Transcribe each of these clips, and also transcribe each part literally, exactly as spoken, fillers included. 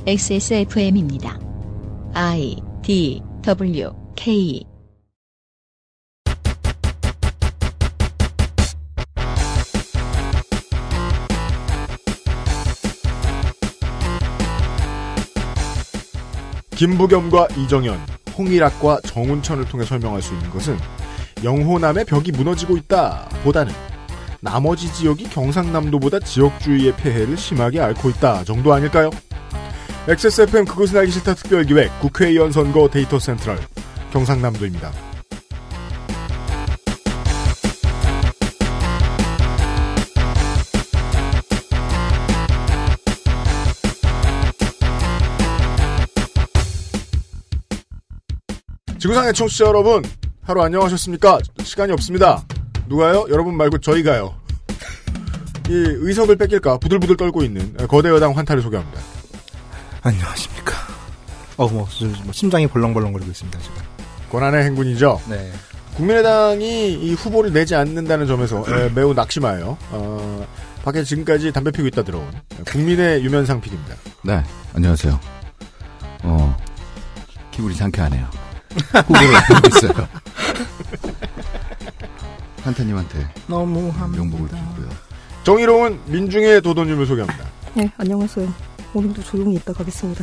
엑스에스에프엠입니다. I, D, W, K 김부겸과 이정현, 홍일학과 정운천을 통해 설명할 수 있는 것은 영호남의 벽이 무너지고 있다 보다는 나머지 지역이 경상남도보다 지역주의의 폐해를 심하게 앓고 있다 정도 아닐까요? 엑스에스에프엠 그것은 알기 싫다 특별기획 국회의원 선거 데이터 센트럴 경상남도입니다. 지구상의 청취자 여러분, 하루 안녕하셨습니까? 시간이 없습니다. 누가요? 여러분 말고 저희가요. 이 의석을 뺏길까 부들부들 떨고 있는 거대 여당 환타를 소개합니다. 안녕하십니까. 어, 뭐, 뭐 심장이 벌렁벌렁거리고 있습니다, 지금. 고난의 행군이죠. 네. 국민의당이 이 후보를 내지 않는다는 점에서 에, 매우 낙심하여 어, 밖에 지금까지 담배 피고 있다 들어온 국민의 유면상 피디입니다. 네, 안녕하세요. 어, 기분이 상쾌하네요. 후보를 하고 있어요. 한타님한테 너무 명복을 빌고요. 정의로운 민중의 도도님을 소개합니다. 네, 안녕하세요. 오늘도 조용히 있다 가겠습니다.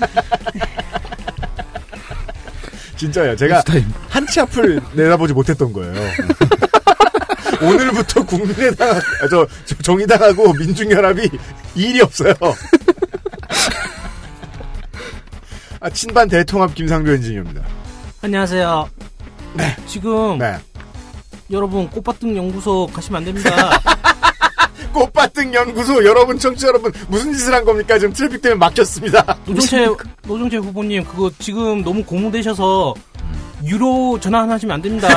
진짜요. 제가 한치 앞을 내다보지 못했던 거예요. 오늘부터 국민의당, 아, 저, 저 정의당하고 민중연합이 일이 없어요. 아, 친반 대통합 김상조 엔지니어입니다. 안녕하세요. 네. 지금 네. 여러분 꽃밭등 연구소 가시면 안 됩니다. 꽃밭등 연구소 여러분 청취자 여러분 무슨 짓을 한 겁니까? 지금 트래픽 때문에 막혔습니다. 노정채 노정채 후보님 그거 지금 너무 고무되셔서 유로 전환하시면 안 됩니다.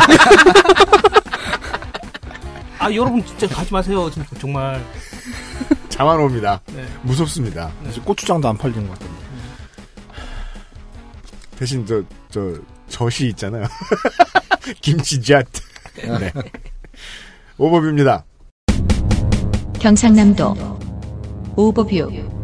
아 여러분 진짜 가지 마세요. 진짜 정말 자만 옵니다. 네. 무섭습니다. 네. 고추장도 안 팔리는 것 같던데. 대신 저 저 젖이 있잖아요. 김치젓. 네. 오버뷰입니다. 경상남도 오버뷰.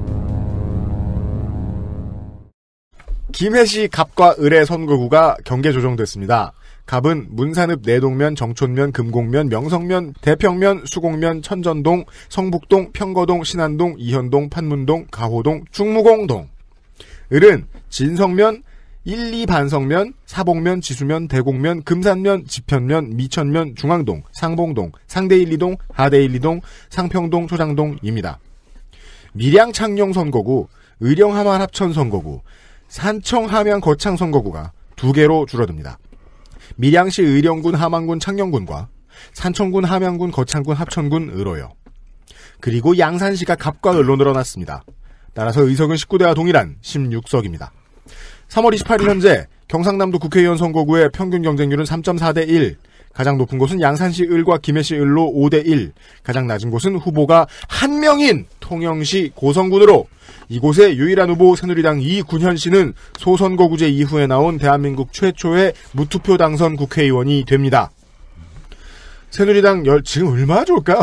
김해시 갑과 을의 선거구가 경계 조정됐습니다. 갑은 문산읍 내동면, 정촌면, 금곡면, 명성면, 대평면, 수곡면, 천전동, 성북동, 평거동, 신안동, 이현동, 판문동, 가호동, 중무공동. 을은 진성면, 일, 이 반성면, 사복면, 지수면, 대곡면, 금산면, 지편면, 미천면, 중앙동, 상봉동, 상대 일, 이동, 하대 일, 이동, 상평동, 초장동입니다. 밀양 창녕 선거구, 의령 함안 합천 선거구, 산청 함양 거창 선거구가 두 개로 줄어듭니다. 밀양시 의령군 함안군 창녕군과 산청군 함양군 거창군 합천군으로요. 그리고 양산시가 갑과 을로 늘어났습니다. 따라서 의석은 십구 대와 동일한 십육 석입니다. 삼월 이십팔일 현재 경상남도 국회의원 선거구의 평균 경쟁률은 삼 점 사 대 일, 가장 높은 곳은 양산시 을과 김해시 을로 오 대 일, 가장 낮은 곳은 후보가 한 명인 통영시 고성군으로 이곳의 유일한 후보 새누리당 이군현 씨는 소선거구제 이후에 나온 대한민국 최초의 무투표 당선 국회의원이 됩니다. 새누리당 열 지금 얼마나 좋을까요?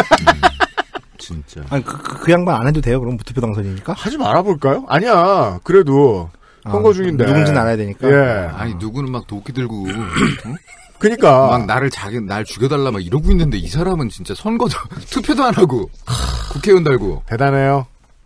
진짜. 아니 그, 그, 그 양반 안 해도 돼요? 그럼 무투표 당선이니까? 하지 말아볼까요? 아니야. 그래도 선거 중인데. 아, 누군지는 알아야 되니까. 예. 아니 누구는 막 도끼 들고 응? 그니까 막 나를 자기 날 죽여달라 막 이러고 있는데 이 사람은 진짜 선거도 투표도 안 하고 국회의원 달고 대단해요.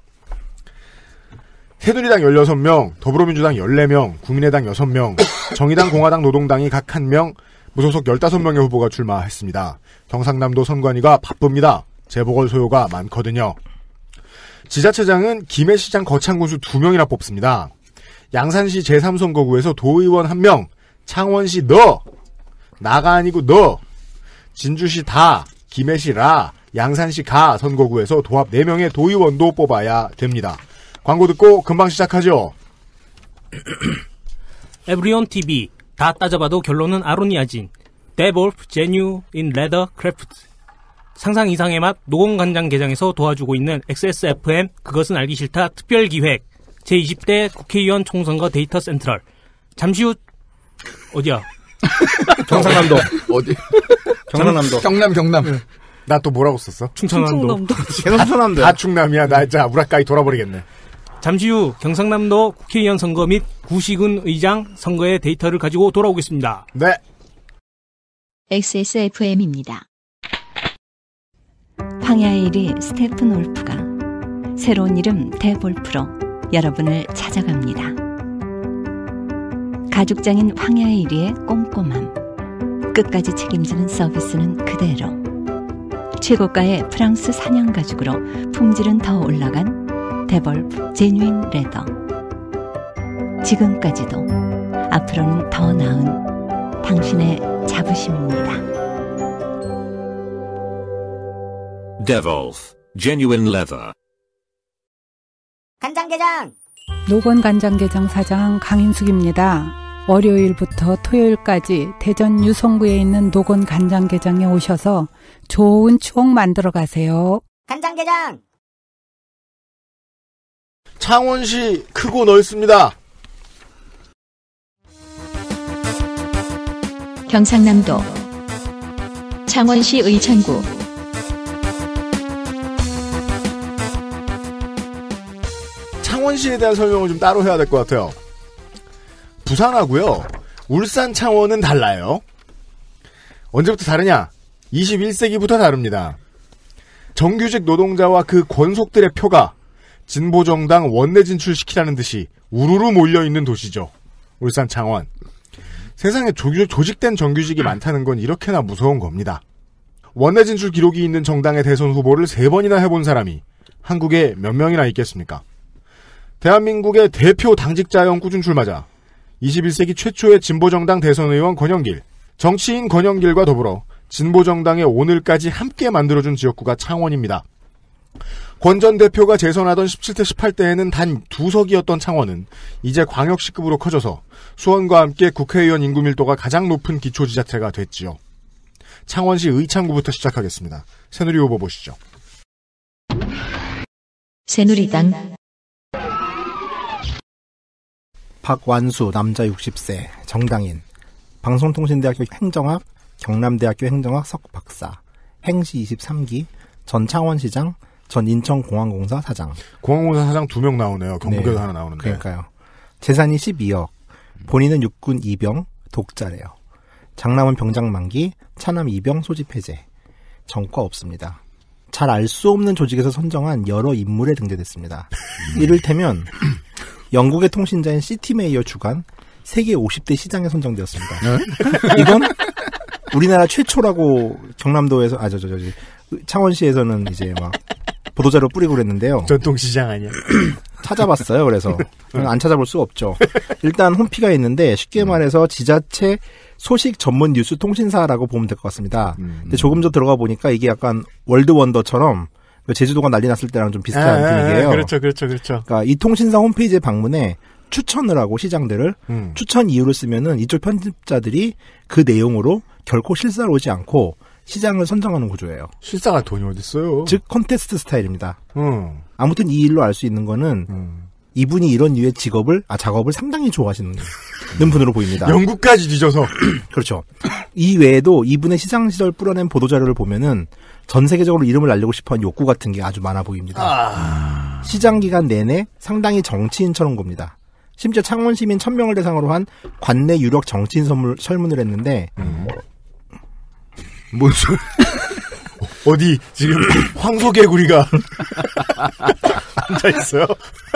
새누리당 열여섯 명, 더불어민주당 열네 명, 국민의당 여섯 명, 정의당, 공화당, 노동당이 각 한 명, 무소속 열다섯 명의 후보가 출마했습니다. 경상남도 선관위가 바쁩니다. 재보궐 소요가 많거든요. 지자체장은 김해시장 거창군수 두 명이나 뽑습니다. 양산시 제삼 선거구에서 도의원 한 명, 창원시 너, 나가 아니고 너, 진주시 다, 김해시 라, 양산시 가 선거구에서 도합 네 명의 도의원도 뽑아야 됩니다. 광고 듣고 금방 시작하죠. 에브리온 티비 다 따져봐도 결론은 아로니아진. 데볼프 제뉴 인 레더 크래프트. 상상 이상의 맛 노공간장 게장에서 도와주고 있는 엑스에스에프엠 그것은 알기 싫다 특별기획 제이십 대 국회의원 총선거 데이터 센트럴. 잠시 후 어디야? 경상남도. 어디? 경상남도. 경남 경남. 나 또 뭐라고 썼어? 충청남도. 충청남도. 계속 충청남도. 다 충남이야. 나 진짜 우라카이 돌아버리겠네. 잠시 후 경상남도 국회의원 선거 및 구시군 의장 선거의 데이터를 가지고 돌아오겠습니다. 네. 엑스에스에프엠입니다. 황야의 일이 스테픈 올프가 새로운 이름 대볼프로 여러분을 찾아갑니다. 가죽장인 황야의 일이의 꼼꼼함, 끝까지 책임지는 서비스는 그대로, 최고가의 프랑스 사냥 가죽으로 품질은 더 올라간 데볼프 제뉴인 레더. 지금까지도, 앞으로는 더 나은 당신의 자부심입니다. Devolf Genuine Leather. 간장게장! 노건 간장게장 사장 강인숙입니다. 월요일부터 토요일까지 대전 유성구에 있는 노건 간장게장에 오셔서 좋은 추억 만들어 가세요. 간장게장! 창원시 크고 넓습니다. 경상남도 창원시 의창구 창원시에 대한 설명을 좀 따로 해야 될 것 같아요. 부산하고요, 울산, 창원은 달라요. 언제부터 다르냐? 이십일 세기부터 다릅니다. 정규직 노동자와 그 권속들의 표가 진보정당 원내 진출시키라는 듯이 우르르 몰려있는 도시죠. 울산, 창원. 세상에 조, 조직된 정규직이 많다는 건 이렇게나 무서운 겁니다. 원내 진출 기록이 있는 정당의 대선 후보를 세 번이나 해본 사람이 한국에 몇 명이나 있겠습니까? 대한민국의 대표 당직자형 꾸준 출마자, 이십일 세기 최초의 진보정당 대선 의원 권영길, 정치인 권영길과 더불어 진보정당의 오늘까지 함께 만들어준 지역구가 창원입니다. 권 전 대표가 재선하던 십칠 대 십팔 대에는 단 두 석이었던 창원은 이제 광역시급으로 커져서 수원과 함께 국회의원 인구 밀도가 가장 높은 기초지자체가 됐지요. 창원시 의창구부터 시작하겠습니다. 새누리 후보 보시죠. 새누리당 박완수, 남자 육십 세, 정당인, 방송통신대학교 행정학, 경남대학교 행정학 석박사, 행시 이십삼 기, 전 창원시장, 전 인천공항공사 사장. 공항공사 사장 두 명 나오네요. 경북에도 네, 하나 나오는데. 그러니까요. 재산이 십이억, 본인은 육군 이병, 독자래요. 장남은 병장 만기, 차남 이병 소집 해제. 전과 없습니다. 잘 알 수 없는 조직에서 선정한 여러 인물에 등재됐습니다. 이를테면 영국의 통신자인 시티메이어 주간 세계 오십 대 시장에 선정되었습니다. 이건 우리나라 최초라고 경남도에서 아 저 저 저 창원시에서는 이제 막 보도자료 뿌리고 그랬는데요. 전통시장 아니야? 찾아봤어요. 그래서 안 찾아볼 수가 없죠. 일단 홈피가 있는데 쉽게 말해서 지자체 소식 전문 뉴스 통신사라고 보면 될 것 같습니다. 음. 근데 조금 더 들어가 보니까 이게 약간 월드 원더처럼 제주도가 난리 났을 때랑 좀 비슷한 아, 분위기예요. 그렇죠, 그렇죠, 그렇죠. 그러니까 이 통신사 홈페이지에 방문해 추천을 하고 시장들을 음. 추천 이유를 쓰면은 이쪽 편집자들이 그 내용으로 결코 실사를 오지 않고 시장을 선정하는 구조예요. 실사가 돈이 어딨어요? 즉 콘테스트 스타일입니다. 음. 아무튼 이 일로 알 수 있는 거는 음. 이분이 이런 류의 직업을 아 작업을 상당히 좋아하시는 분으로 보입니다. 영국까지 뒤져서 그렇죠. 이 외에도 이분의 시장 시절 뿌려낸 보도 자료를 보면은 전 세계적으로 이름을 알리고 싶어하는 욕구 같은 게 아주 많아 보입니다. 아... 시장 기간 내내 상당히 정치인처럼 봅니다. 심지어 창원 시민 천 명을 대상으로 한 관내 유력 정치인 선물, 설문을 했는데 음. 뭔 소리? 어디 지금 황소개구리가 앉아 있어요?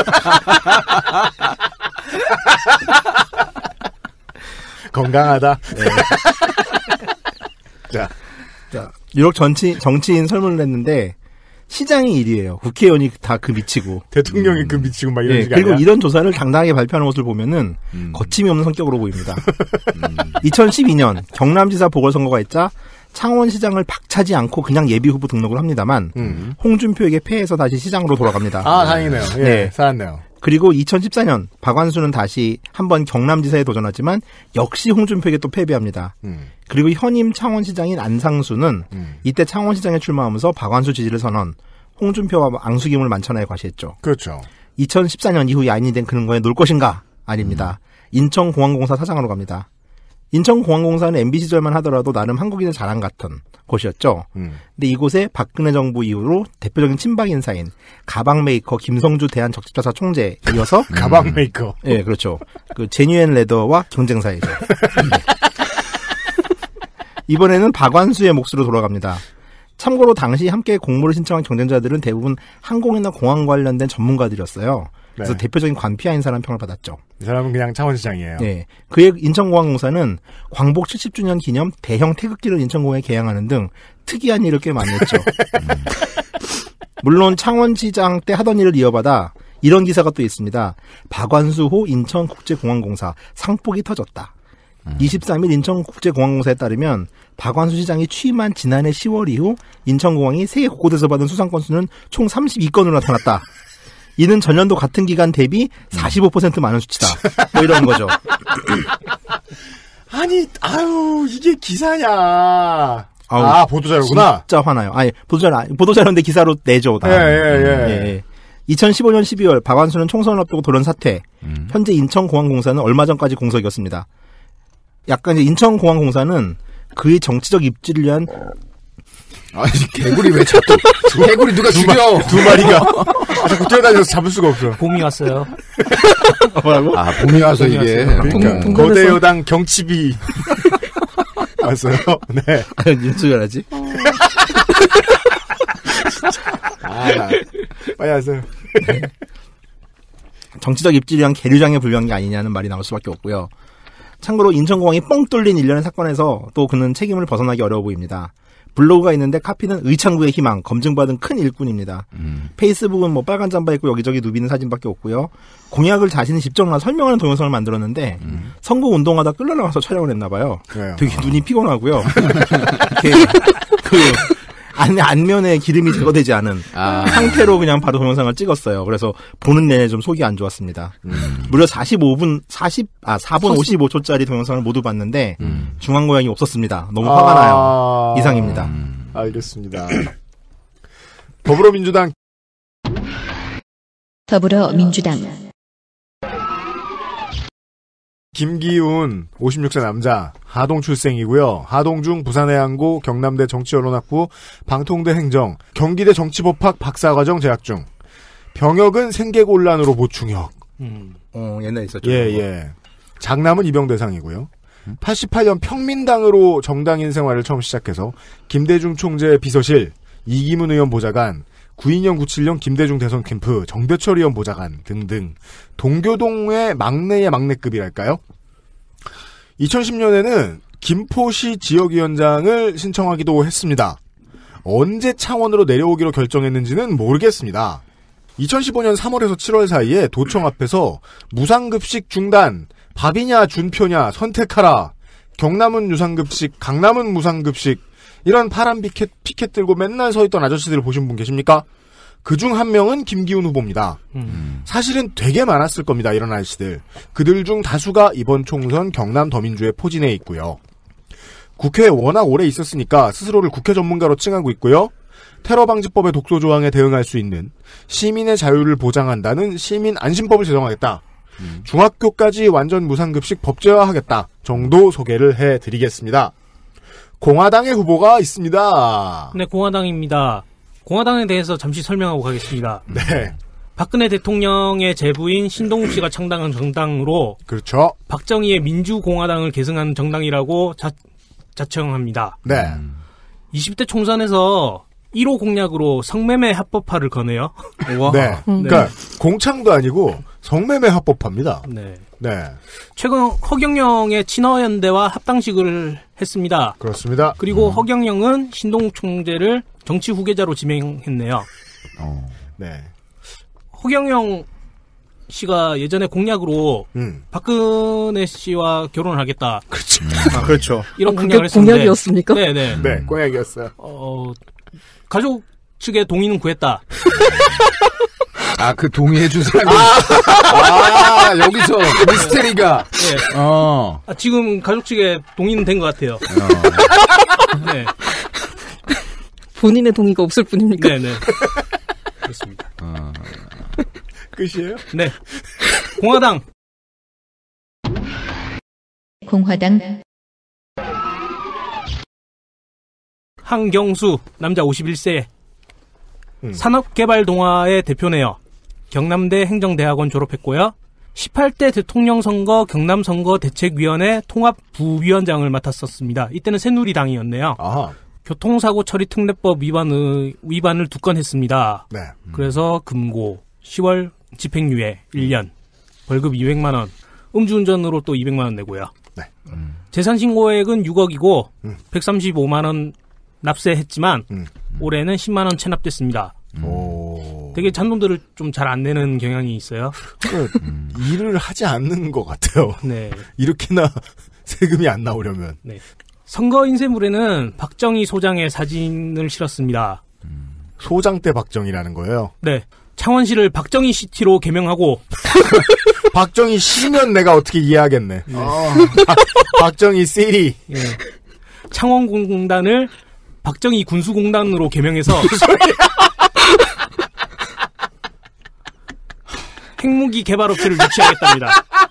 건강하다. 네. 자, 자 유력 정치 정치인 설문을 했는데 시장이 일 위예요. 국회의원이 다 그 미치고 대통령이 음. 그 미치고 막 이런 네, 식이 그리고 아니야? 이런 조사를 당당하게 발표하는 것을 보면은 음. 거침이 없는 성격으로 보입니다. 음. 이천십이 년 경남지사 보궐선거가 있자 창원시장을 박차지 않고 그냥 예비후보 등록을 합니다만 음. 홍준표에게 패해서 다시 시장으로 돌아갑니다. 아 다행이네요. 예, 네. 살았네요. 그리고 이천십사 년 박완수는 다시 한번 경남지사에 도전하지만 역시 홍준표에게 또 패배합니다. 음. 그리고 현임 창원시장인 안상수는 음. 이때 창원시장에 출마하면서 박완수 지지를 선언, 홍준표와 앙수김을 만천하에 과시했죠. 그렇죠. 이천십사 년 이후 야인이 된 그런 거에 놀 것인가? 아닙니다. 음. 인천공항공사 사장으로 갑니다. 인천공항공사는 엠비 시절만 하더라도 나름 한국인의 자랑 같은 곳이었죠. 음. 근데 이곳에 박근혜 정부 이후로 대표적인 친박 인사인 가방 메이커 김성주 대한적집자사 총재에 이어서 가방 메이커. 예, 그렇죠. 그 제뉴엔 레더와 경쟁 사이죠. 이번에는 박완수의 몫으로 돌아갑니다. 참고로 당시 함께 공모를 신청한 경쟁자들은 대부분 항공이나 공항 관련된 전문가들이었어요. 그래서 네. 대표적인 관피아 인사라는 평을 받았죠. 이 사람은 그냥 창원시장이에요. 네. 그의 인천공항공사는 광복 칠십 주년 기념 대형 태극기를 인천공항에 개양하는 등 특이한 일을 꽤 많이 했죠. 물론 창원시장 때 하던 일을 이어받아 이런 기사가 또 있습니다. 박완수호 인천국제공항공사 상폭이 터졌다. 음. 이십삼 일 인천국제공항공사에 따르면 박완수 시장이 취임한 지난해 시월 이후 인천공항이 세계 곳곳에서 받은 수상 건수는 총 삼십이 건으로 나타났다. 이는 전년도 같은 기간 대비 사십오 퍼센트 많은 수치다. 뭐 이런 거죠. 아니, 아유, 이게 기사냐. 아우, 아, 보도자료구나. 진짜 화나요. 아니, 보도자료, 보도자료인데 기사로 내죠. 다. 예, 예, 예. 예. 이천십오 년 십이월 박완수는 총선을 앞두고 돌연 사퇴. 음. 현재 인천공항공사는 얼마 전까지 공석이었습니다. 약간 이제 인천공항공사는 그의 정치적 입지를 위한 아니, 개구리 왜 자꾸, 개구리 누가 두 죽여? 마, 두 마리가. 아, 자꾸 뛰어다녀서 잡을 수가 없어. 봄이 왔어요. 뭐라고? 아, 봄이 와서 봄이 이게. 왔어요. 그러니까, 동- 거대 동간에서- 여당 경칩이 왔어요. 네. 아니, 무슨 말 하지? 아, 나. 빨리 하세요. 정치적 입지를 위한 계류장에 불과한 게 아니냐는 말이 나올 수밖에 없고요. 참고로 인천공항이 뻥 뚫린 일련의 사건에서 또 그는 책임을 벗어나기 어려워 보입니다. 블로그가 있는데 카피는 의창구의 희망, 검증받은 큰 일꾼입니다. 음. 페이스북은 뭐 빨간 잠바 입고 여기저기 누비는 사진밖에 없고요. 공약을 자신이 직접 나 설명하는 동영상을 만들었는데 음. 선거 운동하다 끌려 나와서 촬영을 했나 봐요. 그래요. 되게 눈이 피곤하고요. 이렇게 그 안, 안면에 기름이 제거되지 않은 아. 상태로 그냥 바로 동영상을 찍었어요. 그래서 보는 내내 좀 속이 안 좋았습니다. 음. 무려 사십오 분, 사십, 아, 사 분 오십오 초짜리 동영상을 모두 봤는데 음. 중앙고양이 없었습니다. 너무 화가 나요. 아, 이상입니다. 음. 알겠습니다. 더불어민주당 더불어민주당 김기훈 오십육 세 남자 하동 출생이고요. 하동중 부산해양고 경남대 정치언론학부 방통대 행정 경기대 정치법학 박사과정 재학 중. 병역은 생계곤란으로 보충역. 음. 어, 옛날에 있었죠. 예, 예. 장남은 입영 대상이고요. 팔십팔 년 평민당으로 정당인 생활을 처음 시작해서 김대중 총재 비서실, 이기문 의원 보좌관, 구십이 년 구십칠 년 김대중 대선 캠프, 정벼철 의원 보좌관 등등 동교동의 막내의 막내급이랄까요? 이천십 년에는 김포시 지역위원장을 신청하기도 했습니다. 언제 창원으로 내려오기로 결정했는지는 모르겠습니다. 이천십오 년 삼월에서 칠월 사이에 도청 앞에서 무상급식 중단, 밥이냐 준표냐 선택하라, 경남은 유상급식, 강남은 무상급식, 이런 파란 피켓, 피켓 들고 맨날 서있던 아저씨들을 보신 분 계십니까? 그중 한 명은 김기훈 후보입니다. 음. 사실은 되게 많았을 겁니다. 이런 아저씨들. 그들 중 다수가 이번 총선 경남 더민주에 포진해 있고요. 국회에 워낙 오래 있었으니까 스스로를 국회 전문가로 칭하고 있고요. 테러방지법의 독소 조항에 대응할 수 있는 시민의 자유를 보장한다는 시민 안심법을 제정하겠다. 음. 중학교까지 완전 무상급식 법제화하겠다 정도 소개를 해드리겠습니다. 공화당의 후보가 있습니다. 네, 공화당입니다. 공화당에 대해서 잠시 설명하고 가겠습니다. 네. 박근혜 대통령의 제부인 신동욱 씨가 창당한 정당으로 그렇죠. 박정희의 민주공화당을 계승한 정당이라고 자, 자청합니다. 네. 이십 대 총선에서 일 호 공약으로 성매매 합법화를 거네요. 네. 그러니까 공창도 아니고 성매매 합법화입니다. 네. 네. 최근 허경영의 친화연대와 합당식을 했습니다. 그렇습니다. 그리고 음. 허경영은 신동욱 총재를 정치 후계자로 지명했네요. 어. 네. 허경영 씨가 예전에 공약으로 음. 박근혜 씨와 결혼을 하겠다. 그렇죠. 아, 그렇죠. 이런 아, 공약을 그게 했었는데. 공약이었습니까? 네네. 네, 공약이었어요. 어, 가족 측의 동의는 구했다. 아, 그 동의해준 사람이. 아, 아 여기서 그 미스테리가. 네. 어. 아, 지금 가족 측의 동의는 된 것 같아요. 어. 네. 본인의 동의가 없을 뿐입니까? 네네. 그렇습니다. 어. 끝이에요? 네. 공화당. 공화당 한경수 남자 오십일 세 음. 산업개발동아의 대표네요. 경남대 행정대학원 졸업했고요. 십팔 대 대통령 선거 경남선거대책위원회 통합부위원장을 맡았었습니다. 이때는 새누리당이었네요. 아하. 교통사고 처리 특례법 위반을, 위반을 두 건 했습니다. 네. 그래서 금고, 시월 집행유예 일 년, 벌금 이백만 원, 음주운전으로 또 이백만 원 내고요. 네. 음. 재산신고액은 육억이고 음. 백삼십오만 원 납세했지만 음. 올해는 십만 원 체납됐습니다. 음. 오. 되게 잔돈들을 좀 잘 안 내는 경향이 있어요. 그, 일을 하지 않는 것 같아요. 네. 이렇게나 세금이 안 나오려면. 네. 선거 인쇄물에는 박정희 소장의 사진을 실었습니다. 소장 때 박정희라는 거예요. 네. 창원시를 박정희 시티로 개명하고 박정희 시면 내가 어떻게 이해하겠네. 네. 어, 박정희 시리. 예. 창원공단을 박정희 군수공단으로 개명해서 핵무기 개발업체를 유치하겠답니다.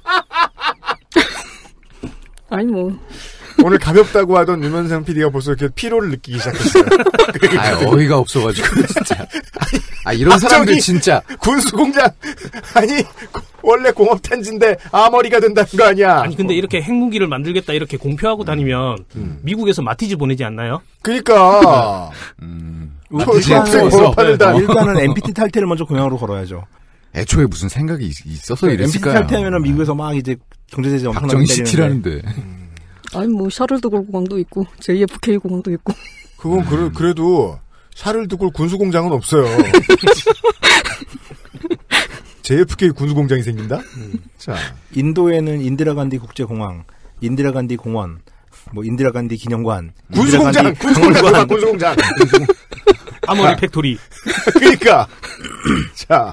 아니 뭐 오늘 가볍다고 하던 유면상 피디가 벌써 이렇게 피로를 느끼기 시작했어요. 아, 어이가 없어가지고 진짜. 아 이런 사람들 진짜 군수공장 아니 원래 공업탄지인데 아머리가 된다는 거 아니야. 아니 근데 이렇게 핵무기를 만들겠다 이렇게 공표하고 다니면 음. 미국에서 마티즈 보내지 않나요? 그러니까. 음. 초등학생 공업판을 다. 일단은 엠피티 탈퇴를 먼저 공약으로 걸어야죠. 애초에 무슨 생각이 있, 있어서 엠피티 이랬을까요? 탈퇴하면은 미국에서 막 이제 경제제재 엄청나게 박정희 때리는데. 시티라는데. 아니 뭐 샤를드골 공항도 있고 제이에프케이 공항도 있고. 그건 그래, 그래도 샤를드골 군수공장은 없어요. 제이에프케이 군수공장이 생긴다? 음. 자, 인도에는 인디라간디 국제공항, 인디라간디 공원, 뭐 인디라간디 기념관, 군수공장, 인디라간디 군수공장, 군수공장. 아머리 팩토리. 그러니까 자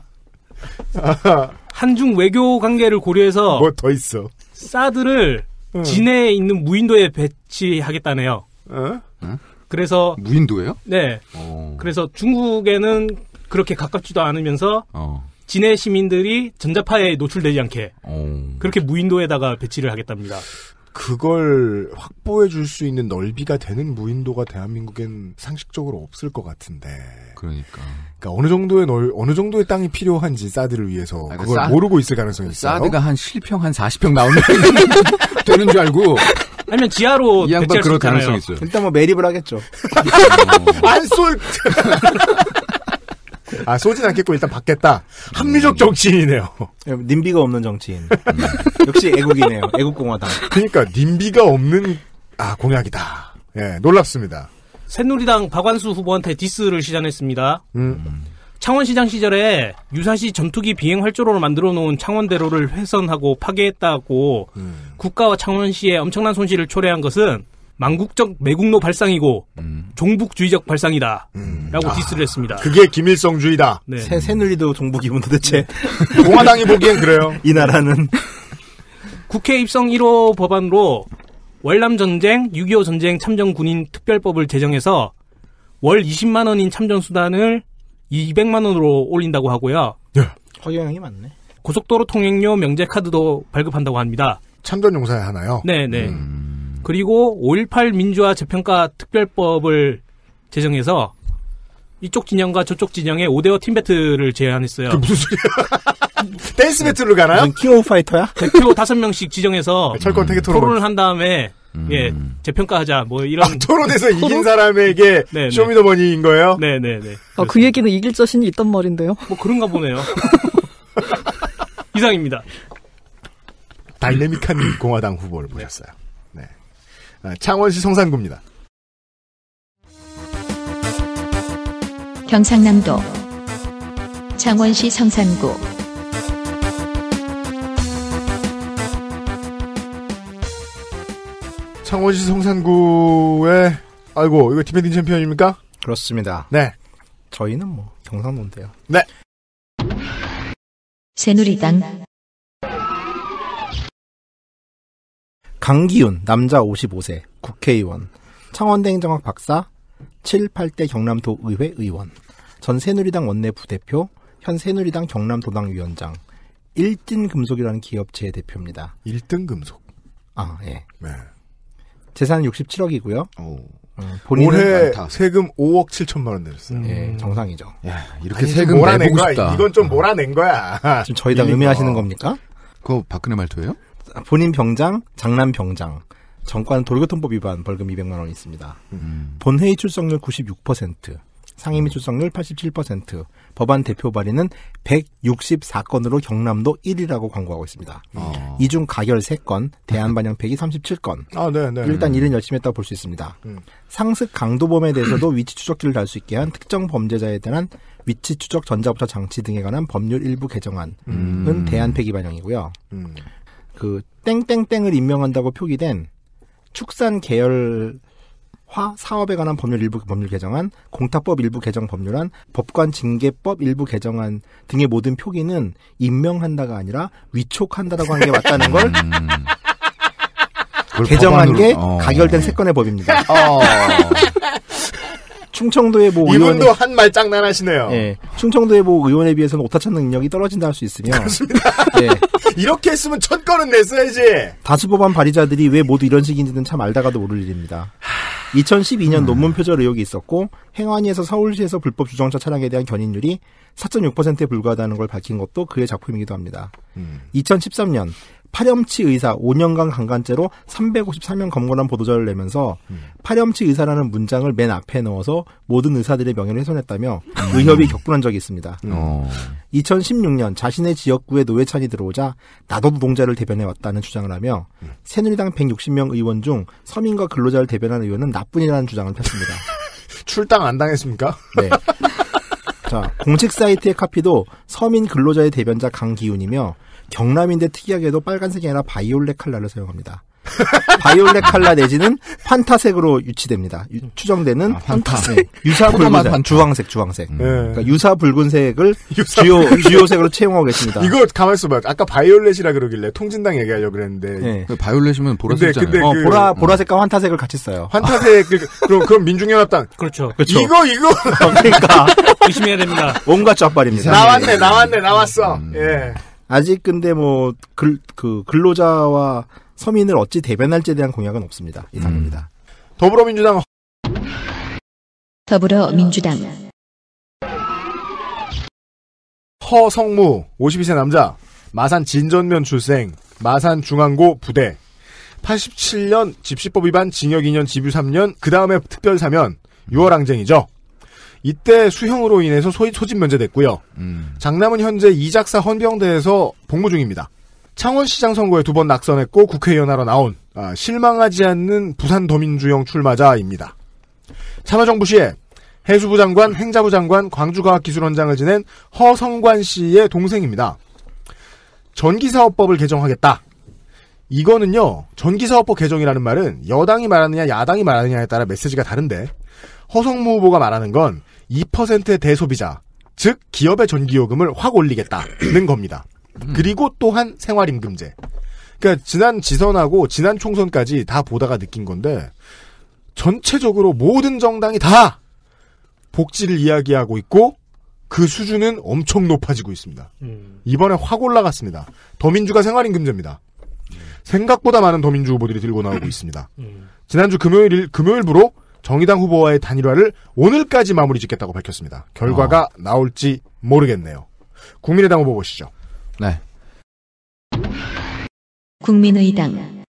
한중 외교 관계를 고려해서 뭐 더 있어. 사드를 응. 진해에 있는 무인도에 배치하겠다네요. 어? 그래서 무인도예요? 네. 어. 그래서 중국에는 그렇게 가깝지도 않으면서 어. 진해 시민들이 전자파에 노출되지 않게 어. 그렇게 무인도에다가 배치를 하겠답니다. 그걸 확보해 줄 수 있는 넓이가 되는 무인도가 대한민국엔 상식적으로 없을 것 같은데. 그러니까. 그러니까 어느 정도의 넓, 어느 정도의 땅이 필요한지 사드를 위해서 아니, 그걸 사, 모르고 있을 가능성이 있어요. 사드가 한 칠 평, 한 사십 평 나오면 되는 줄 알고. 아니면 지하로 이 양반 배치할 수 그럴 있잖아요. 가능성이 있어요. 일단 뭐 매립을 하겠죠. 안 쏠. 아 쏘진 않겠고 일단 받겠다. 합리적 정치인이네요. 님비가 없는 정치인. 역시 애국이네요. 애국공화당. 그러니까 님비가 없는 아 공약이다. 예, 놀랍습니다. 새누리당 박완수 후보한테 디스를 시전했습니다. 음. 창원시장 시절에 유사시 전투기 비행 활주로를 만들어 놓은 창원대로를 훼손하고 파괴했다고 음. 국가와 창원시에 엄청난 손실을 초래한 것은 망국적 매국노 발상이고 음. 종북주의적 발상이다. 음. 라고 아, 디스를 했습니다. 그게 김일성주의다. 네. 새, 새누리도 종북이면 도대체 공화당이 보기엔 그래요. 이 나라는 국회 입성 일 호 법안으로 월남전쟁, 육이오 전쟁 참전군인 특별법을 제정해서 월 이십만 원인 참전수단을 이백만 원으로 올린다고 하고요. 네. 허경영이 많네. 고속도로 통행료 명제 카드도 발급한다고 합니다. 참전용사에 하나요? 네네. 음. 그리고 오일팔 민주화 재평가 특별법을 제정해서 이쪽 진영과 저쪽 진영에 오 대오 팀 배틀을 제안했어요. 그 무슨 소리야? 댄스 배틀로 가나요? 무슨 킹 오브 파이터야? 대표 다섯 명씩 지정해서 철권 태계 토론. 토론을 한 다음에 음. 예 재평가하자 뭐 이런. 아, 토론에서 이긴 사람에게 네네. 쇼미더머니인 거예요? 네네네. 아, 그 얘기는 이길 자신이 있단 말인데요. 뭐 그런가 보네요. 이상입니다. 다이내믹한 공화당 후보를 보셨어요. 네. 아, 창원시 성산구입니다. 경상남도 창원시 성산구 창원시 성산구에 아이고 이거 디펜딩 챔피언입니까? 그렇습니다. 네. 저희는 뭐 경상도인데요. 네. 새누리당 강기훈 남자 오십오 세 국회의원 창원대 행정학 박사 칠, 팔 대 경남도의회 의원 전 새누리당 원내 부대표 현 새누리당 경남도당위원장 일진금속이라는 기업체의 대표입니다. 일 등 금속. 아 예. 네. 재산은 육십칠억이고요. 오. 음, 본인은 올해 많다. 세금 오억 칠천만 원 내렸어요. 음. 예, 정상이죠. 야, 이렇게 아니, 세금 몰아낸 내보고 거야. 싶다. 이건 좀 몰아낸 거야. 지금 저희 다 밀린 음해하시는 거. 겁니까? 그거 박근혜 말투예요? 본인 병장, 장남 병장, 정관 도로교통법 위반 벌금 이백만 원이 있습니다. 음. 본회의 출석률 구십육 퍼센트, 상임위 출석률 팔십칠 퍼센트, 법안 대표 발의는 백육십사 건으로 경남도 일 위라고 광고하고 있습니다. 어. 이 중 가결 세 건, 대안 반영 폐기 삼십칠 건. 아, 네, 네. 일단 일은 열심히 했다고 볼 수 있습니다. 음. 상습 강도범에 대해서도 위치 추적기를 달 수 있게 한 특정 범죄자에 대한 위치 추적 전자부터 장치 등에 관한 법률 일부 개정안은 음. 대안 폐기 반영이고요. 음. 그 땡땡땡을 임명한다고 표기된 축산 계열화 사업에 관한 법률 일부 법률 개정안, 공탁법 일부 개정 법률안, 법관 징계법 일부 개정안 등의 모든 표기는 임명한다가 아니라 위촉한다라고 하는 게 맞다는 걸 음. 그걸 개정한 법안으로- 게 어. 가결된 세 건의 법입니다. 어. 충청도의 모 의원의 이분도 한 말장난 하시네요. 예, 충청도의 모 의원에 비해서는 오타 찾는 능력이 떨어진다 할 수 있으며 예, 이렇게 했으면 첫 건은 냈어야지. 다수 법안 발의자들이 왜 모두 이런 식인지는 참 알다가도 모를 일입니다. 이천십이 년 논문 표절 의혹이 있었고 행안위에서 서울시에서 불법 주정차 차량에 대한 견인율이 사 점 육 퍼센트에 불과하다는 걸 밝힌 것도 그의 작품이기도 합니다. 음. 이천십삼 년 파렴치 의사 오 년간 강간죄로 삼백오십삼 명 검거한 보도자를 내면서 음. 파렴치 의사라는 문장을 맨 앞에 넣어서 모든 의사들의 명예를 훼손했다며 의협이 격분한 적이 있습니다. 어. 이천십육 년 자신의 지역구에 노회찬이 들어오자 나도 노동자를 대변해왔다는 주장을 하며 새누리당 백육십 명 의원 중 서민과 근로자를 대변한 의원은 나뿐이라는 주장을 폈습니다. 출당 안 당했습니까? 네. 자, 공식 사이트의 카피도 서민 근로자의 대변자 강기훈이며 경남인데 특이하게도 빨간색이 아니라 바이올렛 컬러를 사용합니다. 바이올렛 컬러 내지는 판타색으로 유치됩니다. 유- 추정되는 아, 판타. 네, 유사 포도맛 붉은색, 판타. 주황색, 주황색. 음. 네. 그러니까 유사 붉은색을 유사 주요 주요색으로 채용하고 계십니다. 이거 가만 있어봐. 아까 바이올렛이라 그러길래 통진당 얘기하려고 그랬는데 네. 그 바이올렛이면 보라색이잖아요. 근데 어, 그- 보라 보라색과 환타색을 같이 써요. 환타색 그, 그럼 그럼 민중연합당 그렇죠. 그렇죠. 이거 이거 그러니까 조심해야 됩니다. 온갖 쫙발입니다. 나왔네 나왔네 나왔어. 음. 예. 아직 근데 뭐 글 그 근로자와 서민을 어찌 대변할지에 대한 공약은 없습니다. 이상입니다. 더불어민주당 더불어민주당 허성무 오십이 세 남자 마산 진전면 출생 마산 중앙고 부대 팔십칠 년 집시법 위반 징역 이 년 집유 삼 년 그 다음에 특별 사면 유월 항쟁이죠. 이때 수형으로 인해서 소, 소집 면제됐고요. 음. 장남은 현재 이작사 헌병대에서 복무 중입니다. 창원시장 선거에 두 번 낙선했고 국회의원하러 나온 아, 실망하지 않는 부산 더민주형 출마자입니다. 참여정부 시에 해수부 장관, 행자부 장관, 광주과학기술원장을 지낸 허성관 씨의 동생입니다. 전기사업법을 개정하겠다. 이거는요, 전기사업법 개정이라는 말은 여당이 말하느냐 야당이 말하느냐에 따라 메시지가 다른데 허성무 후보가 말하는 건 이 퍼센트의 대소비자, 즉 기업의 전기요금을 확 올리겠다는 겁니다. 그리고 또한 생활임금제. 그러니까 지난 지선하고 지난 총선까지 다 보다가 느낀 건데 전체적으로 모든 정당이 다 복지를 이야기하고 있고 그 수준은 엄청 높아지고 있습니다. 음. 이번에 확 올라갔습니다. 더민주가 생활임금제입니다. 생각보다 많은 더민주 후보들이 들고 나오고 있습니다. 음. 지난주 금요일, 금요일부로 정의당 후보와의 단일화를 오늘까지 마무리 짓겠다고 밝혔습니다. 결과가 나올지 모르겠네요. 국민의당 후보 보시죠. 네. 국민의당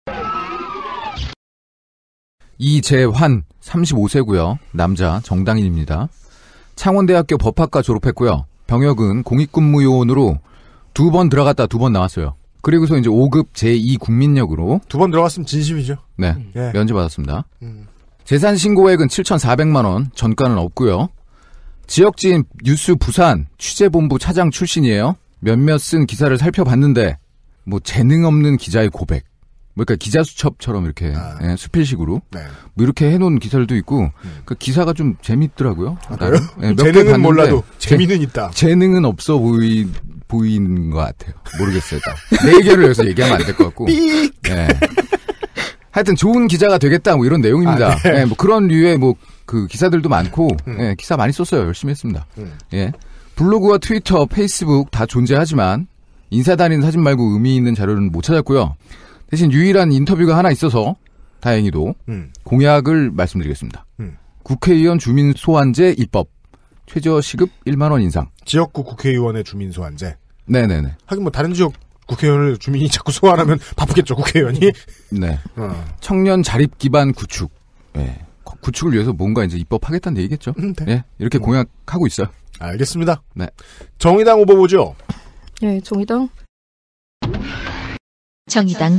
이재환 삼십오 세고요. 남자 정당인입니다. 창원대학교 법학과 졸업했고요. 병역은 공익근무요원으로 두 번 들어갔다 두 번 나왔어요. 그리고서 이제 오 급 제이 국민역으로 두 번 들어갔으면 진심이죠. 네, 예. 면제받았습니다. 음. 재산 신고액은 칠천사백만 원, 전가는 없고요. 지역지인 뉴스 부산 취재본부 차장 출신이에요. 몇몇 쓴 기사를 살펴봤는데 뭐 재능 없는 기자의 고백. 뭐 그러니까 기자수첩처럼 이렇게 아. 예, 수필식으로 네. 뭐 이렇게 해놓은 기사들도 있고 음. 그 기사가 좀 재밌더라고요. 아, 그래요? 예, 몇개 재능은 봤는데 몰라도 재- 재미는 있다. 재능은 없어 보이 보이는 것 같아요. 모르겠어요. 일단. 내 의견을 여기서 얘기하면 안 될 것 같고. 삑! 예. 하여튼 좋은 기자가 되겠다 뭐 이런 내용입니다. 아, 네. 예, 뭐 그런 류의 뭐 그 기사들도 많고 음. 예, 기사 많이 썼어요. 열심히 했습니다. 음. 예. 블로그와 트위터, 페이스북 다 존재하지만 인사 다니는 사진 말고 의미 있는 자료는 못 찾았고요. 대신 유일한 인터뷰가 하나 있어서 다행히도 음. 공약을 말씀드리겠습니다. 음. 국회의원 주민 소환제 입법, 최저 시급 일만 원 인상. 지역구 국회의원의 주민 소환제. 네네네. 하긴 뭐 다른 지역 국회의원을 주민이 자꾸 소환하면 바쁘겠죠, 국회의원이. 네. 어. 청년 자립 기반 구축. 네. 구축을 위해서 뭔가 이제 입법하겠다는 얘기겠죠. 음, 네. 예, 이렇게 공약하고 있어요. 알겠습니다. 네. 정의당 후보보죠. 예, 정의당. 정의당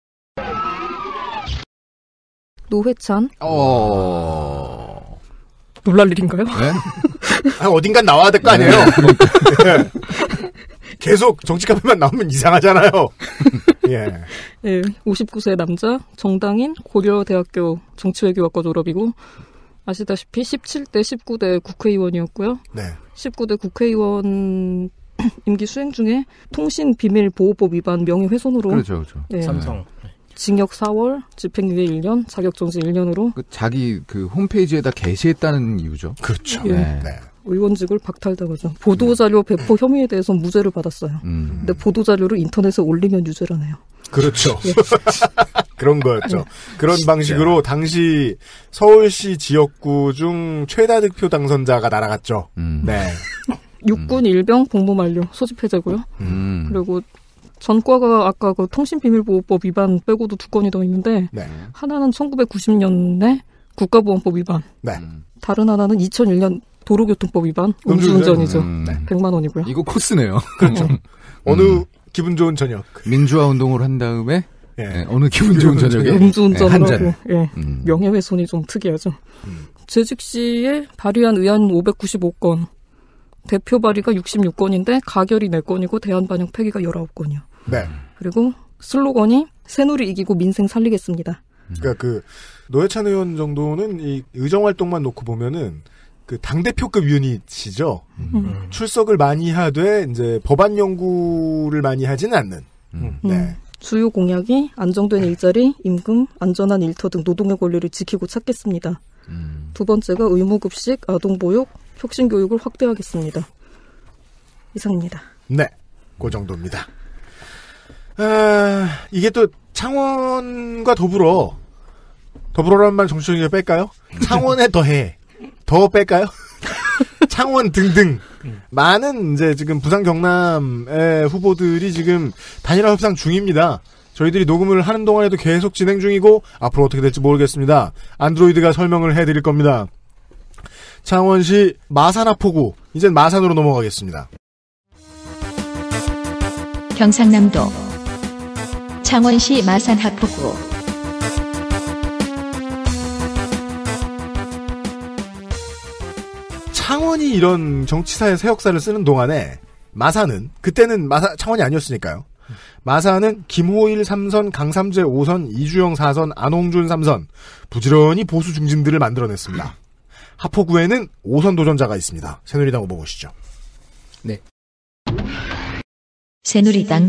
노회찬. 어. 놀랄 일인가요? 네? 아, 어딘간 나와야 될 거 아니에요? 네. 계속 정치 카페만 나오면 이상하잖아요. 예. 예, 오십구 세 남자, 정당인, 고려대학교 정치외교학과 졸업이고, 아시다시피 십칠 대 십구 대 국회의원이었고요. 네. 십구 대 국회의원 임기 수행 중에 통신비밀보호법 위반 명예훼손으로 그렇죠, 그렇죠. 예, 삼성. 징역 사 월, 집행유예 일 년, 자격정지 일 년으로 그 자기 그 홈페이지에다 게시했다는 이유죠. 그렇죠. 예. 네. 네. 의원직을 박탈당하죠. 보도자료 배포 혐의에 대해서 무죄를 받았어요. 음. 근데 보도자료를 인터넷에 올리면 유죄라네요. 그렇죠. 예. 그런 거였죠. 그런 방식으로 당시 서울시 지역구 중 최다 득표 당선자가 날아갔죠. 음. 네. 육군 일병 복무 만료 소집 해제고요. 음. 그리고 전과가 아까 그 통신비밀보호법 위반 빼고도 두 건이 더 있는데 네. 하나는 천구백구십 년에 국가보안법 위반, 네. 다른 하나는 이천일 년 도로교통법 위반, 음주운전? 음주운전이죠. 음. 네. 백만 원이고요. 이거 코스네요. 그렇죠. 어느 음. 기분 좋은 저녁. 민주화 운동을 한 다음에 예. 네, 어느 기분 좋은 저녁에 음주운전을 네, 한 하고 잔. 예. 음. 명예훼손이 좀 특이하죠. 음. 재직 시에 발의한 의안 오백구십오 건, 대표 발의가 육십육 건인데 가결이 네 건이고 대안 반영 폐기가 열아홉 건이요. 네. 그리고 슬로건이 새누리 이기고 민생 살리겠습니다. 그러니까 그 노회찬 의원 정도는 이 의정 활동만 놓고 보면은 그 당대표급 유닛이죠. 음. 출석을 많이 하되 이제 법안 연구를 많이 하지는 않는. 음. 네. 음. 주요 공약이 안정된 일자리, 임금, 안전한 일터 등 노동의 권리를 지키고 찾겠습니다. 음. 두 번째가 의무급식, 아동보육, 혁신교육을 확대하겠습니다. 이상입니다. 네. 그 정도입니다. 아, 이게 또 창원과 더불어 더불어라는 말 정치적이게 뺄까요? 창원에 더해. 더 뺄까요? 창원 등등 많은 이제 지금 부산 경남의 후보들이 지금 단일화 협상 중입니다. 저희들이 녹음을 하는 동안에도 계속 진행 중이고 앞으로 어떻게 될지 모르겠습니다. 안드로이드가 설명을 해드릴 겁니다. 창원시 마산하포구, 이젠 마산으로 넘어가겠습니다. 경상남도 창원시 마산하포구 창원이 이런 정치사의 새 역사를 쓰는 동안에 마산은, 그때는 마산, 창원이 아니었으니까요. 마산은 김호일 삼 선, 강삼재 오 선, 이주영 사 선, 안홍준 삼 선, 부지런히 보수 중진들을 만들어냈습니다. 하포구에는 오 선 도전자가 있습니다. 새누리당 후보 보시죠. 네. 새누리당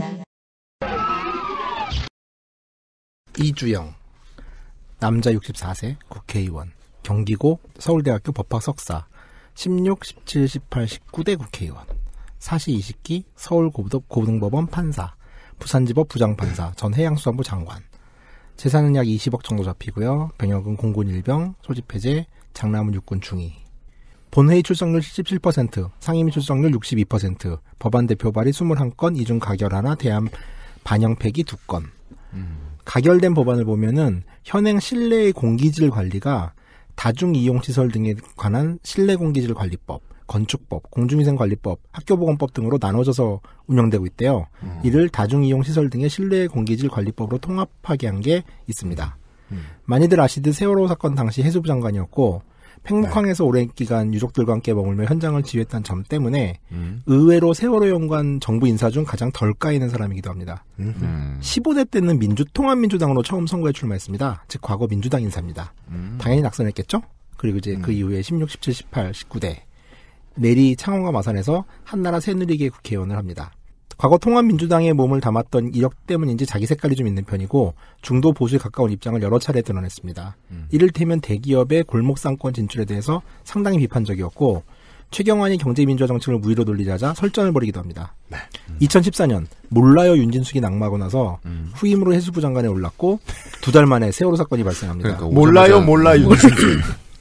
이주영, 남자 육십사 세, 국회의원, 경기고 서울대학교 법학 석사, 십육, 십칠, 십팔, 십구 대 국회의원, 사시 이십 기 서울고등법원 판사, 부산지법 부장판사, 전 해양수산부 장관. 재산은 약 이십억 정도 잡히고요. 병역은 공군 일병, 소집해제, 장남은 육군 중위. 본회의 출석률 칠십칠 퍼센트, 상임위 출석률 육십이 퍼센트, 법안 대표 발의 이십일 건, 이중 가결 하나, 대안 반영 폐기 두 건. 음. 가결된 법안을 보면은 현행 실내의 공기질 관리가 다중이용시설 등에 관한 실내공기질 관리법, 건축법, 공중위생관리법, 학교보건법 등으로 나눠져서 운영되고 있대요. 음. 이를 다중이용시설 등의 실내 공기질 관리법으로 통합하게 한 게 있습니다. 음. 많이들 아시듯 세월호 사건 당시 해수부 장관이었고 팽목항에서 네. 오랜 기간 유족들과 함께 머물며 현장을 지휘했다는 점 때문에 음. 의외로 세월호 연관 정부 인사 중 가장 덜 까이는 사람이기도 합니다. 음. 십오 대 때는 민주 통합민주당으로 처음 선거에 출마했습니다. 즉 과거 민주당 인사입니다. 음. 당연히 낙선했겠죠? 그리고 이제 음. 그 이후에 십육, 십칠, 십팔, 십구 대 내리 창원과 마산에서 한나라 새누리계 국회의원을 합니다. 과거 통합민주당의 몸을 담았던 이력 때문인지 자기 색깔이 좀 있는 편이고 중도 보수에 가까운 입장을 여러 차례 드러냈습니다. 음. 이를테면 대기업의 골목상권 진출에 대해서 상당히 비판적이었고 최경환이 경제민주화 정책을 무위로 돌리자자 설전을 벌이기도 합니다. 네. 음. 이천십사 년 몰라요 윤진숙이 낙마하고 나서 음. 후임으로 해수부 장관에 올랐고 두 달 만에 세월호 사건이 발생합니다. 그러니까 몰라요 몰라 윤진숙.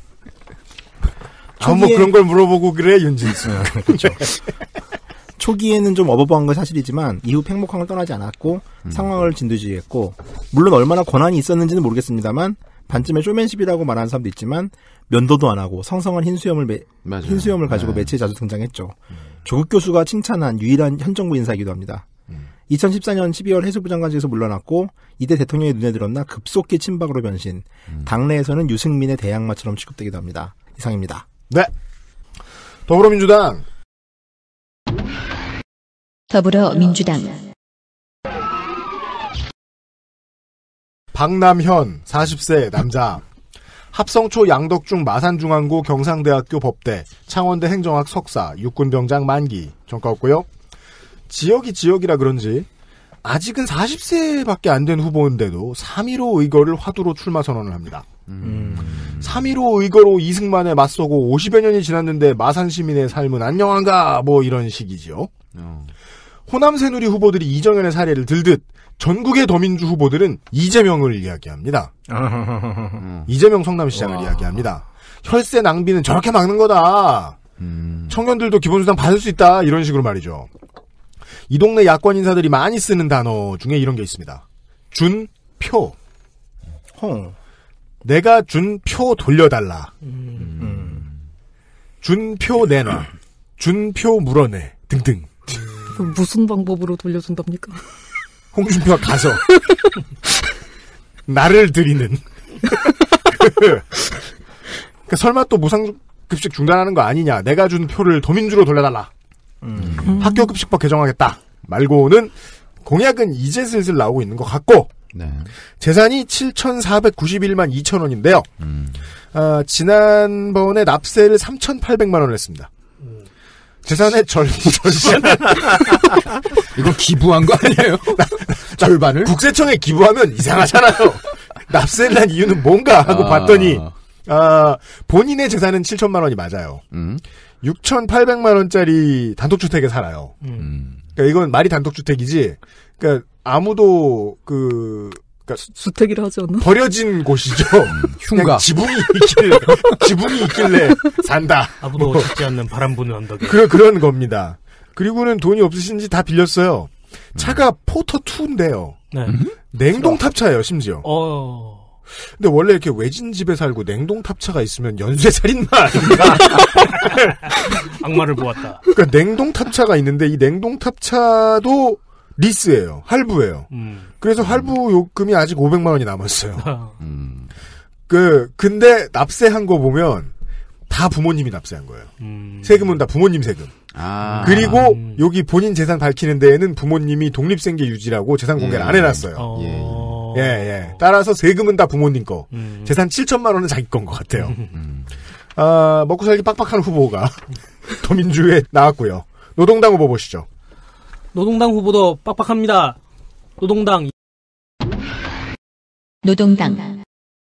아, 뭐 그런 걸 물어보고 그래 윤진숙. 그렇죠. 초기에는 좀 어버버한 건 사실이지만 이후 팽목항을 떠나지 않았고 음. 상황을 진두지휘했고 물론 얼마나 권한이 있었는지는 모르겠습니다만 반쯤에 쇼맨십이라고 말하는 사람도 있지만 면도도 안 하고 성성한 흰수염을 매, 흰수염을 가지고 네. 매체에 자주 등장했죠. 음. 조국 교수가 칭찬한 유일한 현 정부 인사이기도 합니다. 음. 이천십사 년 십이월 해수부 장관직에서 물러났고 이때 대통령의 눈에 들었나 급속히 친박으로 변신. 음. 당내에서는 유승민의 대항마처럼 취급되기도 합니다. 이상입니다. 네. 더불어민주당. 더불어민주당. 박남현 사십 세 남자. 합성초 양덕중 마산중앙고 경상대학교 법대 창원대 행정학 석사 육군병장 만기 전과였고요. 지역이 지역이라 그런지 아직은 사십 세밖에 안 된 후보인데도 삼 일오 의거를 화두로 출마 선언을 합니다. 음. 삼 일오 의거로 이승만에 맞서고 오십여 년이 지났는데 마산 시민의 삶은 안녕한가 뭐 이런 식이지요. 음. 호남 새누리 후보들이 이정현의 사례를 들듯 전국의 더민주 후보들은 이재명을 이야기합니다. 음. 이재명 성남시장을 와. 이야기합니다. 혈세 낭비는 저렇게 막는 거다. 음. 청년들도 기본수당 받을 수 있다. 이런 식으로 말이죠. 이 동네 야권 인사들이 많이 쓰는 단어 중에 이런 게 있습니다. 준, 표. 어. 내가 준 표 돌려달라. 음. 준 표 내놔. 준 표 물어내. 등등. 무슨 방법으로 돌려준답니까? 홍준표가 가서 나를 드리는. 그러니까 설마 또 무상급식 중단하는 거 아니냐. 내가 준 표를 더민주로 돌려달라. 음. 음. 학교급식법 개정하겠다. 말고는 공약은 이제 슬슬 나오고 있는 것 같고 네. 재산이 칠천사백구십일만 이천 원인데요. 음. 어, 지난번에 납세를 삼천팔백만 원을 했습니다. 재산의 절, 절반. 이거 기부한 거 아니에요? 절반을? 국세청에 기부하면 이상하잖아요. 납세를 한 이유는 뭔가 하고 아. 봤더니, 아, 본인의 재산은 칠천만 원이 맞아요. 음. 육천팔백만 원짜리 단독주택에 살아요. 음. 그러니까 이건 말이 단독주택이지, 그러니까 아무도 그, 그러니까 주택이라 하지 않나? 버려진 곳이죠. 흉가. 지붕이 있길래, 지붕이 있길래 산다. 아무도 뭐. 죽지 않는 바람 부는 언덕에. 그, 그런 겁니다. 그리고는 돈이 없으신지 다 빌렸어요. 차가 음. 포터이인데요. 네. 냉동탑차예요, 심지어. 어. 근데 원래 이렇게 외진 집에 살고 냉동탑차가 있으면 연쇄 살인마 아닌가? 악마를 보았다. 그러니까 냉동탑차가 있는데 이 냉동탑차도 리스예요. 할부예요. 음. 그래서 할부 요금이 아직 오백만 원이 남았어요. 음. 그 근데 납세한 거 보면 다 부모님이 납세한 거예요. 음. 세금은 다 부모님 세금. 아. 그리고 음. 여기 본인 재산 밝히는 데에는 부모님이 독립생계 유지라고 재산 공개를 음. 안 해놨어요. 어. 예, 예. 따라서 세금은 다 부모님 거. 음. 재산 칠천만 원은 자기 건 것 같아요. 음. 아, 먹고 살기 빡빡한 후보가 더민주에 나왔고요. 노동당 후보 보시죠. 노동당 후보도 빡빡합니다. 노동당. 노동당.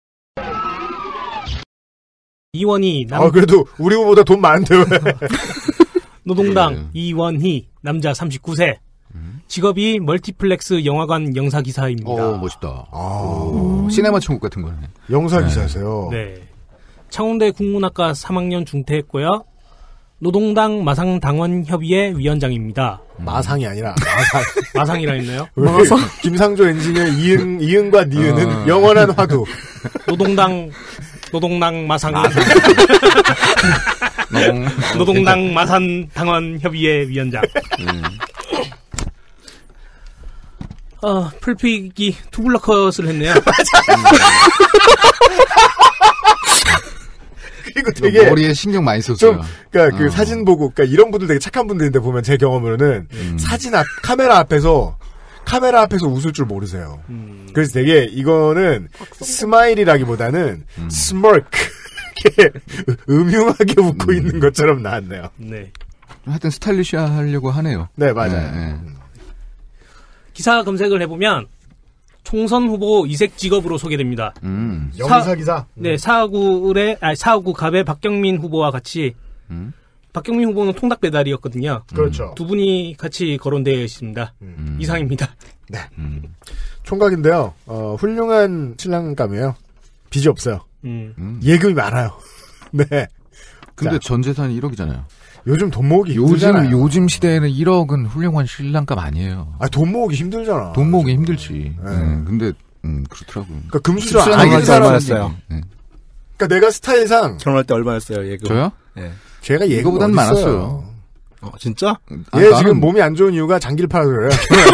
이원희. 남... 아, 그래도 우리 후보보다 돈 많은데요. 노동당 네. 이원희. 남자 삼십구 세. 직업이 멀티플렉스 영화관 영사기사입니다. 오, 멋있다. 아. 시네마 천국 같은 거네. 영사기사세요. 네. 네. 창원대 국문학과 삼 학년 중퇴했고요. 노동당 마상당원협의회 위원장입니다. 마상이 아니라 마상. 마상이라 했나요? 마상. 김상조 엔지니어 이응, 이응과 니은은 어. 영원한 화두. 노동당, 노동당 마상. 노동당 마산당원협의회 위원장. 음. 어, 풀픽이 투블럭컷을 했네요. 그리고 되게 머리에 신경 많이 썼어요. 좀 그러니까 그 어. 사진 보고 그러니까 이런 분들 되게 착한 분들인데 보면 제 경험으로는 음. 사진 앞 카메라 앞에서 카메라 앞에서 웃을 줄 모르세요. 음. 그래서 되게 이거는 스마일이라기보다는 음. 스머크 음흉하게 웃고 음. 있는 것처럼 나왔네요. 네. 하여튼 스타일리시하려고 하네요. 네 맞아요. 네, 네. 기사 검색을 해보면 총선 후보 이색 직업으로 소개됩니다. 음. 영사 기사. 네, 사구의 아니 사구 갑의 박경민 후보와 같이 음. 박경민 후보는 통닭 배달이었거든요. 그렇죠. 두 분이 같이 거론되어 있습니다. 음. 이상입니다. 네. 음. 총각인데요. 어, 훌륭한 신랑감이에요. 빚이 없어요. 음. 음. 예금이 많아요. 네. 근데 자, 전 재산이 일억이잖아요. 요즘 돈 모으기 요즘 힘들잖아요. 요즘 시대에는 일억은 훌륭한 신랑감 아니에요. 아, 돈 모으기 힘들잖아. 돈 모으기 힘들지. 네. 네. 근데 음, 그렇더라고요. 그러니까 금수저 씁쓸한 아닌 얘기 사람은 얼마였어요? 네. 그러니까 내가 스타일상 결혼할 때 얼마였어요, 예금? 저요? 예. 제가 예금 이거보단 어딨어요. 많았어요. 어, 진짜? 아, 얘 나는- 지금 몸이 안 좋은 이유가 장기를 팔아서 그래요.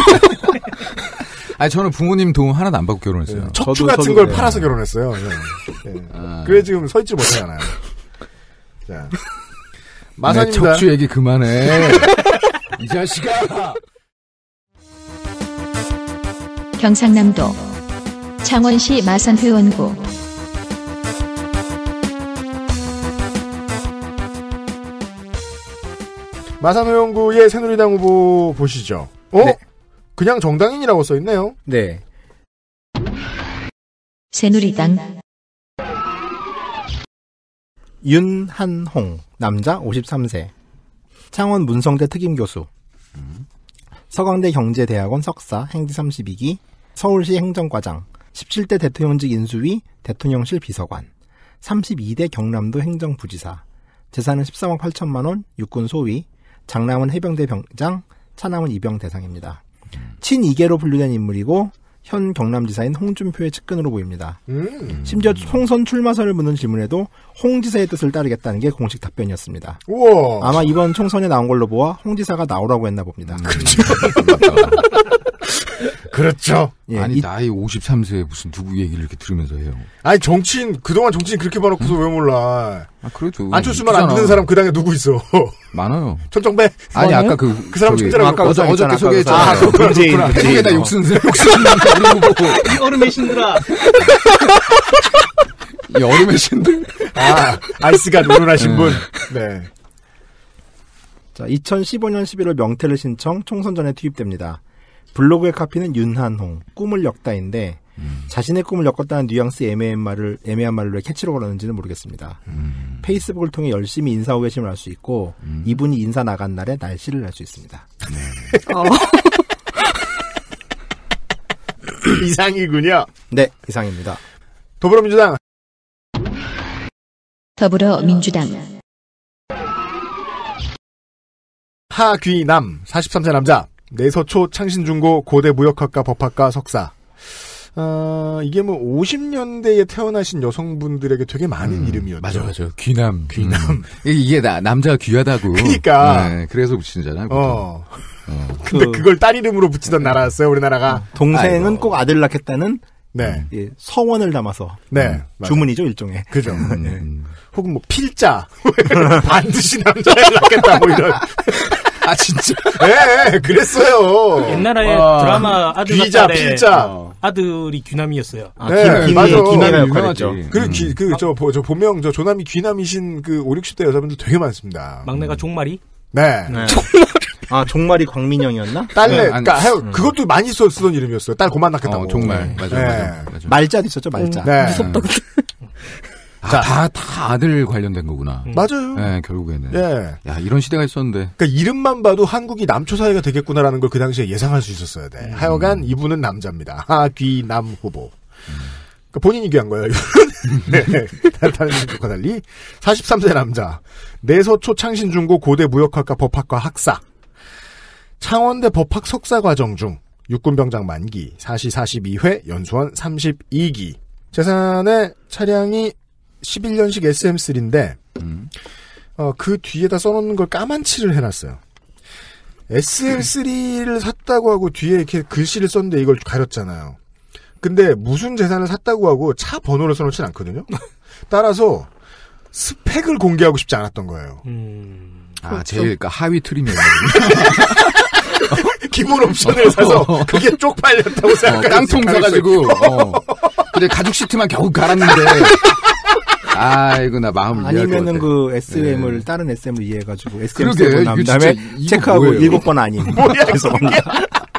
아니 저는 부모님 도움 하나도 안 받고 결혼했어요. 네. 척추 저도- 같은 저도 걸 그래요. 팔아서 결혼했어요. 네. 네. 아. 그래 지금 서 있지 못하잖아요. 자, 내 마산입니다. 척추 얘기 그만해. 이 자식아. 경상남도 창원시 마산회원구 마산회원구의 새누리당 후보 보시죠. 어? 네. 그냥 정당인이라고 써 있네요. 네. 새누리당 윤한홍, 남자 오십삼 세. 창원 문성대 특임교수. 서강대 경제대학원 석사, 행지 삼십이 기. 서울시 행정과장. 십칠 대 대통령직 인수위 대통령실 비서관. 삼십이 대 경남도 행정부지사. 재산은 십삼억 팔천만 원, 육군 소위. 장남은 해병대 병장, 차남은 이병 대상입니다. 친이계로 분류된 인물이고 현 경남지사인 홍준표의 측근으로 보입니다. 음. 심지어 총선 출마설을 묻는 질문에도 홍 지사의 뜻을 따르겠다는 게 공식 답변이었습니다. 우와. 아마 이번 총선에 나온 걸로 보아 홍 지사가 나오라고 했나 봅니다. 그렇죠. 예, 아니 이- 나이 오십삼 세에 무슨 누구 얘기를 이렇게 들으면서 해요. 아니 정치인 그동안 정치인 그렇게 봐놓고서 왜 몰라. 아 그래도 안철수만 안 웃기잖아. 듣는 사람 그 당에 누구 있어. 많아요. 천정배. 아니 뭐예요? 아까 그 그 사람 저기 진짜라고 아까 아까 어저, 있잖아, 어저께 아까 소개했잖아요. 아, 그렇구나. 문재인, 그렇구나. 문재인. 거기다 어. 욕쓰는 욕쓰는 우리 보고 이 얼음의 신들아. 이 얼음의 신들. 아, 아이스가 노련하신 분. 네. 자, 이천십오 년 십일월 명태를 신청 총선 전에 투입됩니다. 블로그의 카피는 윤한홍, 꿈을 엮다인데 음. 자신의 꿈을 엮었다는 뉘앙스 애매한 말을 애매한 말을 왜 캐치로 걸었는지는 모르겠습니다. 음. 페이스북을 통해 열심히 인사 호기심을 알 수 있고 음. 이분이 인사 나간 날에 날씨를 알 수 있습니다. 어, 이상이군요. 네, 이상입니다. 더불어민주당. 더불어민주당 하귀남, 사십삼 세 남자. 내서초 창신중고 고대 무역학과 법학과 석사. 어, 이게 뭐 오십 년대에 태어나신 여성분들에게 되게 많은 음, 이름이었죠. 맞아, 맞아. 귀남. 귀남. 음. 이게 나, 남자가 귀하다고. 그러니까. 네, 그래서 붙이잖아요. 어. 어. 근데 그- 그, 걸 딸 이름으로 붙이던 나라였어요, 우리나라가. 동생은 아이고. 꼭 아들 낳겠다는 네. 예, 서원을 담아서 네. 음, 맞아요. 주문이죠 일종의. 그죠. 음, 네. 음. 혹은 뭐 필자. 반드시 남자를 낳겠다, 뭐 이런. 아, 진짜? 예, 예, 그랬어요. 옛날에 와. 드라마 아들 귀자, 딸의 필자. 어. 아들이 귀남이었어요. 아, 네, 김, 김이, 맞아. 김이가 유명하지. 역할했죠. 그, 음. 기, 그, 저, 보- 저, 본명, 저, 조남이 귀남이신 그, 오, 육십 대 여자분들 되게 많습니다. 막내가 종말이. 네. 네. 아 종말이 광민영이었나? 딸내, 네, 아니, 그니까, 하여, 그것도 많이 써, 쓰던 이름이었어요. 딸 고만 낳겠다고. 어, 정말. 맞아, 네. 맞아, 맞아. 말자도 있었죠 말자. 네. 무섭다. 아, 자. 다, 다 아들 관련된 거구나. 음. 맞아요. 네, 결국에는. 예. 야, 이런 시대가 있었는데. 그니까 이름만 봐도 한국이 남초 사회가 되겠구나라는 걸 그 당시에 예상할 수 있었어야 돼. 음. 하여간 이분은 남자입니다. 하귀남 후보. 그러니까 본인이 귀한 거예요. 네. 다른 분과 달리 사십삼 세 남자. 내서초 창신중고 고대 무역학과 법학과 학사. 창원대 법학 석사 과정 중 육군병장 만기, 사시 사십이 회, 연수원 삼십이 기. 재산의 차량이 십일 년식 에스엠 쓰리인데 음. 어, 그 뒤에다 써놓는 걸 까만칠을 해놨어요. 에스엠 쓰리를 샀다고 하고 뒤에 이렇게 글씨를 썼는데 이걸 가렸잖아요. 근데 무슨 재산을 샀다고 하고 차 번호를 써놓진 않거든요. 따라서 스펙을 공개하고 싶지 않았던 거예요. 음. 아, 제일, 그니까 하위 트림이었나 기본 옵션을 사서 그게 쪽팔렸다고 어, 생각하는 깡통 사가지고, 어. 근데 가죽 시트만 겨우 갈았는데. 아이고, 나 마음을 이해할 것 아니면은 같아. 그 에스엠을 네. 다른 에스엠을 이해해가지고 에스엠 그러게, 쓰고 난 이거 다음에 진짜 이거 체크하고 뭐예요? 일곱 번 아닌. 뭐야, 죄송합니다.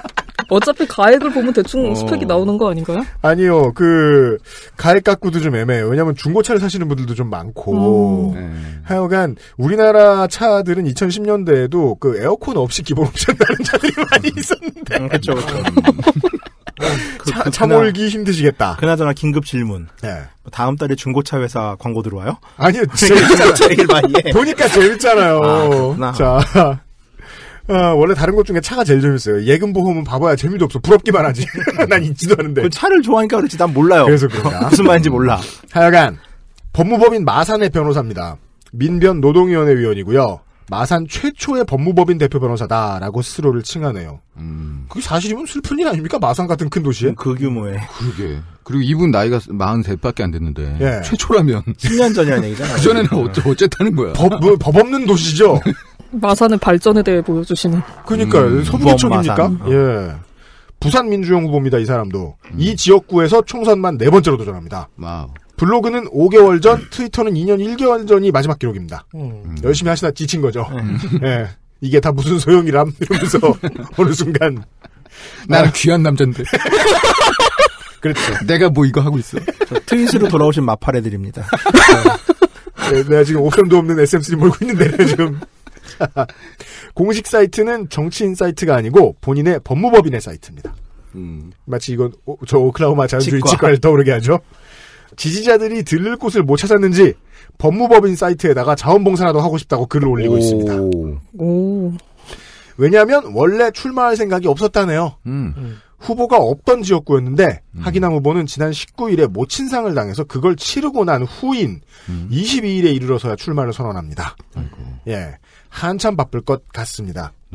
어차피 가액을 보면 대충 어. 스펙이 나오는 거 아닌가요? 아니요, 그, 가액 갖고도 좀 애매해요. 왜냐면 중고차를 사시는 분들도 좀 많고. 네. 하여간, 우리나라 차들은 이천십 년대에도 그 에어컨 없이 기본 옵션 나는 차들이 많이 있었는데. 음, 그렇죠, 그렇죠. 그, 차, 그, 차 몰기 힘드시겠다. 그나저나 긴급 질문. 네. 다음 달에 중고차 회사 광고 들어와요? 아니요, 재밌잖아요. 보니까 재밌잖아요. 아, 그렇구나. 자. 아, 원래 다른 것 중에 차가 제일 재밌어요. 예금보험은 봐봐야 재미도 없어. 부럽기만 하지. 난 있지도 않은데. 그 차를 좋아하니까 그렇지. 난 몰라요. 그래서 그런가? 무슨 말인지 몰라. 하여간 법무법인 마산의 변호사입니다. 민변 노동위원회 위원이고요. 마산 최초의 법무법인 대표 변호사다라고 스스로를 칭하네요. 음. 그게 사실이면 슬픈 일 아닙니까? 마산 같은 큰 도시에? 그 규모에. 그러게. 그리고 이분 나이가 마흔셋밖에 안 됐는데 예. 최초라면 십 년 전이라는 얘기잖아요. 그 전에는 어째 어쨌다는 거야. 법, 뭐, 법 없는 도시죠? 마산의 발전에 대해 보여주시는. 그러니까요. 음, 서부구청입니까? 부엄마산. 예. 부산 민주영 후보입니다. 이 사람도. 음. 이 지역구에서 총선만 네 번째로 도전합니다. 와우. 블로그는 오 개월 전, 트위터는 이 년 일 개월 전이 마지막 기록입니다. 음. 열심히 하시다 지친 거죠. 예. 이게 다 무슨 소용이람? 이러면서 어느 순간. 나는 아, 귀한 남잔데. 그렇죠. 내가 뭐 이거 하고 있어. 트윗으로 돌아오신 마팔해드립니다. 네, 내가 지금 옵션도 없는 에스엠쓰리 몰고 있는데 내가 지금. 공식 사이트는 정치인 사이트가 아니고 본인의 법무법인의 사이트입니다. 음. 마치 이건 오, 저 오클라호마 자연주의 치과. 치과를 떠오르게 하죠. 지지자들이 들를 곳을 못 찾았는지 법무법인 사이트에다가 자원봉사라도 하고 싶다고 글을 올리고 오. 있습니다. 오. 왜냐하면 원래 출마할 생각이 없었다네요. 음. 후보가 없던 지역구였는데 음. 하기남 후보는 지난 십구 일에 모친상을 당해서 그걸 치르고 난 후인 음. 이십이 일에 이르러서야 출마를 선언합니다. 아이고. 예, 한참 바쁠 것 같습니다. 네.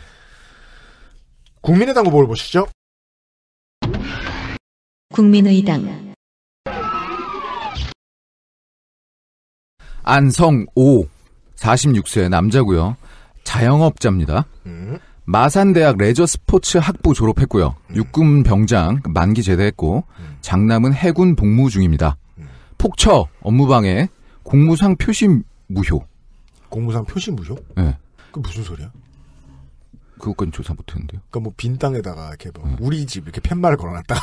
국민의당 후보를 보시죠. 국민의당 안성오 사십육 세 남자고요. 자영업자입니다. 음. 마산대학 레저스포츠 학부 졸업했고요. 음. 육군 병장 만기 제대했고 음. 장남은 해군 복무 중입니다. 음. 폭처 업무방해 공무상 표시 무효. 공무상 표시 무효? 네. 그 무슨 소리야? 그것까지 조사 못했는데요. 그러니까 뭐 빈 땅에다가 이렇게 뭐 음. 우리 집 이렇게 팻말을 걸어놨다가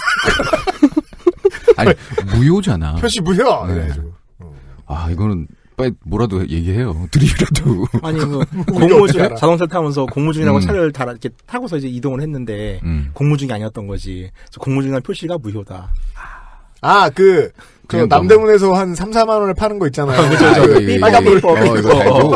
아니 무효잖아. 표시 무효. 네. 그래가지고. 아 이거는 빨리 뭐라도 얘기해요. 드립이라도. 아니, 그, 어떻게 공무 중에, 알아? 자동차 타면서 공무 중이라고 음. 차를 다 이렇게 타고서 이제 이동을 했는데, 음. 공무 중이 아니었던 거지. 그래서 공무 중이라는 표시가 무효다. 아, 그, 그 그냥 남대문에서 한 삼, 사만 원에 파는 거 있잖아요. 그죠, 아, 그죠. 이거, 이거, 빨간 이거, 삐뽀, 어, 이거 삐뽀. 달고.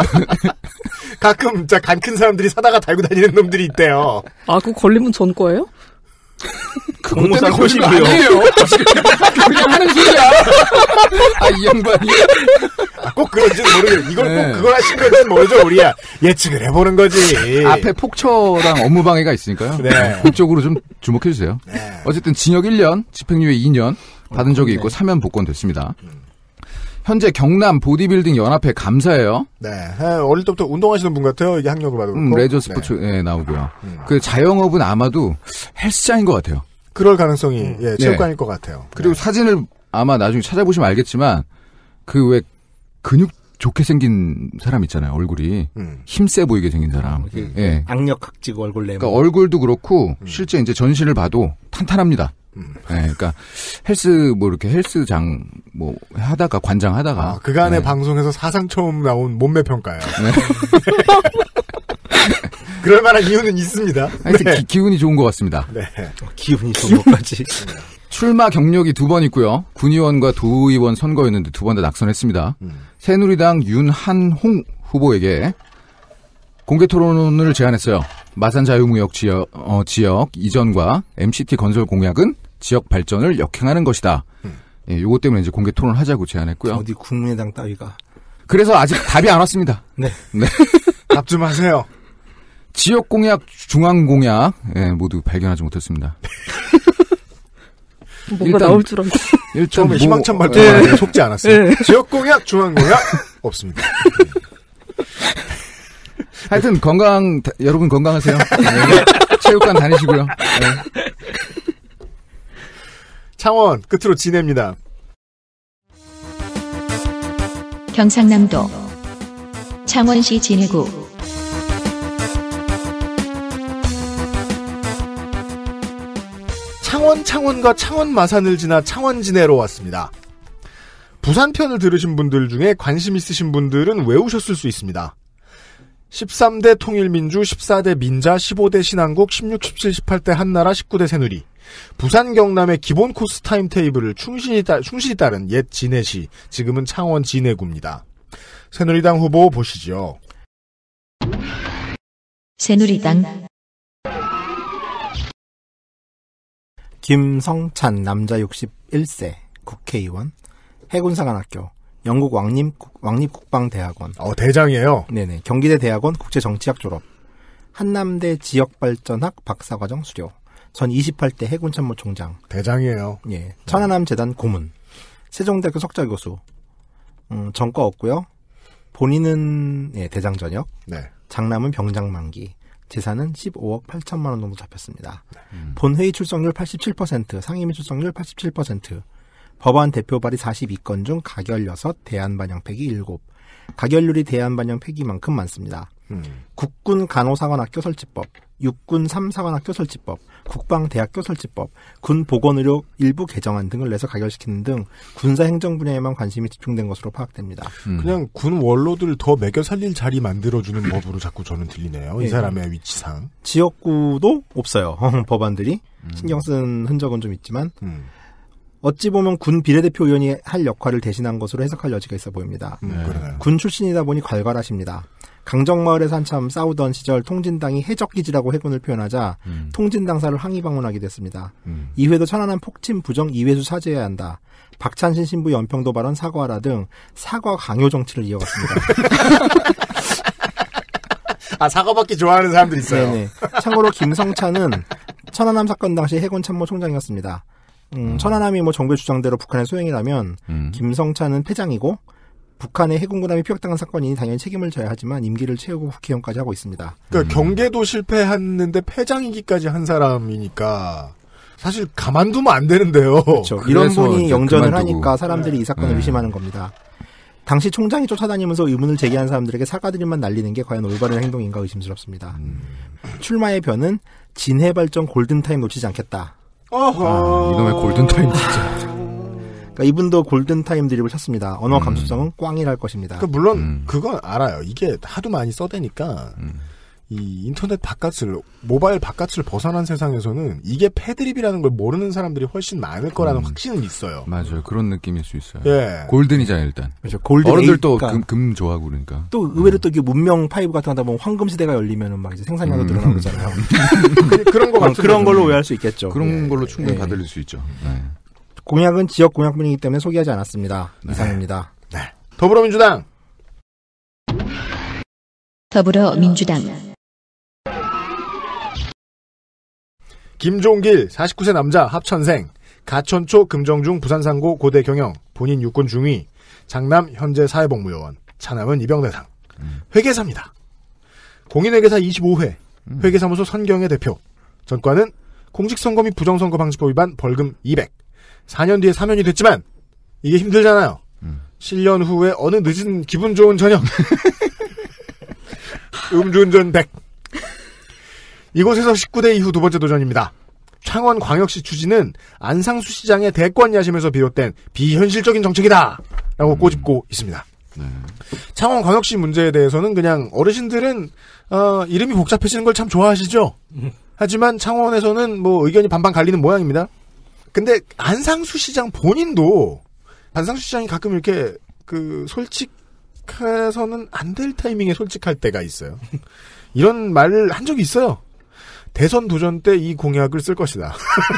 가끔 진짜 간 큰 사람들이 사다가 달고 다니는 놈들이 있대요. 아, 그거 걸리면 전 거예요? 공무상 표시 무효. 아니에요. 그냥 하는 소리야. 아, 이 양반이. 아, 꼭 그런지는 모르겠어요. 이걸 네. 꼭 그걸 하신 건지는 모르죠. 우리야 예측을 해보는 거지. 앞에 폭처랑 업무방해가 있으니까요. 네. 그쪽으로 좀 주목해주세요. 네. 어쨌든 징역 일 년, 집행유예 이 년 받은 적이 있고 네. 사면 복권됐습니다. 현재 경남 보디빌딩 연합회 감사예요. 네. 네, 어릴 때부터 운동하시는 분 같아요. 이게 학력을 받고. 음, 레저 스포츠에 나오고요. 음. 그 자영업은 아마도 헬스장인 것 같아요. 그럴 가능성이 음. 예, 체육관일 것 같아요. 그리고 네. 사진을 아마 나중에 찾아보시면 알겠지만 그 왜 근육 좋게 생긴 사람 있잖아요. 얼굴이 음. 힘세 보이게 생긴 사람. 이렇게 예. 악력 각지고 얼굴 내모. 그러니까 얼굴도 그렇고 음. 실제 이제 전신을 봐도 탄탄합니다. 음. 예, 그러니까 헬스 뭐 이렇게 헬스장 뭐 하다가 관장하다가 아, 그간의 예. 방송에서 사상 처음 나온 몸매 평가요. 네. 그럴 만한 이유는 있습니다. 하여튼 네. 기, 기운이 좋은 것 같습니다. 네. 기분이 좋은 것까지. 출마 경력이 두 번 있고요. 군의원과 도의원 선거였는데 두 번 다 낙선했습니다. 음. 새누리당 윤한홍 후보에게 공개 토론을 제안했어요. 마산 자유무역 지역, 어, 지역 이전과 엠씨티 건설 공약은 지역 발전을 역행하는 것이다. 음. 예, 요것 때문에 이제 공개 토론을 하자고 제안했고요. 어디 국민의당 따위가. 그래서 아직 답이 안 왔습니다. 네. 네. 답 좀 하세요. 지역 공약, 중앙 공약 예, 모두 발견하지 못했습니다. 뭔가 일단- 나올 줄 알고. 일단 처음에 뭐- 희망찬 말투 예. 네. 속지 않았어요. 네. 지역 공약, 중앙 공약 없습니다. 하여튼 건강 다- 여러분 건강하세요. 네. 체육관 다니시고요. 네. 창원 끝으로 지냅니다. 경상남도 창원시 진해구 창원 창원과 창원 마산을 지나 창원 진해로 왔습니다. 부산 편을 들으신 분들 중에 관심 있으신 분들은 외우셨을 수 있습니다. 십삼 대 통일민주, 십사 대 민자, 십오 대 신한국, 십육, 십칠, 십팔 대 한나라, 십구 대 새누리. 부산 경남의 기본 코스 타임테이블을 충실히, 따, 충실히 따른 옛 진해시, 지금은 창원 진해구입니다. 새누리당 후보 보시죠. 새누리당 김성찬 남자 육십일 세 국회의원 해군사관학교 영국 왕립, 왕립국방대학원 어 대장이에요. 네네 경기대 대학원 국제정치학 졸업 한남대 지역발전학 박사과정 수료 전 이십팔 대 해군참모총장 대장이에요. 예 천안함 재단 고문 세종대학교 석좌교수 음, 전과 없고요. 본인은 예, 대장 전역 네. 장남은 병장 만기 재산은 십오억 팔천만 원 정도 잡혔습니다. 음. 본회의 출석률 팔십칠 퍼센트 상임위 출석률 팔십칠 퍼센트 법안 대표 발의 사십이 건 중 가결 육, 대안 반영 폐기 칠, 가결률이 대안 반영 폐기만큼 많습니다. 음. 국군 간호사관학교 설치법, 육군 삼사관학교 설치법, 국방대학교 설치법, 군보건의료 일부 개정안 등을 내서 가결시키는 등 군사행정 분야에만 관심이 집중된 것으로 파악됩니다. 음. 그냥 군 원로들 더 매겨 살릴 자리 만들어주는 법으로 자꾸 저는 들리네요. 이 네. 사람의 위치상. 지역구도 없어요. 법안들이. 음. 신경 쓴 흔적은 좀 있지만 음. 어찌 보면 군 비례대표 의원이 할 역할을 대신한 것으로 해석할 여지가 있어 보입니다. 음, 네. 그러네요. 군 출신이다 보니 괄괄하십니다. 강정마을에서 한참 싸우던 시절 통진당이 해적기지라고 해군을 표현하자 음. 통진당사를 항의 방문하게 됐습니다. 음. 이회도 천안함 폭침 부정 이회수 사죄해야 한다. 박찬신 신부 연평도 발언 사과하라 등 사과 강요 정치를 이어갔습니다. 아 사과받기 좋아하는 사람들 있어요. 네네. 참고로 김성찬은 천안함 사건 당시 해군 참모총장이었습니다. 음, 천안함이 뭐 정부의 주장대로 북한의 소행이라면 음. 김성찬은 패장이고 북한의 해군군함이 피격당한 사건이니 당연히 책임을 져야 하지만 임기를 채우고 국회의원까지 하고 있습니다. 그러니까 경계도 실패했는데 패장이기까지 한 사람이니까 사실 가만두면 안 되는데요. 그렇죠. 이런 그래서 분이 이제 영전을 그만두고. 하니까 사람들이 이 사건을 네. 의심하는 겁니다. 당시 총장이 쫓아다니면서 의문을 제기한 사람들에게 사과드림만 날리는 게 과연 올바른 행동인가 의심스럽습니다. 음. 출마의 변은 진해발전 골든타임 놓치지 않겠다. 어허. 아, 이놈의 골든타임 진짜. 그러니까 이분도 골든타임 드립을 쳤습니다. 언어 감수성은 꽝이랄 것입니다. 그러니까 물론 음. 그건 알아요. 이게 하도 많이 써대니까 음. 이 인터넷 바깥을 모바일 바깥을 벗어난 세상에서는 이게 패드립이라는 걸 모르는 사람들이 훨씬 많을 거라는 음. 확신은 있어요. 맞아요. 그런 느낌일 수 있어요. 예. 골든이잖아요, 일단. 그렇죠. 골든 어른들 에이- 또 그러니까 금, 금 좋아하고 그러니까. 또 의외로 또 이게 문명 파이브 같은 거 하다 보면 황금 시대가 열리면은 막 이제 생산량도 음. 늘어나고 그러잖아요. 그, 그런 거 어, 같은 그런 걸로 거죠. 오해할 수 있겠죠. 그런 예, 걸로 충분히 예. 받아들일 수 있죠. 네. 공약은 지역 공약분이기 때문에 소개하지 않았습니다. 이상입니다. 네. 더불어민주당 더불어민주당 김종길 사십구 세 남자 합천생 가천초 금정중 부산상고 고대 경영 본인 육군 중위 장남 현재 사회복무요원 차남은 이병대상 음. 회계사입니다. 공인회계사 이십오 회 음. 회계사무소 선경의 대표 전과는 공직선거 및 부정선거방지법 위반 벌금 이백 사 년 뒤에 사면이 됐지만 이게 힘들잖아요. 음. 칠 년 후에 어느 늦은 기분 좋은 저녁 음주운전 백 이곳에서 십구 대 이후 두 번째 도전입니다. 창원광역시 추진은 안상수 시장의 대권 야심에서 비롯된 비현실적인 정책이다 라고 음. 꼬집고 있습니다. 네. 창원광역시 문제에 대해서는 그냥 어르신들은 어, 이름이 복잡해지는 걸 참 좋아하시죠. 하지만 창원에서는 뭐 의견이 반반 갈리는 모양입니다. 근데 안상수 시장 본인도 안상수 시장이 가끔 이렇게 그 솔직해서는 안 될 타이밍에 솔직할 때가 있어요. 이런 말을 한 적이 있어요. 대선 도전 때 이 공약을 쓸 것이다.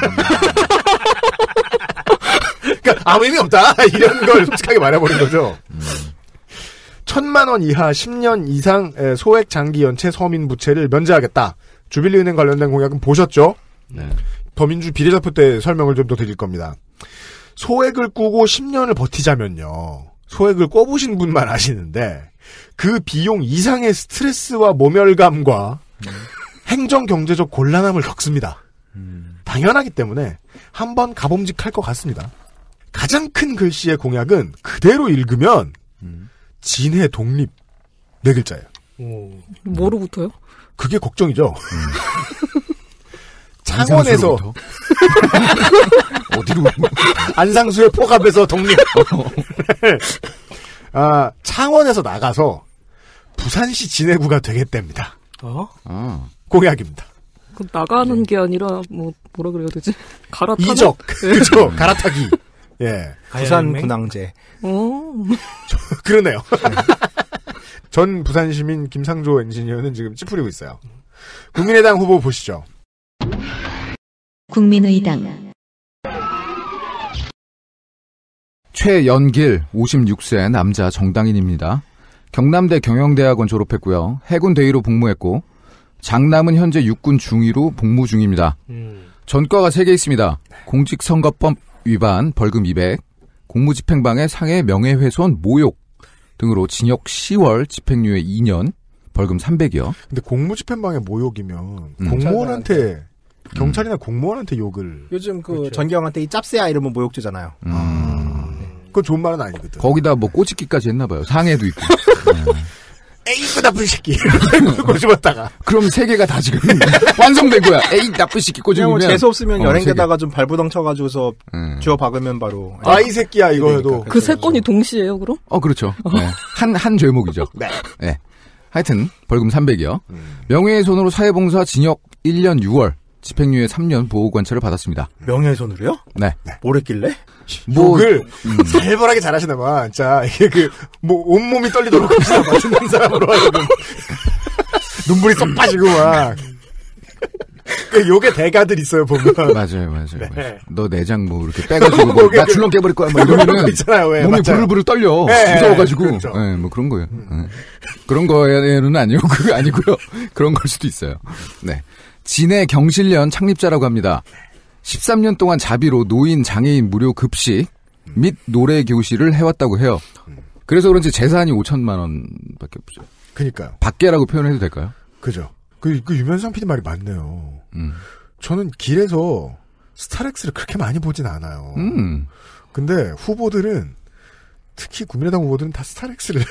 그러니까 아무 의미 없다. 이런 걸 솔직하게 말해버린 거죠. 천만 원 이하 십 년 이상 소액 장기 연체 서민 부채를 면제하겠다. 주빌리은행 관련된 공약은 보셨죠? 네. 더민주 비례대표 때 설명을 좀 더 드릴 겁니다. 소액을 꾸고 십 년을 버티자면요. 소액을 꿔보신 분만 아시는데 그 비용 이상의 스트레스와 모멸감과 음. 행정 경제적 곤란함을 겪습니다. 음. 당연하기 때문에 한번 가봄직할 것 같습니다. 가장 큰 글씨의 공약은 그대로 읽으면 음. 진해 독립 네 글자예요. 오. 뭐로부터요? 그게 걱정이죠. 음. 창원에서 어디로 안상수의 포갑에서 독립. 아, 창원에서 나가서 부산시 진해구가 되겠답니다. 어? 아. 공약입니다. 그 나가는 게 아니라 뭐 뭐라 그래야 되지? 갈아타는? 이적. 그렇죠. 갈아타기. 예. 부산 군항제. 어. 그러네요. 전 부산시민 김상조 엔지니어는 지금 찌푸리고 있어요. 국민의당 후보 보시죠. 국민의당 최연길 오십육 세 남자 정당인입니다. 경남대 경영대학원 졸업했고요. 해군 대위로 복무했고 장남은 현재 육군 중위로 복무 중입니다. 음. 전과가 세 개 있습니다. 공직선거법 위반 벌금 이백, 공무집행방해 상해 명예훼손 모욕 등으로 징역 시월 집행유예 이 년 벌금 삼백이요. 근데 공무집행방해 모욕이면 음. 공무원한테 경찰이나 음. 공무원한테 욕을 요즘 그 그렇죠. 전경한테 이 짭새야 이러면 모욕죄잖아요. 음. 아, 그건 좋은 말은 아니거든. 거기다 뭐 꼬집기까지 했나봐요. 상해도 있고. 에이 그 나쁜 새끼 꼬집었다가 그럼 세 개가 다 지금 완성된 거야. 에이 나쁜 새끼 그냥 뭐 꼬집으면 재수 없으면 어, 연행대다가 좀 발부덩 쳐가지고서 음. 주워 박으면 바로 아 이 새끼야 이거 해도 그 세 건이 동시에요, 그럼? 어 그렇죠. 네. 한, 한 죄목이죠. 네. 네. 하여튼 벌금 삼백이요. 음. 명예훼손으로 사회봉사 징역 일 년 유 월 집행유예 삼 년 보호관찰을 받았습니다. 명예훼손으로요? 네. 뭘 했길래? 뭐 욕을 음. 살벌하게 잘하시나 봐. 자 이게 그 뭐 온몸이 떨리도록 하시나 봐. 듣는 사람으로 하여금 눈물이 쏙 빠지고 막. 그 욕의 대가들 있어요 보면. 맞아요, 맞아요. 네. 맞아요. 너 내장 뭐 이렇게 빼가지고 뭐, 나 줄넘 깨버릴 거야. 막 이러면은 있잖아요. 왜, 몸이 맞아요. 부들부들 떨려. 네, 무서워가지고. 그렇죠. 네, 뭐 그런 거예요. 네. 그런 거에는 아니고 그게 아니고요. 그런 걸 수도 있어요. 네. 진해 경실련 창립자라고 합니다. 십삼 년 동안 자비로 노인, 장애인 무료 급식 및 노래 교실을 해왔다고 해요. 그래서 그런지 재산이 오천만 원밖에 없죠. 그니까요. 밖에라고 표현해도 될까요? 그죠. 그, 그 유면상 피디 말이 맞네요. 음. 저는 길에서 스타렉스를 그렇게 많이 보진 않아요. 음. 근데 후보들은 특히 국민의당 후보들은 다 스타렉스를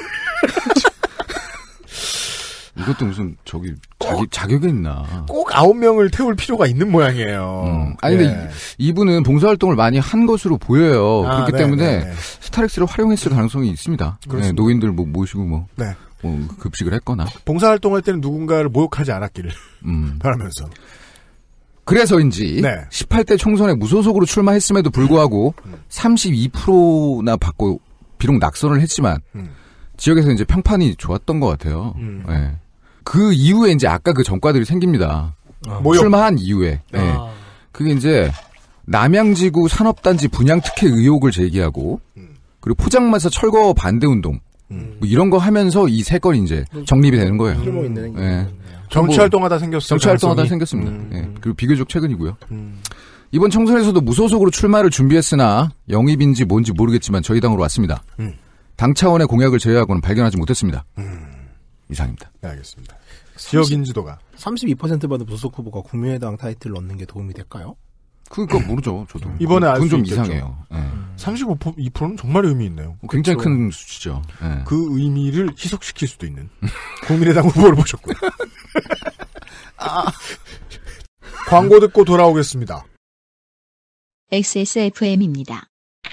이것도 무슨 저기 자기 자격이 있나? 꼭 아홉 명을 태울 필요가 있는 모양이에요. 음. 아니 예. 근데 이, 이분은 봉사활동을 많이 한 것으로 보여요. 아, 그렇기 네, 때문에 네, 네. 스타렉스를 활용했을 가능성이 있습니다. 네, 노인들 뭐 모시고 뭐, 네. 뭐 급식을 했거나. 봉사활동할 때는 누군가를 모욕하지 않았기를 음. 바라면서. 그래서인지 네. 십팔 대 총선에 무소속으로 출마했음에도 불구하고 음. 삼십이 퍼센트나 받고 비록 낙선을 했지만 음. 지역에서 이제 평판이 좋았던 것 같아요. 음. 네. 그 이후에 이제 아까 그 전과들이 생깁니다. 아. 모욕. 출마한 이후에. 네. 아. 그게 이제 남양지구 산업단지 분양 특혜 의혹을 제기하고 음. 그리고 포장마차 철거 반대 운동 음. 뭐 이런 거 하면서 이 세 건이 이제 정립이 되는 거예요. 쓸모 있는 네. 정치활동하다 생겼어요. 정치활동하다 가능성이. 생겼습니다. 음. 네. 그리고 비교적 최근이고요. 음. 이번 총선에서도 무소속으로 출마를 준비했으나 영입인지 뭔지 모르겠지만 저희 당으로 왔습니다. 음. 당 차원의 공약을 제외하고는 발견하지 못했습니다. 음. 이상입니다. 네, 알겠습니다. 지역 인지도가 삼십이 퍼센트 받은 무소속 후보가 국민의당 타이틀을 얻는 게 도움이 될까요? 그거 모르죠, 저도. 이번에 알 그건 수 좀 있겠죠. 이상해요. 네. 삼십오 퍼센트는 정말 의미 있네요. 굉장히 그렇죠. 큰 수치죠. 네. 그 의미를 희석시킬 수도 있는 국민의당 후보를 보셨고요. 아. 광고 듣고 돌아오겠습니다. 엑스에스에프엠입니다.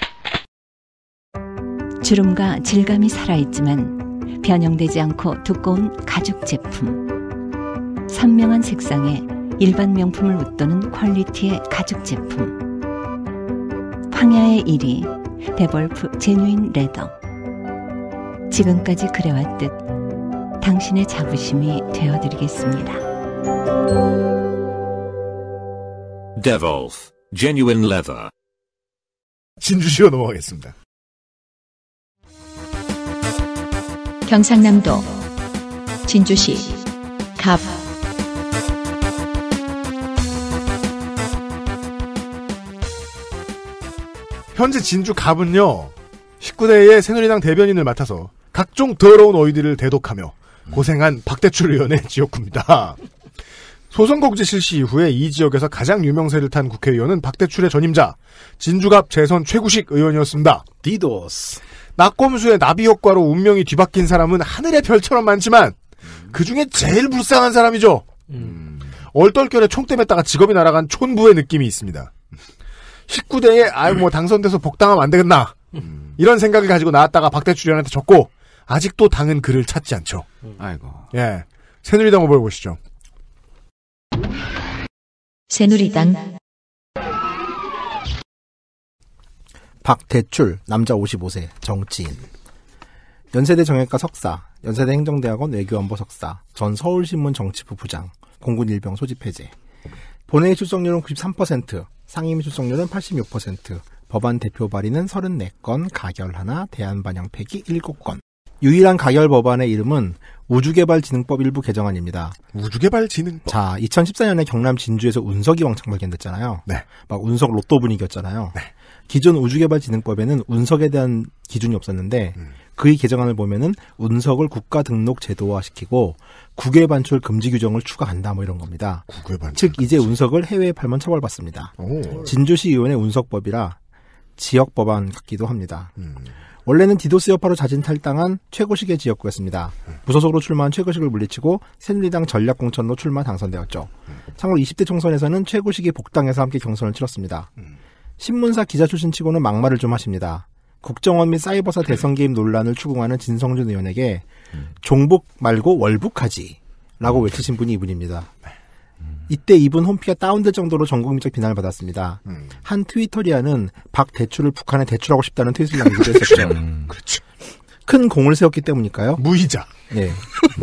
주름과 질감이 살아있지만 변형되지 않고 두꺼운 가죽 제품. 선명한 색상에 일반 명품을 웃도는 퀄리티의 가죽 제품. 황야의 일 위 데볼프 제뉴인 레더. 지금까지 그래왔듯 당신의 자부심이 되어드리겠습니다. Devolf Genuine Leather. 진주시로 넘어가겠습니다. 경상남도 진주시 갑 현재 진주 갑은요, 십구 대의 새누리당 대변인을 맡아서 각종 더러운 어휘들을 대독하며 고생한 박대출 의원의 지역구입니다. 소선거구제 실시 이후에 이 지역에서 가장 유명세를 탄 국회의원은 박대출의 전임자, 진주갑 재선 최구식 의원이었습니다. 디도스. 낙검수의 나비 효과로 운명이 뒤바뀐 사람은 하늘의 별처럼 많지만 그 중에 제일 불쌍한 사람이죠. 음. 얼떨결에 총대 맸다가 직업이 날아간 촌부의 느낌이 있습니다. 십구 대에 아유 뭐 당선돼서 복당하면 안 되겠나 이런 생각을 가지고 나왔다가 박대출연한테 졌고 아직도 당은 그를 찾지 않죠. 아이고. 예, 새누리당 후보를 보시죠. 새누리당 박대출, 남자 오십오 세, 정치인. 연세대 정형외과 석사, 연세대 행정대학원 외교안보 석사, 전 서울신문 정치부 부장, 공군 일병 소집 해제. 본회의 출석률은 구십삼 퍼센트, 상임위 출석률은 팔십육 퍼센트, 법안 대표 발의는 삼십사 건, 가결 하나, 대안 반영 폐기 일곱 건. 유일한 가결 법안의 이름은 우주개발진흥법 일부 개정안입니다. 우주개발진흥법. 자, 이천십사 년에 경남 진주에서 운석이 왕창 발견됐잖아요. 네. 막 운석 로또 분위기였잖아요. 네. 기존 우주개발진흥법에는 운석에 대한 기준이 없었는데 음. 그의 개정안을 보면은 운석을 국가 등록 제도화시키고 국외 반출 금지 규정을 추가한다 뭐 이런 겁니다. 국외 반출. 즉 이제 운석을 해외에 팔면 처벌받습니다. 오. 진주시 의원의 운석법이라 지역 법안 같기도 합니다. 음. 원래는 디도스 여파로 자진 탈당한 최고식의 지역구였습니다. 무소속으로 출마한 최고식을 물리치고 새누리당 전략공천로 출마 당선되었죠. 참고로 이십 대 총선에서는 최고식이 복당해서 함께 경선을 치렀습니다. 신문사 기자 출신 치고는 막말을 좀 하십니다. 국정원 및 사이버사 대선 개입 논란을 추궁하는 진성준 의원에게 종북 말고 월북하지 라고 외치신 분이 이분입니다. 이때 이분 홈피가 다운될 정도로 전국민적 비난을 받았습니다. 음. 한 트위터리아는 박대출을 북한에 대출하고 싶다는 트윗을 남기기도 했었죠. 음. 그렇죠. 큰 공을 세웠기 때문일까요? 무이자. 네.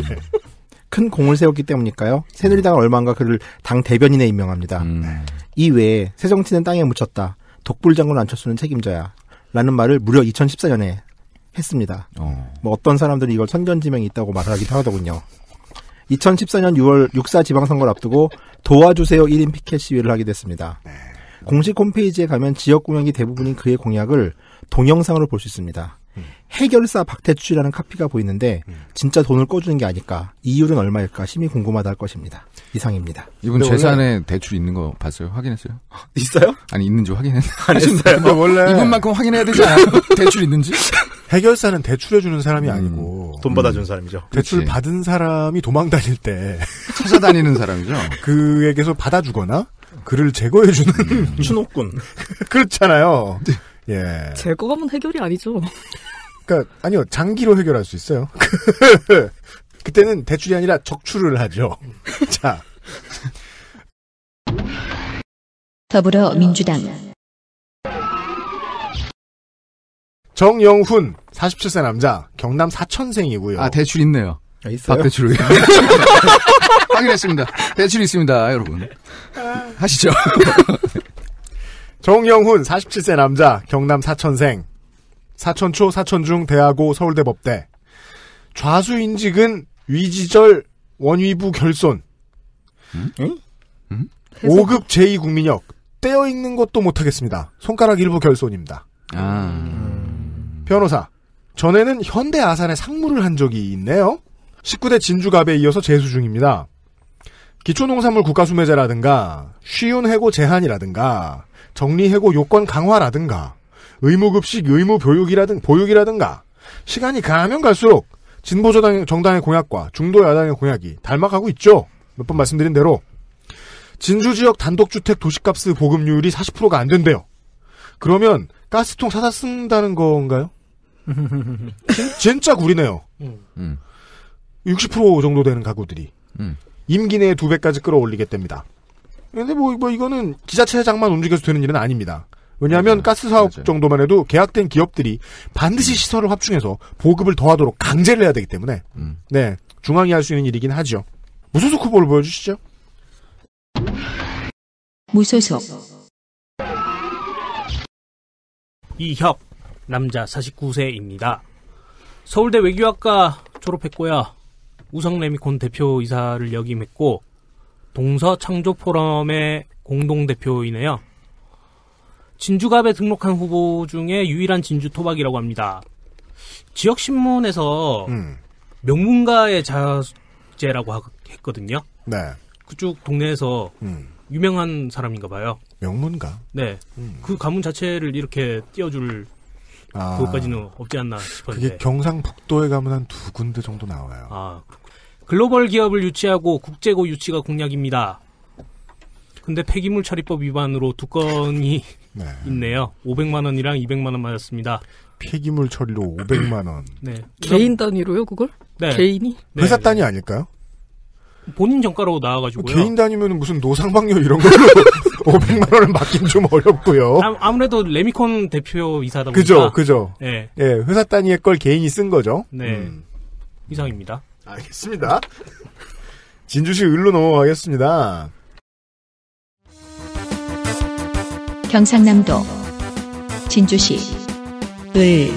큰 공을 세웠기 때문일까요? 새누리당은 얼마 안가 그를 당 대변인에 임명합니다. 음. 이 외에 새정치는 땅에 묻혔다. 독불장군 안철수는 책임져야. 라는 말을 무려 이천십사 년에 했습니다. 어. 뭐 어떤 사람들이 이걸 선견지명이 있다고 말하기도 하더군요. 이천십사 년 유월 육사 지방선거를 앞두고 도와주세요 일 인 피켓 시위를 하게 됐습니다. 네. 공식 홈페이지에 가면 지역 공약이 대부분인 그의 공약을 동영상으로 볼 수 있습니다. 음. 해결사 박대출이라는 카피가 보이는데 음. 진짜 돈을 꿔주는 게 아닐까, 이율은 얼마일까 심히 궁금하다 할 것입니다. 이상입니다. 이분 근데 재산에 대출 있는 거 봤어요? 확인했어요? 있어요? 아니 있는지 확인했는데 안 했어요. 근데 원래 이분만큼 확인해야 되지 않아요? 대출 있는지? 해결사는 대출해주는 사람이 아니고 돈 받아준 사람이죠. 대출 그치. 받은 사람이 도망 다닐 때 찾아다니는 사람이죠. 그에게서 받아주거나 그를 제거해주는 추노꾼. 그렇잖아요. 예. 제거하면 해결이 아니죠. 그러니까 아니요 장기로 해결할 수 있어요. 그때는 대출이 아니라 적출을 하죠. 자, 더불어민주당 정영훈 사십칠 세 남자 경남 사천생이고요. 아 대출 있네요. 아, 있어요? 박대출 확인했습니다. 대출 있습니다, 여러분. 하시죠. 정영훈 사십칠 세 남자 경남 사천생 사천초 사천중 대하고 서울대 법대 좌수인직은 위지절 원위부 결손 음? 응? 오 급 제이 국민역 떼어 읽는 것도 못하겠습니다. 손가락 일부 결손입니다. 아. 변호사 전에는 현대 아산에 상무를 한 적이 있네요. 십구 대 진주갑에 이어서 재수 중입니다. 기초농산물 국가수매제라든가 쉬운 해고 제한이라든가 정리해고 요건 강화라든가 의무급식 의무보육이라든 보육이라든가 시간이 가면 갈수록 진보정당의 정당의 공약과 중도야당의 공약이 닮아가고 있죠. 몇 번 말씀드린 대로 진주지역 단독주택 도시가스 보급률이 사십 퍼센트가 안 된대요. 그러면 가스통 사다 쓴다는 건가요? 진, 진짜 구리네요. 음. 육십 퍼센트 정도 되는 가구들이 음. 임기 내에 두 배까지 끌어올리겠답니다. 근데 뭐, 뭐 이거는 기자체장만 움직여서 되는 일은 아닙니다. 왜냐하면 맞아요. 가스 사업 맞아요. 정도만 해도 계약된 기업들이 반드시 시설을 합충해서 보급을 더하도록 강제를 해야 되기 때문에 음. 네 중앙이 할 수 있는 일이긴 하죠. 무소속 후보를 보여주시죠. 무소속 이협 남자 사십구 세입니다. 서울대 외교학과 졸업했고요. 우성레미콘 대표이사를 역임했고 동서창조포럼의 공동대표이네요. 진주갑에 등록한 후보 중에 유일한 진주토박이라고 합니다. 지역신문에서 음. 명문가의 자제라고 하, 했거든요. 네. 그쪽 동네에서 음. 유명한 사람인가 봐요. 명문가. 네. 음. 그 가문 자체를 이렇게 띄워줄 아, 그것까지는 없지 않나 싶었는데. 그게 경상북도에 가면 한 두 군데 정도 나와요. 아, 그렇군. 글로벌 기업을 유치하고 국제고 유치가 공약입니다. 근데 폐기물 처리법 위반으로 두 건이 네. 있네요. 오백만 원이랑 이백만 원 맞았습니다. 폐기물 처리로 오백만 원. 네. 개인 단위로요, 그걸? 네. 개인이? 네. 회사 단위 아닐까요? 본인 정가로 나와가지고요. 개인 단위면 무슨 노상방뇨 이런 걸로 오백만 원을 맡긴 좀 어렵고요. 아, 아무래도 레미콘 대표 이사다 보니까. 그죠, 그죠. 네. 예, 회사 단위의 걸 개인이 쓴 거죠. 네. 음. 이상입니다. 알겠습니다. 진주시 을로 넘어가겠습니다. 경상남도 진주시 을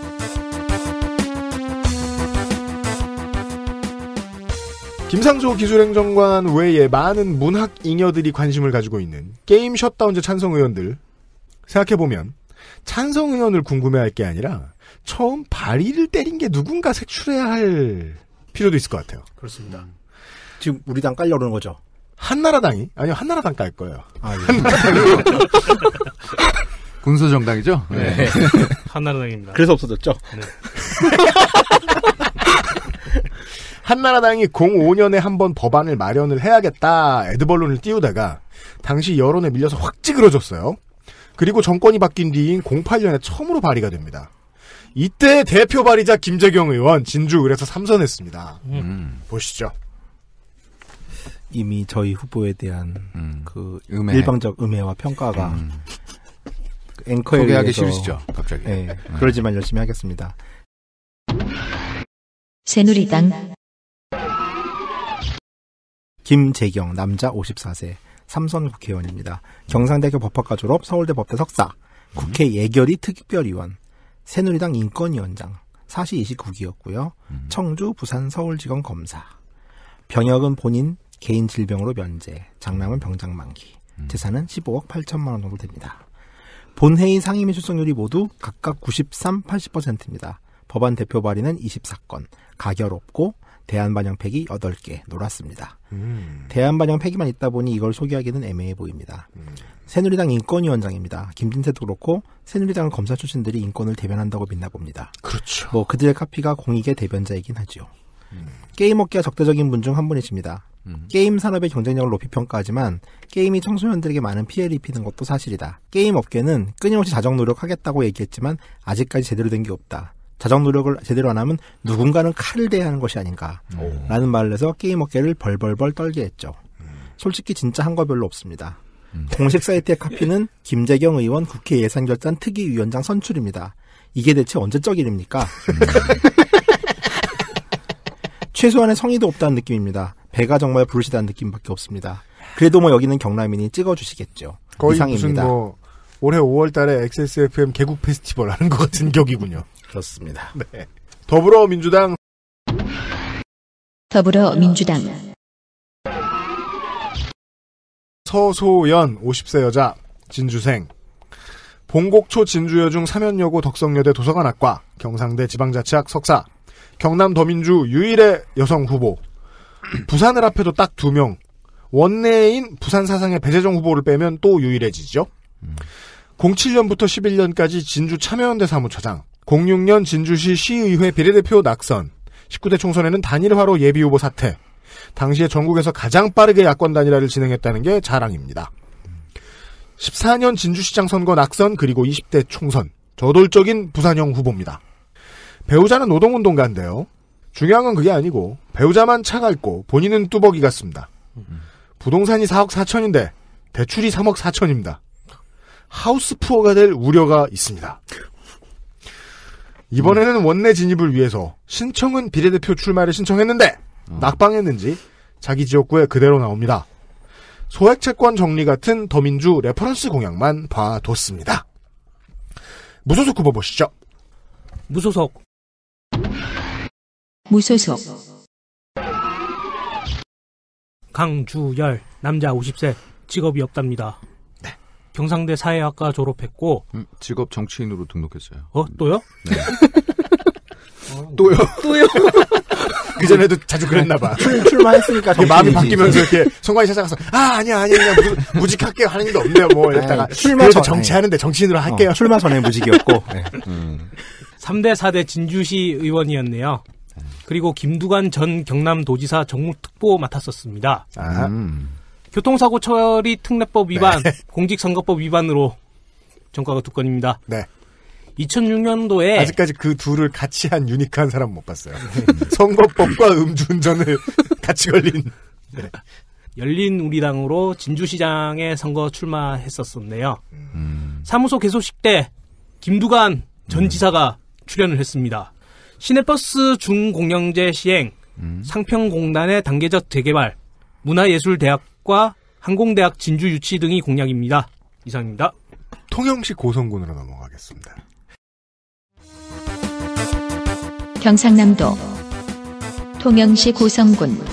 김상조 기술행정관 외에 많은 문학 잉여들이 관심을 가지고 있는 게임 셧다운제 찬성 의원들 생각해보면 찬성 의원을 궁금해할 게 아니라 처음 발의를 때린 게 누군가 색출해야 할 필요도 있을 것 같아요. 그렇습니다. 지금 우리 당 깔려 오르는 거죠? 한나라당이 아니요 한나라당 깔 거예요. 아, 예. 군소정당이죠? 네. 네. 한나라당입니다. 그래서 없어졌죠? 네. 한나라당이 공오 년에 한 번 법안을 마련을 해야겠다 에드벌론을 띄우다가 당시 여론에 밀려서 확 찌그러졌어요. 그리고 정권이 바뀐 뒤인 공팔 년에 처음으로 발의가 됩니다. 이때 대표 발의자 김재경 의원 진주을에서 삼선했습니다. 음. 보시죠. 이미 저희 후보에 대한 음. 그 음해. 일방적 음해와 평가가 음. 그 앵커에 소개하기 의해서 싫으시죠? 갑자기. 네, 그러지만 열심히 하겠습니다. 새누리당 김재경 남자 오십사 세 삼선 국회의원입니다. 경상대학교 법학과 졸업, 서울대 법대 석사, 국회 예결위 특별위원, 새누리당 인권위원장, 사시 이십구 기였고요. 음. 청주, 부산, 서울지검 검사. 병역은 본인 개인 질병으로 면제, 장남은 병장 만기. 음. 재산은 십오억 팔천만 원 정도 됩니다. 본회의 상임위 출석률이 모두 각각 구십삼, 팔십 퍼센트입니다. 법안 대표 발의는 이십사 건, 가결 없고 대안반영 팩이 여덟 개 놀았습니다. 음. 대안반영 팩이만 있다 보니 이걸 소개하기는 애매해 보입니다. 음. 새누리당 인권위원장입니다. 김진태도 그렇고 새누리당 검사 출신들이 인권을 대변한다고 믿나 봅니다. 그렇죠. 뭐 그들의 카피가 공익의 대변자이긴 하죠. 음. 게임 업계와 적대적인 분 중 한 분이십니다. 음. 게임 산업의 경쟁력을 높이 평가하지만 게임이 청소년들에게 많은 피해를 입히는 것도 사실이다. 게임 업계는 끊임없이 자정 노력하겠다고 얘기했지만 아직까지 제대로 된 게 없다. 자정 노력을 제대로 안 하면 누군가는 칼을 대야 하는 것이 아닌가 라는 말을 해서 게임 업계를 벌벌벌 떨게 했죠. 솔직히 진짜 한 거 별로 없습니다. 음. 공식 사이트의 카피는 김재경 의원 국회 예산결산 특위위원장 선출입니다. 이게 대체 언제적 일입니까? 최소한의 성의도 없다는 느낌입니다. 배가 정말 부르시다는 느낌밖에 없습니다. 그래도 뭐 여기는 경남인이 찍어주시겠죠. 거의 이상입니다. 무슨 뭐 올해 오월 달에 엑스에스에프엠 개국 페스티벌 하는 것 같은 격이군요. 그렇습니다. 네. 더불어민주당 더불어민주당 서소연 오십 세 여자 진주생 봉곡초 진주여중 삼연여고 덕성여대 도서관학과 경상대 지방자치학 석사 경남 더민주 유일의 여성 후보 부산을 합해도 딱 두 명 원내인 부산사상의 배재정 후보를 빼면 또 유일해지죠. 음. 공칠 년부터 십일 년까지 진주 참여연대 사무처장 공육 년 진주시 시의회 비례대표 낙선 십구 대 총선에는 단일화로 예비후보 사퇴 당시에 전국에서 가장 빠르게 야권 단일화를 진행했다는 게 자랑입니다. 십사 년 진주시장 선거 낙선 그리고 이십 대 총선 저돌적인 부산형 후보입니다. 배우자는 노동운동가인데요. 중요한 건 그게 아니고 배우자만 차가 있고 본인은 뚜벅이 같습니다. 부동산이 사억 사천인데 대출이 삼억 사천입니다. 하우스 푸어가 될 우려가 있습니다. 이번에는 원내 진입을 위해서 신청은 비례대표 출마를 신청했는데 낙방했는지 자기 지역구에 그대로 나옵니다. 소액채권 정리 같은 더민주 레퍼런스 공약만 봐뒀습니다. 무소속 후보 보시죠. 무소속 무소속 강주열 남자 오십 세 직업이 없답니다. 네. 경상대 사회학과 졸업했고 음, 직업 정치인으로 등록했어요. 어 또요? 네. 또요. 또요? 그전에도 자주 그랬나봐. 출, 출마했으니까 이게 마음이 정신이지. 바뀌면서 이렇게 선관위 찾아가서 아 아니야 아니야 그냥 무슨 무직할게요 하는 일도 없네요 뭐 이랬다가 아이, 출마 그래도 전- 정치하는데 정치인으로 할게요. 어, 출마 전에 무직이었고. 네. 음. 삼 대 사 대 진주시 의원이었네요. 그리고 김두관 전 경남도지사 정무특보 맡았었습니다. 아, 음. 교통사고 처리 특례법 위반, 네. 공직선거법 위반으로 전과가 두 건입니다. 네. 이천육 년도에 아직까지 그 둘을 같이 한 유니크한 사람 못 봤어요. 선거법과 음주운전을 같이 걸린. 네. 열린우리당으로 진주시장에 선거 출마했었었네요. 음. 사무소 개소식 때 김두관 전 지사가 출연을 했습니다. 시내버스 중공영제 시행, 음. 상평공단의 단계적 재개발, 문화예술대학과 항공대학 진주 유치 등이 공약입니다. 이상입니다. 통영시 고성군으로 넘어가겠습니다. 경상남도 통영시 고성군.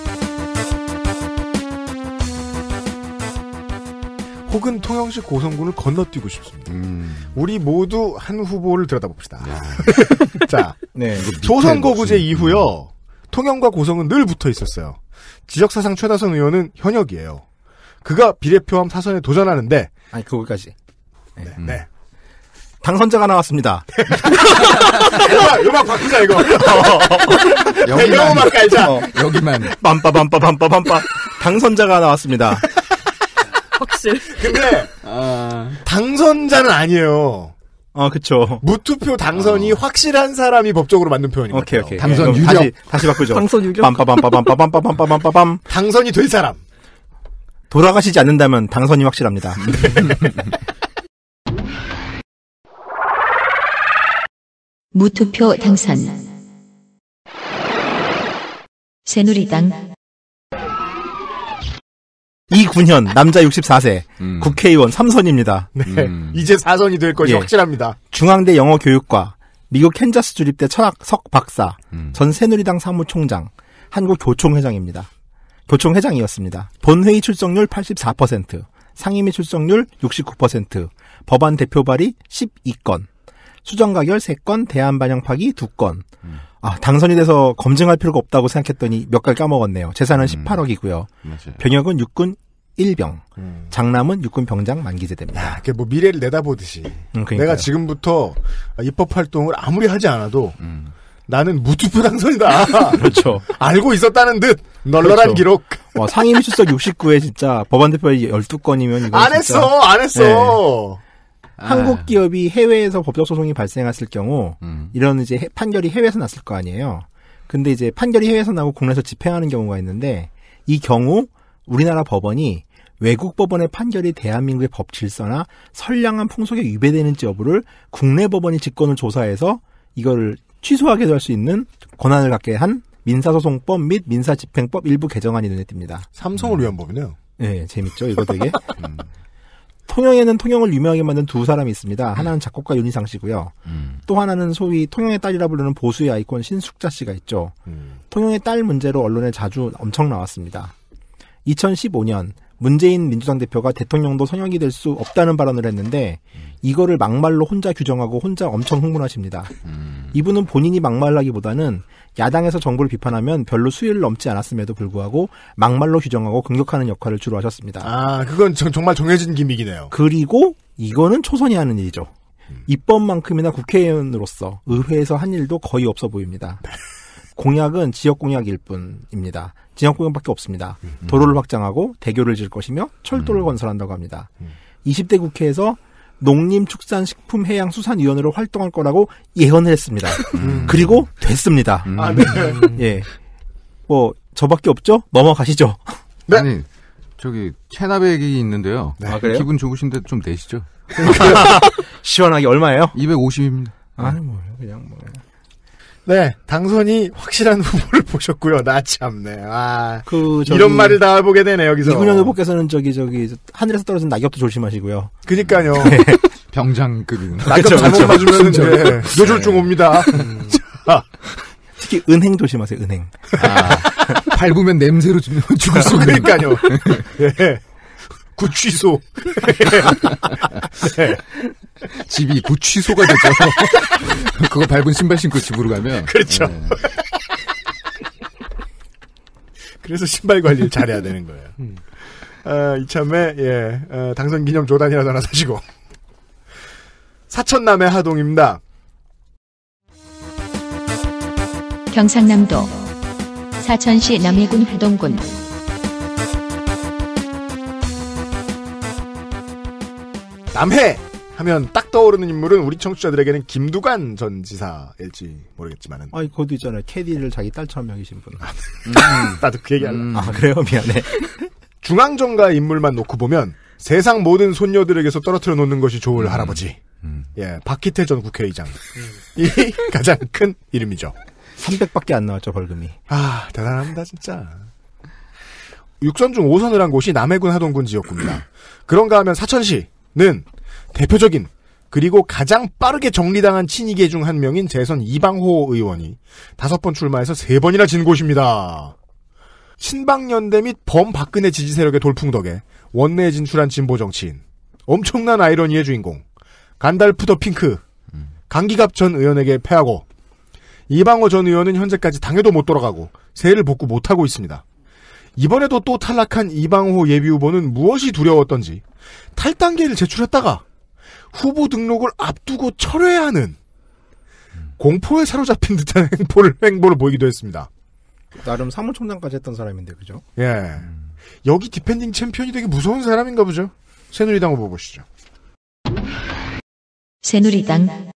혹은 통영시 고성군을 건너뛰고 싶습니다. 음. 우리 모두 한 후보를 들여다봅시다. 자, 네. 조선거구제 이후요. 통영과 고성은 늘 붙어 있었어요. 지역사상 최다선 의원은 현역이에요. 그가 비례표함 사선에 도전하는데 아니 그거까지. 네. 음. 네. 당선자가 나왔습니다. 음악, 음악 바꾸자 이거. 배경음악 깔자. 어, 여기만. 빰빠빰빠빰빠빰빠. 당선자가 나왔습니다. 확실. 근데 아. 당선자는 아니에요. 어, 그쵸. 무투표 당선이 어. 확실한 사람이 법적으로 맞는 표현입니다. 오케이, 오케이. 당선 예, 유력. 다시, 다시 바꾸죠. 당선 유력. 빰빠빰빠빰빠빰빠빰빰빰빰. 당선이 될 사람. 돌아가시지 않는다면 당선이 확실합니다. 무투표 당선. 새누리당. 이군현, 남자 육십사 세, 음. 국회의원 삼 선입니다. 네. 음. 이제 사선이 될 것이 예. 확실합니다. 중앙대 영어교육과, 미국 캔자스 주립대 철학석 박사, 음. 전 새누리당 사무총장, 한국교총회장입니다. 교총회장이었습니다. 본회의 출석률 팔십사 퍼센트, 상임위 출석률 육십구 퍼센트, 법안 대표 발의 십이 건, 수정가결 세 건, 대안 반영 파기 두 건. 음. 아, 당선이 돼서 검증할 필요가 없다고 생각했더니 몇 가지 까먹었네요. 재산은 음. 십팔억이고요. 맞아요. 병역은 육군 일 병, 음. 장남은 육군 병장 만기제됩니다. 야, 이렇게 뭐 미래를 내다보듯이. 음, 그러니까요. 내가 지금부터 입법 활동을 아무리 하지 않아도 음. 나는 무투표 당선이다. 그렇죠. 알고 있었다는 듯 널널한 그렇죠. 기록. 와, 상임위 출석 육십구에 진짜 법안 대표 열두 건이면 이거 안 진짜 했어, 안 했어. 한국 기업이 해외에서 법적 소송이 발생했을 경우 음. 이런 이제 해- 판결이 해외에서 났을 거 아니에요. 근데 이제 판결이 해외에서 나고 국내에서 집행하는 경우가 있는데 이 경우 우리나라 법원이 외국 법원의 판결이 대한민국의 법 질서나 선량한 풍속에 위배되는지 여부를 국내 법원이 직권을 조사해서 이거를 취소하게 할 수 있는 권한을 갖게 한 민사소송법 및 민사집행법 일부 개정안이 눈에 띕니다. 삼성을 위한 법이네요. 네, 재밌죠, 이거 되게. 음. 통영에는 통영을 유명하게 만든 두 사람이 있습니다. 하나는 작곡가 윤희상 씨고요. 음. 또 하나는 소위 통영의 딸이라 부르는 보수의 아이콘 신숙자 씨가 있죠. 음. 통영의 딸 문제로 언론에 자주 엄청 나왔습니다. 이천십오 년 문재인 민주당 대표가 대통령도 선역이 될 수 없다는 발언을 했는데 이거를 막말로 혼자 규정하고 혼자 엄청 흥분하십니다. 음. 이분은 본인이 막말하기보다는 야당에서 정부를 비판하면 별로 수위를 넘지 않았음에도 불구하고 막말로 규정하고 공격하는 역할을 주로 하셨습니다. 아, 그건 정, 정말 정해진 기믹이네요. 그리고 이거는 초선이 하는 일이죠. 입법만큼이나 국회의원으로서 의회에서 한 일도 거의 없어 보입니다. 공약은 지역 공약일 뿐입니다. 지역 공약밖에 없습니다. 도로를 확장하고 대교를 지을 것이며 철도를 음. 건설한다고 합니다. 음. 이십 대 국회에서 농림축산식품해양수산위원회로 활동할 거라고 예언을 했습니다. 음. 그리고 됐습니다. 음. 아, 네. 예, 뭐 저밖에 없죠? 넘어가시죠. 네. 아니, 저기, 체납액이 있는데요. 아, 그래요? 기분 좋으신데 좀 내시죠. 시원하게 얼마예요? 이백오십입니다. 아니 뭐 그냥 뭐. 네, 당선이 확실한 후보를 보셨고요. 나 참네. 아, 그 저기 이런 말을 다 해보게 되네 여기서. 이군현 후보께서는 저기 저기 하늘에서 떨어진 낙엽도 조심하시고요. 그니까요. 병장급이군. 낙엽 그쵸, 잘못 그쵸. 맞으면 진짜. 네, 뇌졸중 옵니다. 자, 특히 은행 조심하세요. 은행. 아, 밟으면 냄새로 죽- 죽을 수 있는. 그러니까요. 예. 구취소. 네. 집이 구취소가 되죠. 그거 밟은 신발 신고 집으로 가면. 그렇죠. 네. 그래서 신발 관리를 잘해야 되는 거예요. 아, 이참에 예, 어, 당선 기념 조단이라도 하나 사시고. 사천남의 하동입니다. 경상남도 사천시 남해군 하동군. 남해 하면 딱 떠오르는 인물은 우리 청취자들에게는 김두관 전 지사일지 모르겠지만은. 아, 그것도 있잖아요. 캐디를 자기 딸처럼 여기신 분. 음. 나도 그 얘기 할래. 음. 아, 그래요? 미안해. 중앙정가 인물만 놓고 보면 세상 모든 손녀들에게서 떨어뜨려 놓는 것이 좋을 음. 할아버지. 음. 예, 박희태 전 국회의장. 이 가장 큰 이름이죠. 삼백밖에 안 나왔죠, 벌금이. 아, 대단합니다, 진짜. 육선 중 오 선을 한 곳이 남해군 하동군 지역구입니다. 그런가 하면 사천시는 대표적인 그리고 가장 빠르게 정리당한 친이계 중 한 명인 재선 이방호 의원이 다섯 번 출마해서 세 번이나 진 곳입니다. 친박연대 및 범박근혜 지지 세력의 돌풍 덕에 원내에 진출한 진보 정치인, 엄청난 아이러니의 주인공, 간달프 더 핑크, 강기갑 전 의원에게 패하고 이방호 전 의원은 현재까지 당에도 못 돌아가고 세를 복구 못하고 있습니다. 이번에도 또 탈락한 이방호 예비후보는 무엇이 두려웠던지 탈당계를 제출했다가 후보 등록을 앞두고 철회하는 공포에 사로잡힌 듯한 행보를, 행보를 보이기도 했습니다. 나름 사무총장까지 했던 사람인데, 그죠? 예. 음. 여기 디펜딩 챔피언이 되게 무서운 사람인가 보죠? 새누리당 후보 보시죠. 새누리당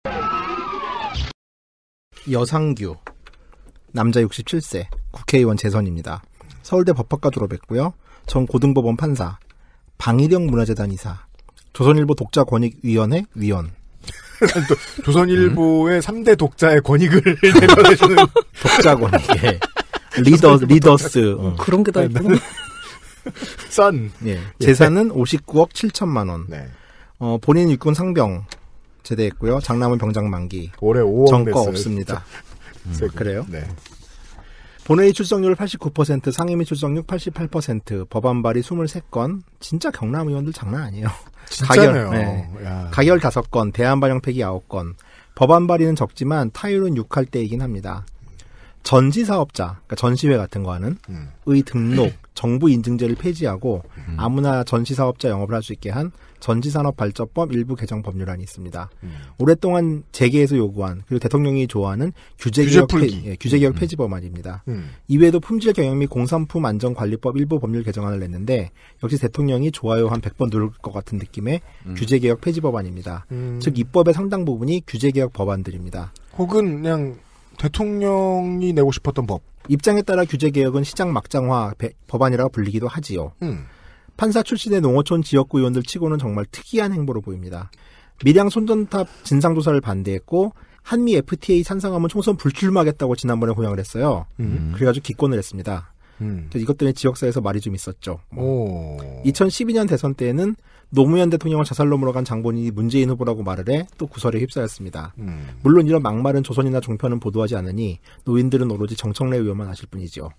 여상규, 남자 육십칠 세, 국회의원 재선입니다. 서울대 법학과 졸업했고요. 전 고등법원 판사, 방일영 문화재단 이사, 조선일보 독자권익위원회 위원. 또 조선일보의 음? 삼 대 독자의 권익을 대변해주는 독자권익. 예. 리더, 리더스. 어. 그런 게 다 있구나. 선. 예. 재산은 오십구억 칠천만 원. 네. 어, 본인 육군 상병 제대했고요. 장남은 병장 만기. 올해 오억 정과 냈어요, 없습니다. 음, 그래요? 네. 본회의 출석률 팔십구 퍼센트, 상임위 출석률 팔십팔 퍼센트, 법안 발의 이십삼 건, 진짜 경남 의원들 장난 아니에요. 진짜네요. 가결, 네. 가결 다섯 건, 대안 발령 폐기 아홉 건, 법안 발의는 적지만 타율은 육 할 때이긴 합니다. 전시 사업자, 그러니까 전시회 같은 거 하는, 음. 의 등록, 정부 인증제를 폐지하고 음. 아무나 전시 사업자 영업을 할 수 있게 한 전시산업발전법 일부 개정 법률안이 있습니다. 음. 오랫동안 재계에서 요구한, 그리고 대통령이 좋아하는 규제개혁, 규제 폐, 예, 규제개혁 음. 폐지 법안입니다. 음. 이외에도 품질 경영 및 공산품 안전관리법 일부 법률 개정안을 냈는데 역시 대통령이 좋아요 한 백 번 누를 것 같은 느낌의 음. 규제개혁 폐지 법안입니다. 음. 즉 입법의 상당 부분이 규제개혁 법안들입니다. 혹은 그냥 대통령이 내고 싶었던 법. 입장에 따라 규제개혁은 시장 막장화 배, 법안이라고 불리기도 하지요. 음. 판사 출신의 농어촌 지역구 의원들 치고는 정말 특이한 행보로 보입니다. 밀양 손전탑 진상조사를 반대했고 한미 에프티에이 찬성하면 총선 불출마하겠다고 지난번에 공약을 했어요. 음. 그래가지고 기권을 했습니다. 음. 이것 때문에 지역사회에서 말이 좀 있었죠. 뭐. 이천십이 년 대선 때에는 노무현 대통령을 자살로 몰아간 장본인이 문재인 후보라고 말을 해 또 구설에 휩싸였습니다. 음. 물론 이런 막말은 조선이나 종편은 보도하지 않으니 노인들은 오로지 정청래 의원만 아실 뿐이죠.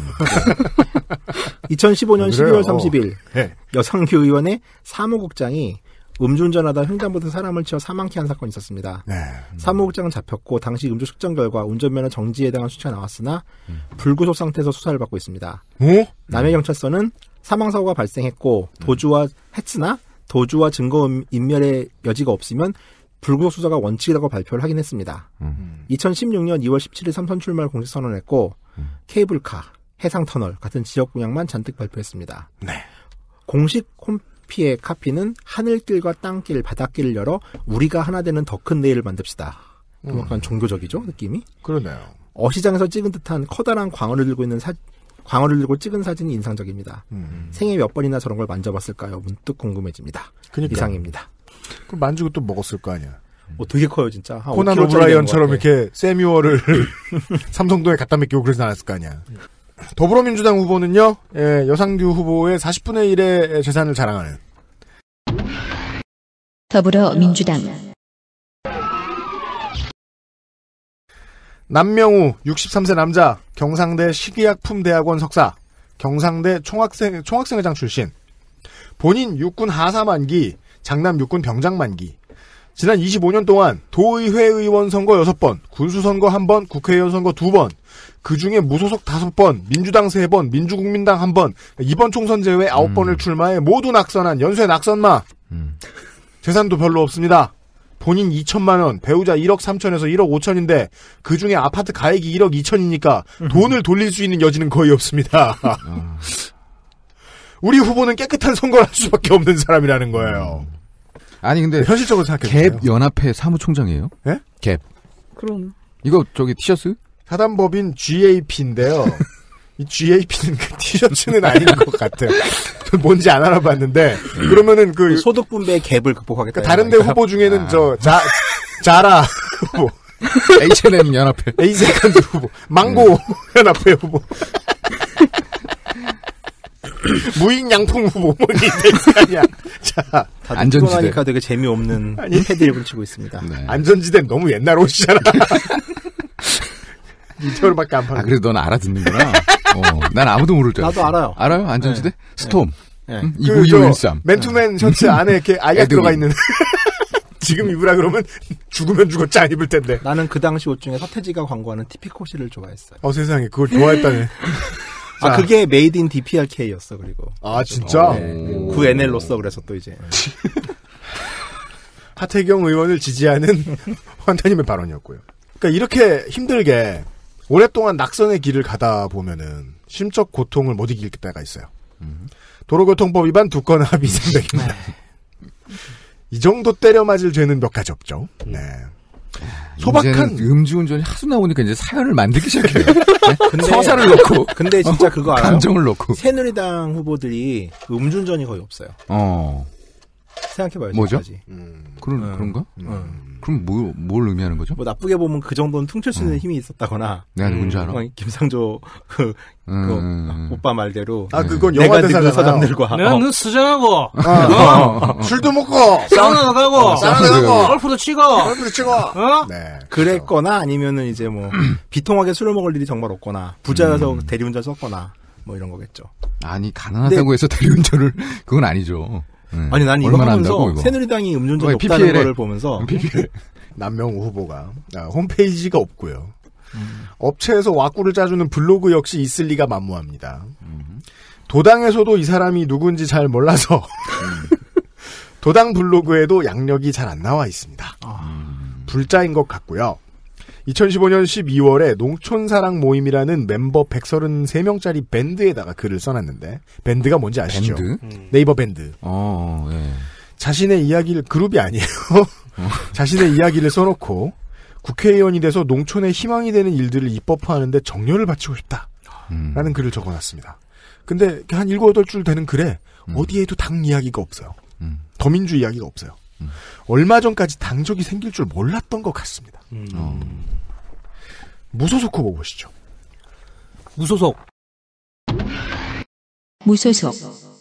이천십오 년 십이월 삼십일 네. 여상규 의원의 사무국장이 음주운전하다 횡단보도 사람을 치어 사망케 한 사건이 있었습니다. 네. 음. 사무국장은 잡혔고 당시 음주 측정 결과 운전면허 정지에 해당한 수치가 나왔으나 음. 불구속 상태에서 수사를 받고 있습니다. 어? 남해경찰서는 사망사고가 발생했고 도주와 했으나 도주와 증거 인멸의 여지가 없으면 불구속 수사가 원칙이라고 발표를 하긴 했습니다. 음. 이천십육 년 이월 십칠일 삼선 출마를 공식 선언했고 음. 케이블카, 해상터널 같은 지역 공약만 잔뜩 발표했습니다. 네. 공식 홈피의 카피는 하늘길과 땅길, 바닷길을 열어 우리가 하나 되는 더 큰 내일을 만듭시다. 음. 약간 종교적이죠, 느낌이? 그러네요. 어시장에서 찍은 듯한 커다란 광어를 들고 있는 사 광어를 들고 찍은 사진이 인상적입니다. 음. 생애 몇 번이나 저런 걸 만져봤을까요? 문득 궁금해집니다. 그러니까. 이상입니다. 그럼 만지고 또 먹었을 거 아니야. 어, 되게 커요, 진짜. 코난 오브라이언처럼 이렇게 세뮤어를 삼성동에 갖다 맡기고 그러진 않았을 거 아니야. 더불어민주당 후보는요, 예, 여상규 후보의 사십분의 일의 재산을 자랑하는. 더불어민주당. 남명우 육십삼 세 남자, 경상대 식의약품대학원 석사, 경상대 총학생, 총학생회장 출신, 본인 육군 하사 만기, 장남 육군 병장 만기, 지난 이십오 년 동안 도의회 의원 선거 여섯 번, 군수선거 한 번, 국회의원 선거 두 번, 그중에 무소속 다섯 번, 민주당 세 번, 민주국민당 한 번, 이번 총선 제외 아홉 음. 번을 출마해 모두 낙선한 연쇄 낙선마. 음. 재산도 별로 없습니다. 본인 이천만 원, 배우자 일억 삼천에서 일억 오천인데 그중에 아파트 가액이 일억 이천이니까 돈을 돌릴 수 있는 여지는 거의 없습니다. 우리 후보는 깨끗한 선거를 할 수밖에 없는 사람이라는 거예요. 아니 근데 현실적으로 생각해보세요. 갭 연합회 사무총장이에요? 예? 갭. 그럼. 이거 저기 티셔츠? 사단법인 지에이피인데요. 이 지에이피는 그 티셔츠는 아닌 것 같아요. 뭔지 안 알아봤는데 그러면은 그 소득 분배의 갭을 극복하겠다. 그러니까 다른데 후보 중에는 아. 저 자, 자라 후보, 에이치 앤 엠 연합회, 에이세컨드 후보, 망고 연합회 후보, 무인양품 후보 뭐니 될거 아니야. 자, 다들 안전지대. 피곤하니까 되게 재미없는 아니. 패드를 붙이고 있습니다. 네. 안전지대는 너무 옛날 옷이잖아. 이태원밖에 안 파는. 아, 그래도 넌 알아듣는구나. 어, 난 아무도 모를 줄 알았어. 나도 알아요. 알아요? 안전지대? 네. 스톰. 네. 응? 그 저 이구이오일삼. 맨투맨 셔츠 안에 이렇게 아약 애드윈. 들어가 있는. 지금 입으라 그러면 죽으면 죽었지 안 입을 텐데. 나는 그 당시 옷 중에 서태지가 광고하는 티피코시를 좋아했어요. 어 세상에 그걸 좋아했다네. 아 자. 그게 메이드 인 디피알케이였어 그리고. 아 진짜? 네. 구 엔엘로서 그래서 또 이제. 하태경 의원을 지지하는 환타님의 발언이었고요. 그러니까 이렇게 힘들게 오랫동안 낙선의 길을 가다 보면은 심적 고통을 못 이길 때가 있어요. 도로교통법 위반 두 건 합의 삼백입니다. 이 정도 때려 맞을 죄는 몇 가지 없죠. 네. 소박한 이제는 음주운전이 하도 나오니까 이제 사연을 만들기 시작해요. 네? 근데- 서사를 넣고. 근데 진짜 그거 알아요? 감정을 넣고. 새누리당 후보들이 음주운전이 거의 없어요. 어. 생각해봐요. 뭐죠? 지금까지. 음, 그런, 음. 그런가? 음. 그럼 뭐, 뭘 의미하는 거죠? 뭐 나쁘게 보면 그 정도는 퉁칠 수 있는 음. 힘이 있었다거나. 내가 누군지 알아? 어, 김상조 그, 음, 그 음. 오빠 말대로 아 그건 내가 영화 늙은 대사잖아요. 사람들과 내가 어, 너 수정하고 어, 술도 먹고 사우나도 가고 사우나도 가고 골프도 치고 얼굴도 찍어. 어? 네. 그랬거나 아니면은 이제 뭐 비통하게 술을 먹을 일이 정말 없거나 부자여서 음. 대리운전 썼거나 뭐 이런 거겠죠. 아니, 가난하다고 해서 대리운전을, 그건 아니죠. 네. 아니 난 이거 얼마나 하면서 한다고, 이거? 새누리당이 음주운전 왜 없다는 피피엘에 거를 보면서 피피엘. 남명우 후보가 아, 홈페이지가 없고요. 업체에서 와꾸를 짜주는 블로그 역시 있을 리가 만무합니다. 도당에서도 이 사람이 누군지 잘 몰라서 도당 블로그에도 양력이 잘 안 나와 있습니다. 불자인 것 같고요. 이천십오 년 십이월에 농촌사랑 모임이라는 멤버 백삼십삼 명짜리 밴드에다가 글을 써놨는데 밴드가 뭔지 아시죠? 밴드? 네이버 밴드. 어, 예. 자신의 이야기를 그룹이 아니에요. 자신의 이야기를 써놓고 국회의원이 돼서 농촌에 희망이 되는 일들을 입법화하는데 정열을 바치고 싶다라는 음. 글을 적어놨습니다. 근데 한 일곱 여덟 줄 되는 글에 음. 어디에도 당 이야기가 없어요. 음. 더민주 이야기가 없어요. 음. 얼마 전까지 당적이 생길 줄 몰랐던 것 같습니다. 음. 어. 무소속 후보 보시죠. 무소속 무소속,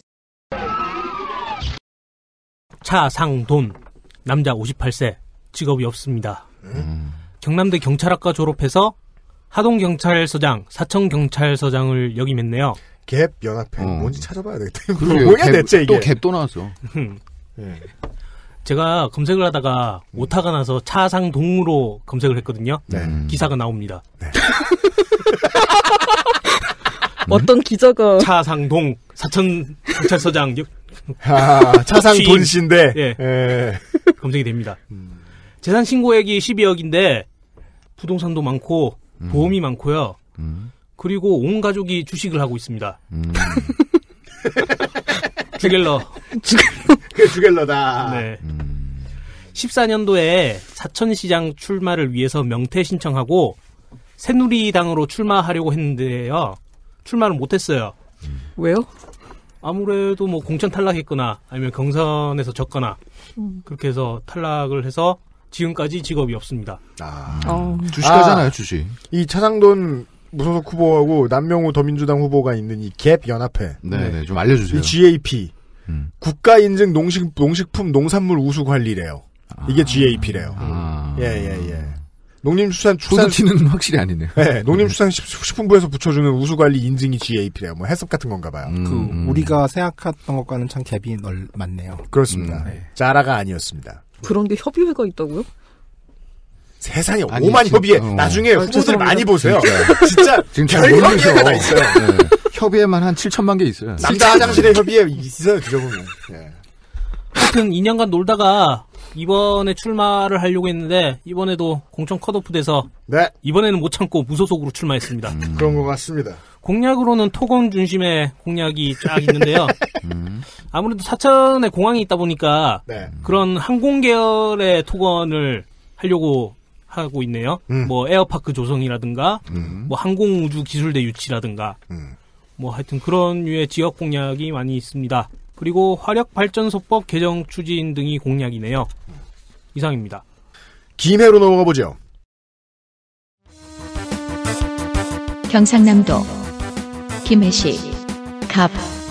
차상돈 남자 오십팔 세 직업이 없습니다. 음. 경남대 경찰학과 졸업해서 하동경찰서장, 사천경찰서장을 역임했네요. 갭 연합회 어. 뭔지 찾아봐야 되겠다. 그러게요. 뭐야 갭, 대체 이게. 또 갭 또 나왔어. 예. 제가 검색을 하다가 오타가 나서 차상동으로 검색을 했거든요. 네. 음. 기사가 나옵니다. 어떤 기자가 차상동 사천경찰서장 역- 아, 차상 취임. 돈 씨인데. 예. 예. 검색이 됩니다. 재산 신고액이 십이억인데 부동산도 많고 보험이 많고요. 음. 그리고 온 가족이 주식을 하고 있습니다. 음. 주갤러. 그게 주갤러다. 네. 음. 십사 년도에 사천시장 출마를 위해서 명퇴 신청하고 새누리당으로 출마하려고 했는데요. 출마를 못했어요. 왜요? 아무래도 뭐 공천 탈락했거나 아니면 경선에서 졌거나 음. 그렇게 해서 탈락을 해서 지금까지 직업이 없습니다. 아. 어. 주식하잖아요, 아. 주식. 이 차상돈 무소속 후보하고 남명우 더민주당 후보가 있는 이 갭 연합회. 네, 네, 좀 알려주세요. 이 지에이피. 음. 국가 인증 농식, 농식품 농산물 우수 관리래요. 이게 지에이피래요. 아. 예, 예, 예. 농림수산 축산 푸드티는 확실히 아니네요. 네, 농림수산식품부에서 붙여주는 우수관리 인증이 지에이피래요. 뭐 해썹 같은 건가 봐요. 음, 그 음. 우리가 생각했던 것과는 참 갭이 넓 많네요. 그렇습니다. 음, 네. 자라가 아니었습니다. 그런 게 협의회가 있다고요? 세상에 아니, 오만 진짜, 협의회. 어. 나중에 아, 후보들 죄송합니다. 많이 보세요. 진짜. 진짜 지금 별 잘 모르셔. 협의회가 다 있어요. 네. 협의회만 한 칠천만 개 있어요. 남자 화장실에 협의회 있어요. 들어보면. 예. 하여튼 이 년간 놀다가 이번에 출마를 하려고 했는데 이번에도 공천 컷오프 돼서 네, 이번에는 못 참고 무소속으로 출마했습니다. 음. 그런 것 같습니다. 공약으로는 토건 중심의 공약이 쫙 있는데요. 음. 아무래도 사천에 공항이 있다 보니까 네. 그런 항공 계열의 토건을 하려고 하고 있네요. 음. 뭐 에어파크 조성이라든가 음. 뭐 항공우주 기술대 유치라든가 음. 뭐 하여튼 그런 류의 지역 공약이 많이 있습니다. 그리고 화력발전소법 개정 추진 등이 공약이네요. 이상입니다. 김해로 넘어가 보죠. 경상남도 김해시 갑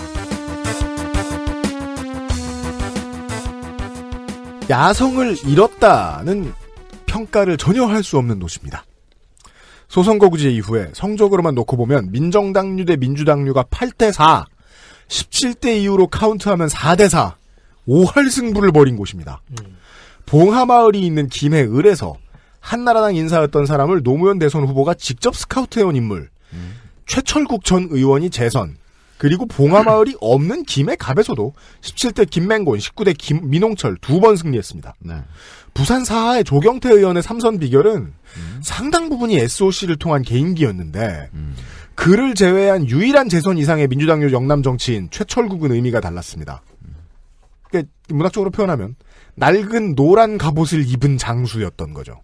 야성을 잃었다는 평가를 전혀 할 수 없는 도시입니다. 소선거구제 이후에 성적으로만 놓고 보면 민정당류 대 민주당류가 팔 대 사, 십칠 대 이후로 카운트하면 사 대 사, 오할 승부를 벌인 곳입니다. 음. 봉하마을이 있는 김해을에서 한나라당 인사였던 사람을 노무현 대선 후보가 직접 스카우트해온 인물, 음. 최철국 전 의원이 재선, 그리고 봉하마을이 없는 김해갑에서도 십칠 대 김맹곤, 십구 대 김, 민홍철 두 번 승리했습니다. 네. 부산 사하의 조경태 의원의 삼선 비결은 음. 상당 부분이 에스오씨를 통한 개인기였는데 음. 그를 제외한 유일한 재선 이상의 민주당류 영남 정치인 최철국은 의미가 달랐습니다. 음. 그러니까 문학적으로 표현하면 낡은 노란 갑옷을 입은 장수였던 거죠.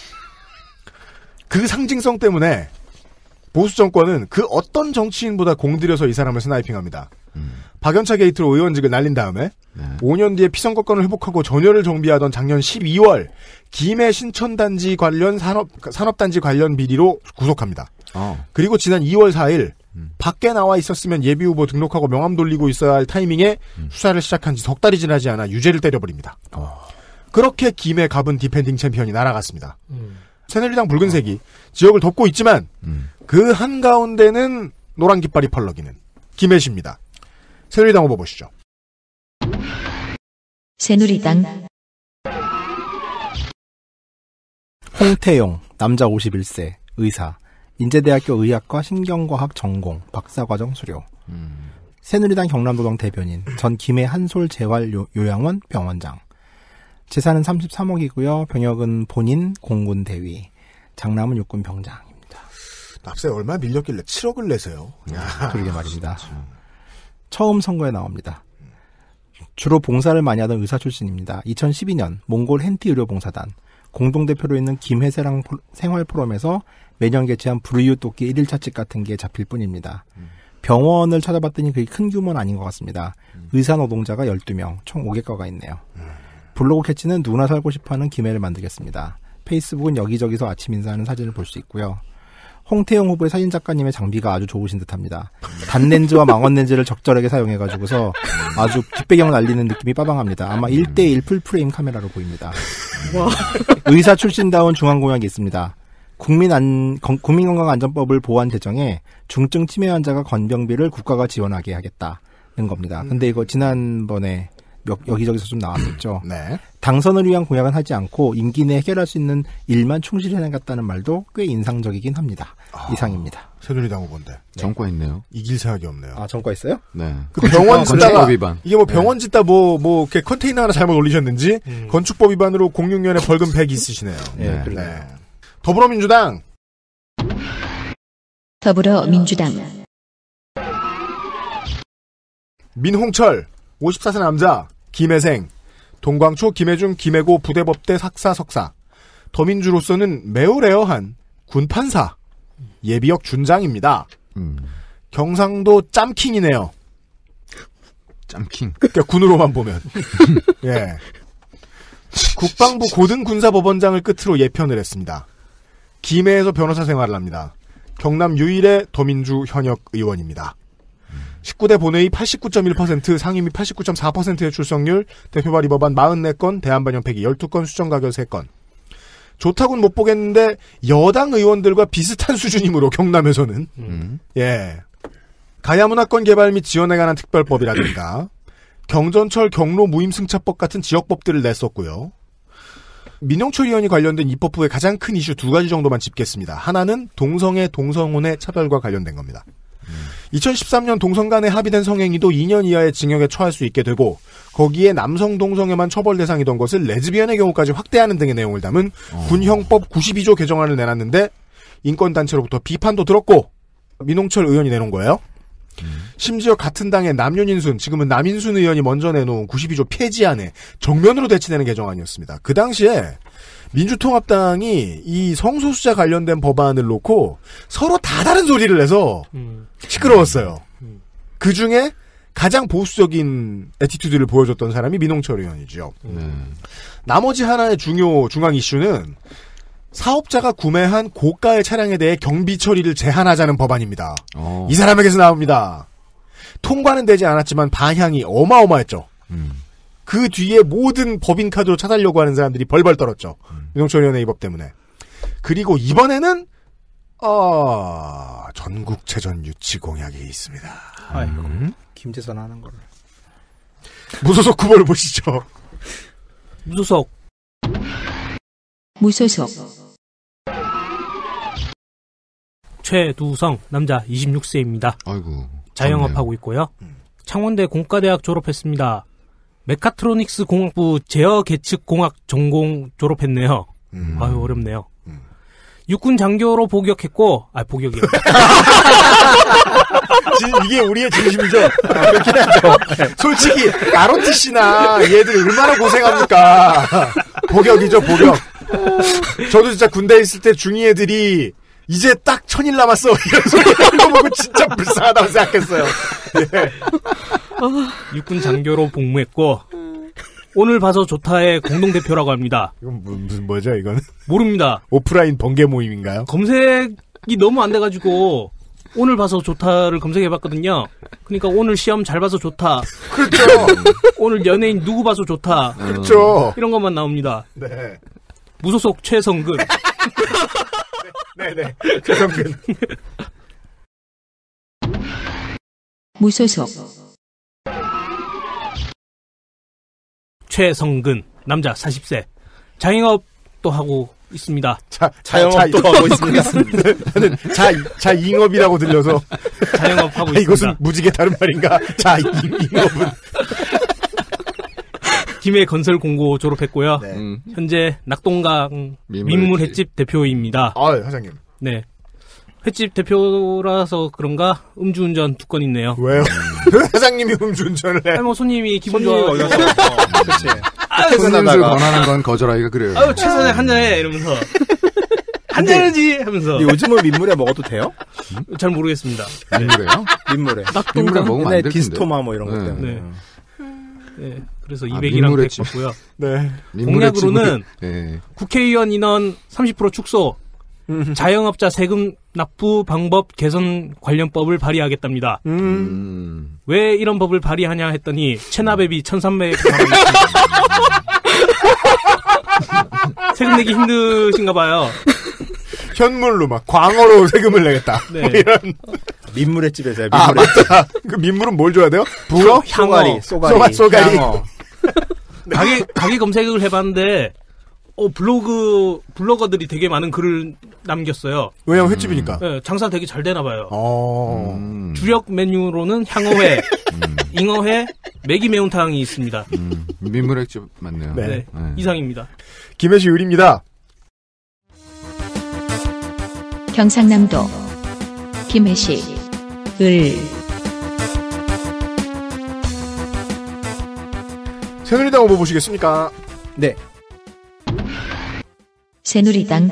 그 상징성 때문에 보수 정권은 그 어떤 정치인보다 공들여서 이 사람을 스나이핑합니다. 음. 박연차 게이트로 의원직을 날린 다음에 네. 오 년 뒤에 피선거권을 회복하고 전열을 정비하던 작년 십이월 김해 신천단지 관련 산업, 산업단지 관련 비리로 구속합니다. 어. 그리고 지난 이월 사일 음. 밖에 나와 있었으면 예비후보 등록하고 명함 돌리고 있어야 할 타이밍에 음. 수사를 시작한 지 석 달이 지나지 않아 유죄를 때려버립니다. 어. 그렇게 김해 갑은 디펜딩 챔피언이 날아갔습니다. 음. 새누리당 붉은색이 어. 지역을 덮고 있지만 음. 그 한가운데는 노란 깃발이 펄럭이는 김해시입니다. 새누리당 후보 보시죠. 새누리당 홍태용, 남자 오십일 세, 의사, 인제대학교 의학과 신경과학 전공, 박사과정 수료. 음. 새누리당 경남도당 대변인, 전 김해 한솔재활요양원 병원장. 재산은 삼십삼억이고요. 병역은 본인 공군 대위, 장남은 육군 병장입니다. 납세 얼마 밀렸길래 칠억을 내세요. 야, 그러게 말입니다. 처음 선거에 나옵니다. 주로 봉사를 많이 하던 의사 출신입니다. 이천십이 년 몽골 헨티 의료봉사단 공동대표로 있는 김해세랑 생활포럼에서 매년 개최한 불의유 돕기 일 일차 칙 같은 게 잡힐 뿐입니다. 음. 병원을 찾아봤더니 그게 큰 규모는 아닌 것 같습니다. 음. 의사 노동자가 열두 명, 총 오백 가가 있네요. 음. 블로그 캐치는 누구나 살고 싶어하는 김해를 만들겠습니다. 페이스북은 여기저기서 아침 인사하는 사진을 볼 수 있고요. 홍태용 후보의 사진작가님의 장비가 아주 좋으신 듯합니다. 단렌즈와 망원렌즈를 적절하게 사용해가지고서 아주 뒷배경을 알리는 느낌이 빠방합니다. 아마 일 대 일 풀프레임 카메라로 보입니다. 의사 출신다운 중앙공약이 있습니다. 국민안, 국민건강안전법을 보완 개정에 중증 치매 환자가 건병비를 국가가 지원하게 하겠다는 겁니다. 근데 이거 지난번에 여기저기서 좀 나왔었죠. 네. 당선을 위한 공약은 하지 않고 임기 내 해결할 수 있는 일만 충실히 해나갔다는 말도 꽤 인상적이긴 합니다. 아, 이상입니다. 새누리당 후보인데. 네. 정과 있네요. 이길 생각이 없네요. 아, 정과 있어요? 네. 그 병원 짓다가 이게 뭐 병원 네. 짓다 뭐 뭐 이렇게 컨테이너 하나 잘못 올리셨는지 음. 건축법 위반으로 공육 년에 벌금 백 있으시네요. 네. 네. 네. 더불어민주당. 더불어민주당. 민홍철. 오십사 세 남자, 김해생, 동광초, 김해중, 김해고 부대법대 학사 석사, 더민주로서는 매우 레어한 군판사, 예비역 준장입니다. 음. 경상도 짬킹이네요. 짬킹. 그러니까 군으로만 보면. 예. 국방부 고등군사법원장을 끝으로 예편을 했습니다. 김해에서 변호사 생활을 합니다. 경남 유일의 더민주 현역 의원입니다. 십구 대 본회의 팔십구 점 일 퍼센트, 상임위 팔십구 점 사 퍼센트의 출석률, 대표 발의 법안 사십사 건, 대안반영 폐기 십이 건, 수정가결 세 건. 좋다고는 못 보겠는데 여당 의원들과 비슷한 수준이므로 경남에서는 음. 예 가야문화권 개발 및 지원에 관한 특별법이라든가 경전철 경로 무임승차법 같은 지역법들을 냈었고요. 민용철 의원이 관련된 입법부의 가장 큰 이슈 두 가지 정도만 짚겠습니다. 하나는 동성애, 동성혼의 차별과 관련된 겁니다. 음. 이천십삼 년 동성 간에 합의된 성행위도 이 년 이하의 징역에 처할 수 있게 되고 거기에 남성 동성애만 처벌 대상이던 것을 레즈비언의 경우까지 확대하는 등의 내용을 담은 어. 군형법 구십이 조 개정안을 내놨는데 인권단체로부터 비판도 들었고 민홍철 의원이 내놓은 거예요. 심지어 같은 당의 남윤인순, 지금은 남인순 의원이 먼저 내놓은 구십이 조 폐지안에 정면으로 대치되는 개정안이었습니다. 그 당시에 민주통합당이 이 성소수자 관련된 법안을 놓고 서로 다 다른 소리를 내서 음. 시끄러웠어요. 음. 그 중에 가장 보수적인 애티튜드를 보여줬던 사람이 민홍철 의원이죠. 음. 나머지 하나의 중요 중앙 이슈는 사업자가 구매한 고가의 차량에 대해 경비 처리를 제한하자는 법안입니다. 어. 이 사람에게서 나옵니다. 통과는 되지 않았지만 반향이 어마어마했죠. 음. 그 뒤에 모든 법인카드로 차달려고 하는 사람들이 벌벌 떨었죠. 음. 민홍철 의원의 이 법 때문에. 그리고 이번에는 어, 전국체전 유치 공약이 있습니다. 아이고. 음. 김재선 하는 거를. 무소속 후보를 보시죠. 무소속. 무소속 최두성, 남자 이십육 세입니다. 아이고. 자영업하고 있고요. 창원대 공과대학 졸업했습니다. 메카트로닉스 공학부 제어 계측 공학 전공 졸업했네요. 음. 아유, 어렵네요. 음. 육군 장교로 복역했고, 아, 복역이요. 이게 우리의 진심이죠. 아, 그렇긴 하죠. 솔직히 아르오티씨나 얘들 얼마나 고생합니까. 복역이죠, 복역. 저도 진짜 군대에 있을 때 중이 애들이 이제 딱 천일 남았어 이런 소리 하는 거 보고 진짜 불쌍하다고 생각했어요. 네. 육군 장교로 복무했고 오늘 봐서 좋다의 공동대표라고 합니다. 이건 무, 무슨 뭐죠 이거는? 모릅니다. 오프라인 번개 모임인가요? 검색이 너무 안 돼가지고 오늘 봐서 좋다를 검색해봤거든요. 그러니까 오늘 시험 잘 봐서 좋다. 그렇죠. 오늘 연예인 누구 봐서 좋다. 그렇죠. 이런 것만 나옵니다. 네. 무소속 최성근. 네네. 최성근. 무소속 최성근, 남자 사십 세. 자영업도 하고 있습니다. 자, 자영업도 자, 하고 있습니다. 저는 자, 자잉업이라고 들려서. 자영업하고 아, 있습니다. 이것은 무지개 다른 말인가? 자잉업은. 김해 건설 공고 졸업했고요. 네. 음. 현재 낙동강 민물 민물 횟집. 횟집 대표입니다. 아, 사장님. 네. 횟집 대표라서 그런가 음주운전 두 건 있네요. 왜요? 사장님이 음주운전을 해. 아니 뭐 손님이 기분 손님이 좋아. 어려서. 그렇지. 손님들 퇴근하다가. 권하는 건 거절하기가 그래요. 아유 최선에 한잔해 이러면서 한잔해지 하면서 근데 요즘은 민물에 먹어도 돼요? 잘 모르겠습니다. 네. 민물에요? 민물에. 민물에 먹으면 안 옛날에 될 텐데. 디스토마 뭐 이런 것 네. 때문에. 네. 네. 그래서 아, 이백이랑 민물의 백 집. 받고요. 네. 민물의 공약으로는 집을- 예. 국회의원 인원 삼십 퍼센트 축소, 자영업자 세금 납부 방법 개선 관련법을 발의하겠답니다. 음. 음. 왜 이런 법을 발의하냐 했더니 체납액이 천삼백 만 원. 세금 내기 힘드신가 봐요. 현물로 막 광어로 세금을 내겠다. 네. 뭐 이런. 민물의 집에서 아, 민물의 집. 맞다. 그 민물은 뭘 줘야 돼요? 붕어? 쏘가리, 쏘가리, 쏘가- 쏘가리. 향어. 가게 가게 검색을 해봤는데 어 블로그 블로거들이 되게 많은 글을 남겼어요. 왜냐면 횟집이니까. 네, 장사 되게 잘 되나 봐요. 어. 음. 주력 메뉴로는 향어회, 잉어회, 매기 매운탕이 있습니다. 음. 민물의 집 맞네요. 네. 네, 네. 이상입니다. 김혜시 의리입니다. 경상남도 김해시 을 새누리당 후보 보시겠습니까? 네. 새누리당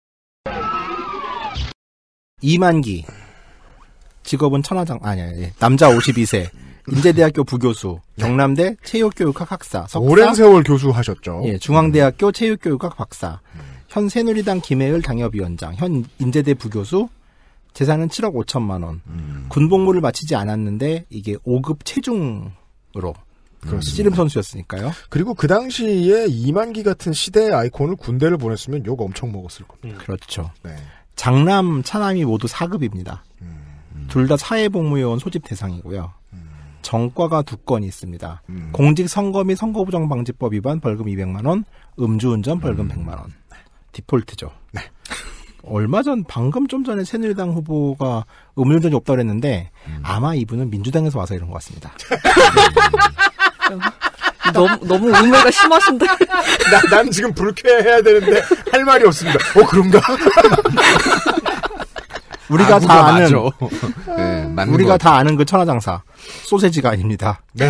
이만기. 직업은 천하장, 아니, 아니, 남자 오십이 세. 인제대학교 부교수. 경남대 체육교육학 학사. 석사. 오랜 세월 교수하셨죠. 예, 중앙대학교 체육교육학 박사. 현 새누리당 김해을 당협위원장. 현 인제대 부교수. 재산은 칠억 오천만 원. 음. 군복무를 마치지 않았는데 이게 오 급 체중으로 그렇습니다. 씨름 선수였으니까요. 그리고 그 당시에 이만기 같은 시대의 아이콘을 군대를 보냈으면 욕 엄청 먹었을 겁니다. 그렇죠. 네. 장남, 차남이 모두 사 급입니다. 음. 둘 다 사회복무요원 소집 대상이고요. 정과가 두 건이 있습니다. 음. 공직선거 및 선거부정방지법 위반 벌금 이백만 원, 음주운전 벌금 백만 원. 디폴트죠. 네. 얼마 전, 방금 좀 전에 새누리당 후보가 음주운전이 없다고 했는데 아마 이분은 민주당에서 와서 이런 것 같습니다. 너무, 너무 의외가 심하신데. 나, 난 지금 불쾌해야 되는데 할 말이 없습니다. 어, 그런가? 우리가 아, 다 아는 네, 맞는 우리가 것. 다 아는 그 천하장사 소세지가 아닙니다. 네.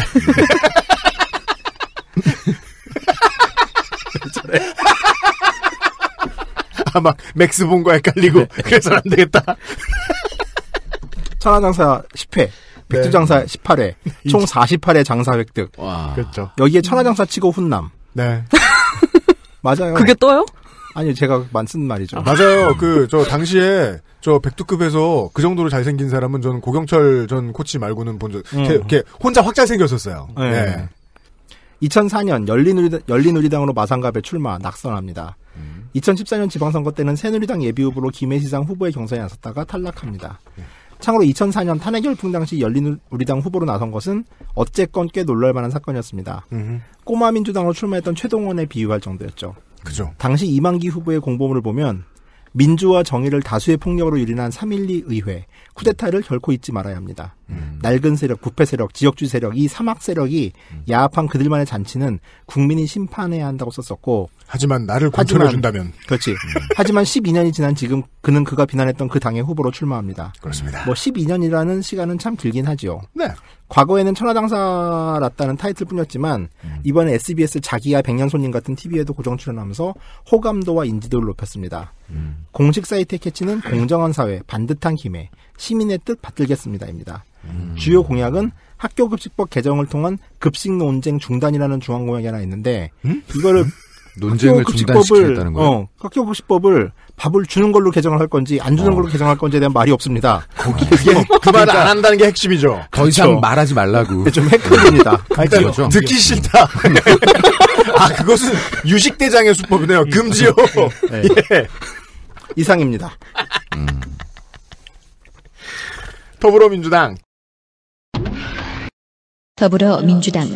아, 막 맥스 본거 헷갈리고 그래서 안 되겠다. 천하장사 십 회, 백두장사 네. 십팔 회, 총 사십팔 회 장사 획득. 와. 그렇죠. 여기에 천하장사 치고 훈남. 네. 맞아요. 그게 떠요? 아니요, 제가 만쓴 말이죠. 아, 맞아요. 그, 저, 당시에, 저, 백두급에서 그 정도로 잘생긴 사람은 저는 고경철 전 코치 말고는 본 적, 음. 이렇게 혼자 확 잘생겼었어요. 네. 네. 이천사 년 열린우리당, 열린우리당으로 마산갑에 출마, 낙선합니다. 음. 이천십사 년 지방선거 때는 새누리당 예비후보로 김해시장 후보의 경선에 나섰다가 탈락합니다. 네. 참고로 이천사 년 탄핵 열풍 당시 열린우리당 후보로 나선 것은 어쨌건 꽤 놀랄만한 사건이었습니다. 음흠. 꼬마 민주당으로 출마했던 최동원에 비유할 정도였죠. 그죠. 당시 이만기 후보의 공보문을 보면 민주와 정의를 다수의 폭력으로 유린한 삼일이 의회, 쿠데타를 결코 잊지 말아야 합니다. 음. 낡은 세력, 부패 세력, 지역주의 세력, 이 삼악 세력이 음. 야합한 그들만의 잔치는 국민이 심판해야 한다고 썼었고 하지만 나를 공천해준다면 그렇지. 음. 하지만 십이 년이 지난 지금 그는 그가 비난했던 그 당의 후보로 출마합니다. 그렇습니다. 뭐 십이 년이라는 시간은 참 길긴 하지요. 네. 과거에는 천하장사랐다는 타이틀뿐이었지만 음. 이번에 에스비에스 자기야 백년 손님 같은 티비에도 고정 출연하면서 호감도와 인지도를 높였습니다. 음. 공식 사이트의 캐치는 공정한 사회, 반듯한 김해, 시민의 뜻 받들겠습니다입니다. 음. 주요 공약은 학교급식법 개정을 통한 급식 논쟁 중단이라는 중앙 공약이 하나 있는데 음? 이거를 논쟁을 중단시키겠다는 거예요? 어, 학교급식법을 밥을 주는 걸로 개정을 할 건지 안 주는 어. 걸로 개정할 건지에 대한 말이 없습니다. 거기에 그 말을 안 한다는 게 핵심이죠. 더 이상 그렇죠. 말하지 말라고. 좀 헷갈립니다. 그렇죠. 듣기 싫다. 아, 그것은 유식대장의 수법이네요. 금지요. 네. 예. 이상입니다. 음. 더불어민주당. 더불어민주당.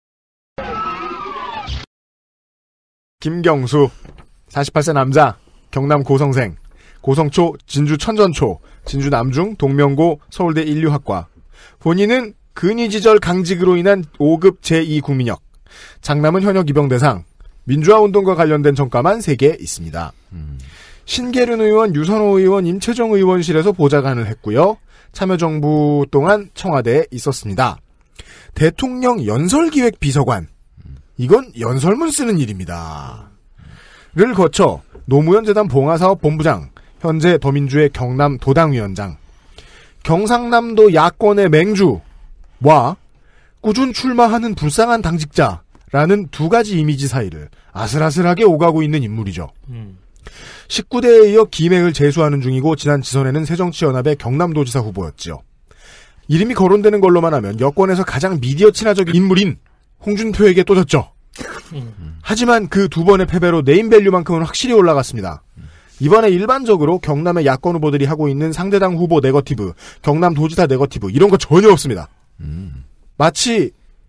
김경수. 사십팔 세 남자. 경남 고성생. 고성초, 진주 천전초, 진주 남중, 동명고, 서울대 인류학과. 본인은 근위지절 강직으로 인한 오 급 제이 국민역. 장남은 현역 입영 대상. 민주화 운동과 관련된 전과만 세 개 있습니다. 음. 신계륜 의원, 유선호 의원, 임채정 의원실에서 보좌관을 했고요. 참여정부 동안 청와대에 있었습니다. 대통령 연설기획 비서관. 이건 연설문 쓰는 일입니다. 를 거쳐 노무현 재단 봉화사업 본부장, 현재 더민주의 경남 도당위원장, 경상남도 야권의 맹주와 꾸준 출마하는 불쌍한 당직자라는 두 가지 이미지 사이를 아슬아슬하게 오가고 있는 인물이죠. 음. 십구 대에 이어 기맹을 재수하는 중이고 지난 지선에는 새정치연합의 경남도지사 후보였지요. 이름이 거론되는 걸로만 하면 여권에서 가장 미디어 친화적 인물인 홍준표에게 또 졌죠. 음. 하지만 그 두 번의 패배로 네임밸류만큼은 확실히 올라갔습니다. 이번에 일반적으로 경남의 야권 후보들이 하고 있는 상대당 후보 네거티브, 경남도지사 네거티브 이런 거 전혀 없습니다. 음. 마치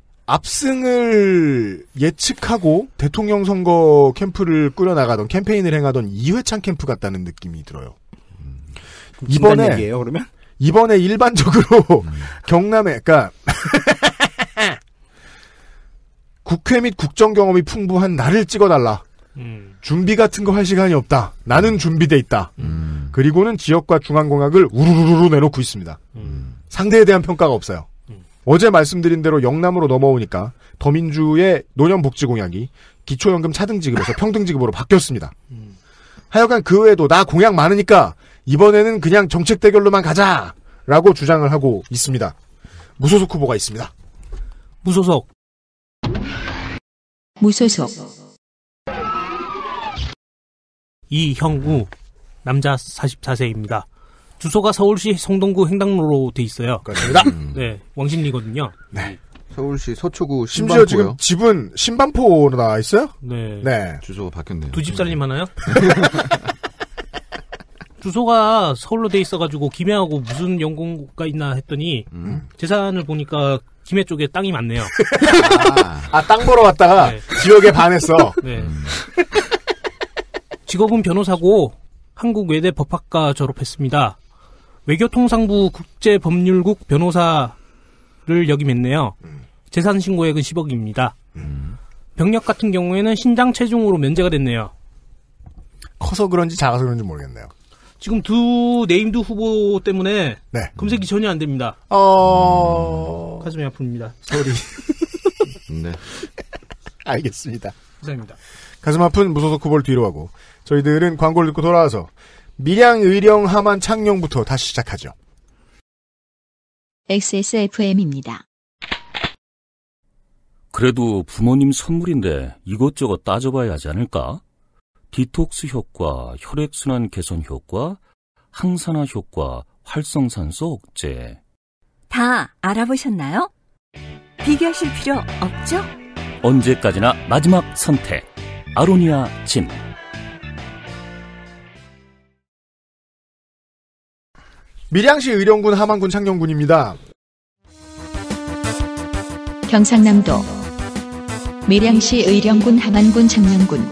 압승을 예측하고 대통령 선거 캠프를 꾸려나가던 캠페인을 행하던 이회창 캠프 같다는 느낌이 들어요. 음. 이번에 얘기예요, 그러면? 이번에 일반적으로 음. 경남에 그러니까 국회 및 국정 경험이 풍부한 나를 찍어달라. 음. 준비 같은 거 할 시간이 없다. 나는 준비돼 있다. 음. 그리고는 지역과 중앙공약을 우르르르 내놓고 있습니다. 음. 상대에 대한 평가가 없어요. 음. 어제 말씀드린 대로 영남으로 넘어오니까 더민주의 노년복지공약이 기초연금 차등지급에서 평등지급으로 바뀌었습니다. 음. 하여간 그 외에도 나 공약 많으니까 이번에는 그냥 정책 대결로만 가자라고 주장을 하고 있습니다. 무소속 후보가 있습니다. 무소속. 무소속. 이형우, 남자 사십사 세입니다. 주소가 서울시 성동구 횡당로로 돼 있어요. 그렇습니다. 음. 네, 왕십리거든요. 네. 서울시 서초구 심지어 신반포요. 지금 집은 신반포로 나와 있어요? 네. 네. 주소가 바뀌었네요. 두 집 살림 하나요? 주소가 서울로 돼 있어가지고 김해하고 무슨 연고가 있나 했더니 음. 재산을 보니까 김해 쪽에 땅이 많네요. 아, 아, 땅 보러 왔다가 네. 지역에 반했어. 네. 음. 직업은 변호사고 한국 외대 법학과 졸업했습니다. 외교통상부 국제법률국 변호사를 역임했네요. 재산 신고액은 십억입니다. 음. 병력 같은 경우에는 신장 체중으로 면제가 됐네요. 커서 그런지 작아서 그런지 모르겠네요. 지금 두 네임드 후보 때문에 네. 검색이 전혀 안 됩니다. 어... 가슴이 아픕니다. 소리. 네. 알겠습니다. 감사합니다. 가슴 아픈 무소속 후보를 뒤로 하고 저희들은 광고를 듣고 돌아와서 밀양, 의령, 함안, 창녕부터 다시 시작하죠. 엑스에스에프엠입니다. 그래도 부모님 선물인데 이것저것 따져봐야 하지 않을까? 디톡스 효과, 혈액순환 개선 효과, 항산화 효과, 활성산소 억제. 다 알아보셨나요? 비교하실 필요 없죠? 언제까지나 마지막 선택. 아로니아 진. 밀양시 의령군, 함안군, 창녕군입니다. 경상남도 밀양시 의령군, 함안군, 창녕군.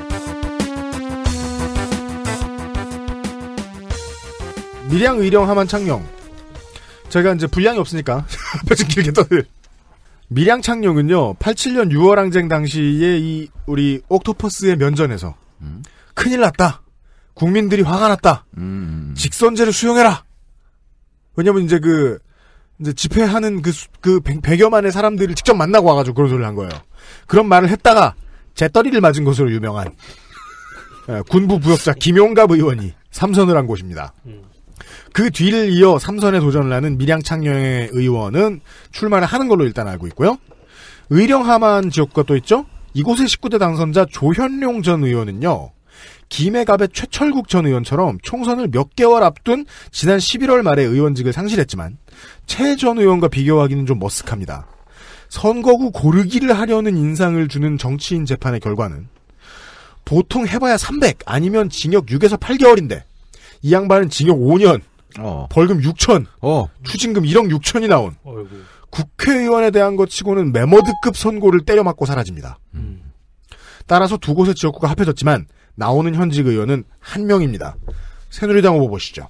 밀양, 의령, 함안, 창녕. 제가 이제 분량이 없으니까 뼈좀 길게 떠들. 밀양, 창녕은요, 팔십칠 년 유월 항쟁 당시에 이 우리 옥토퍼스의 면전에서 음. 큰일 났다. 국민들이 화가 났다. 음. 직선제를 수용해라. 왜냐면 이제 그 이제 집회하는 그, 그 백여만의 사람들을 직접 만나고 와가지고 그런 소리를 한 거예요. 그런 말을 했다가 재떨이를 맞은 것으로 유명한 군부 부역자 김용갑 의원이 삼선을 한 곳입니다. 음. 그 뒤를 이어 삼선에 도전을 하는 밀양, 창녕의 의원은 출마를 하는 걸로 일단 알고 있고요. 의령, 함안 지역구가 또 있죠. 이곳의 십구 대 당선자 조현룡 전 의원은요. 김해갑의 최철국 전 의원처럼 총선을 몇 개월 앞둔 지난 십일월 말에 의원직을 상실했지만 최 전 의원과 비교하기는 좀 머쓱합니다. 선거구 고르기를 하려는 인상을 주는 정치인 재판의 결과는 보통 해봐야 삼백 아니면 징역 육에서 팔 개월인데 이 양반은 징역 오 년, 어. 벌금 육천, 어. 추징금 일억 육천이 나온 어이구. 국회의원에 대한 것 치고는 메머드급 선고를 때려맞고 사라집니다. 음. 따라서 두 곳의 지역구가 합해졌지만 나오는 현직 의원은 한 명입니다. 새누리당 후보 보시죠.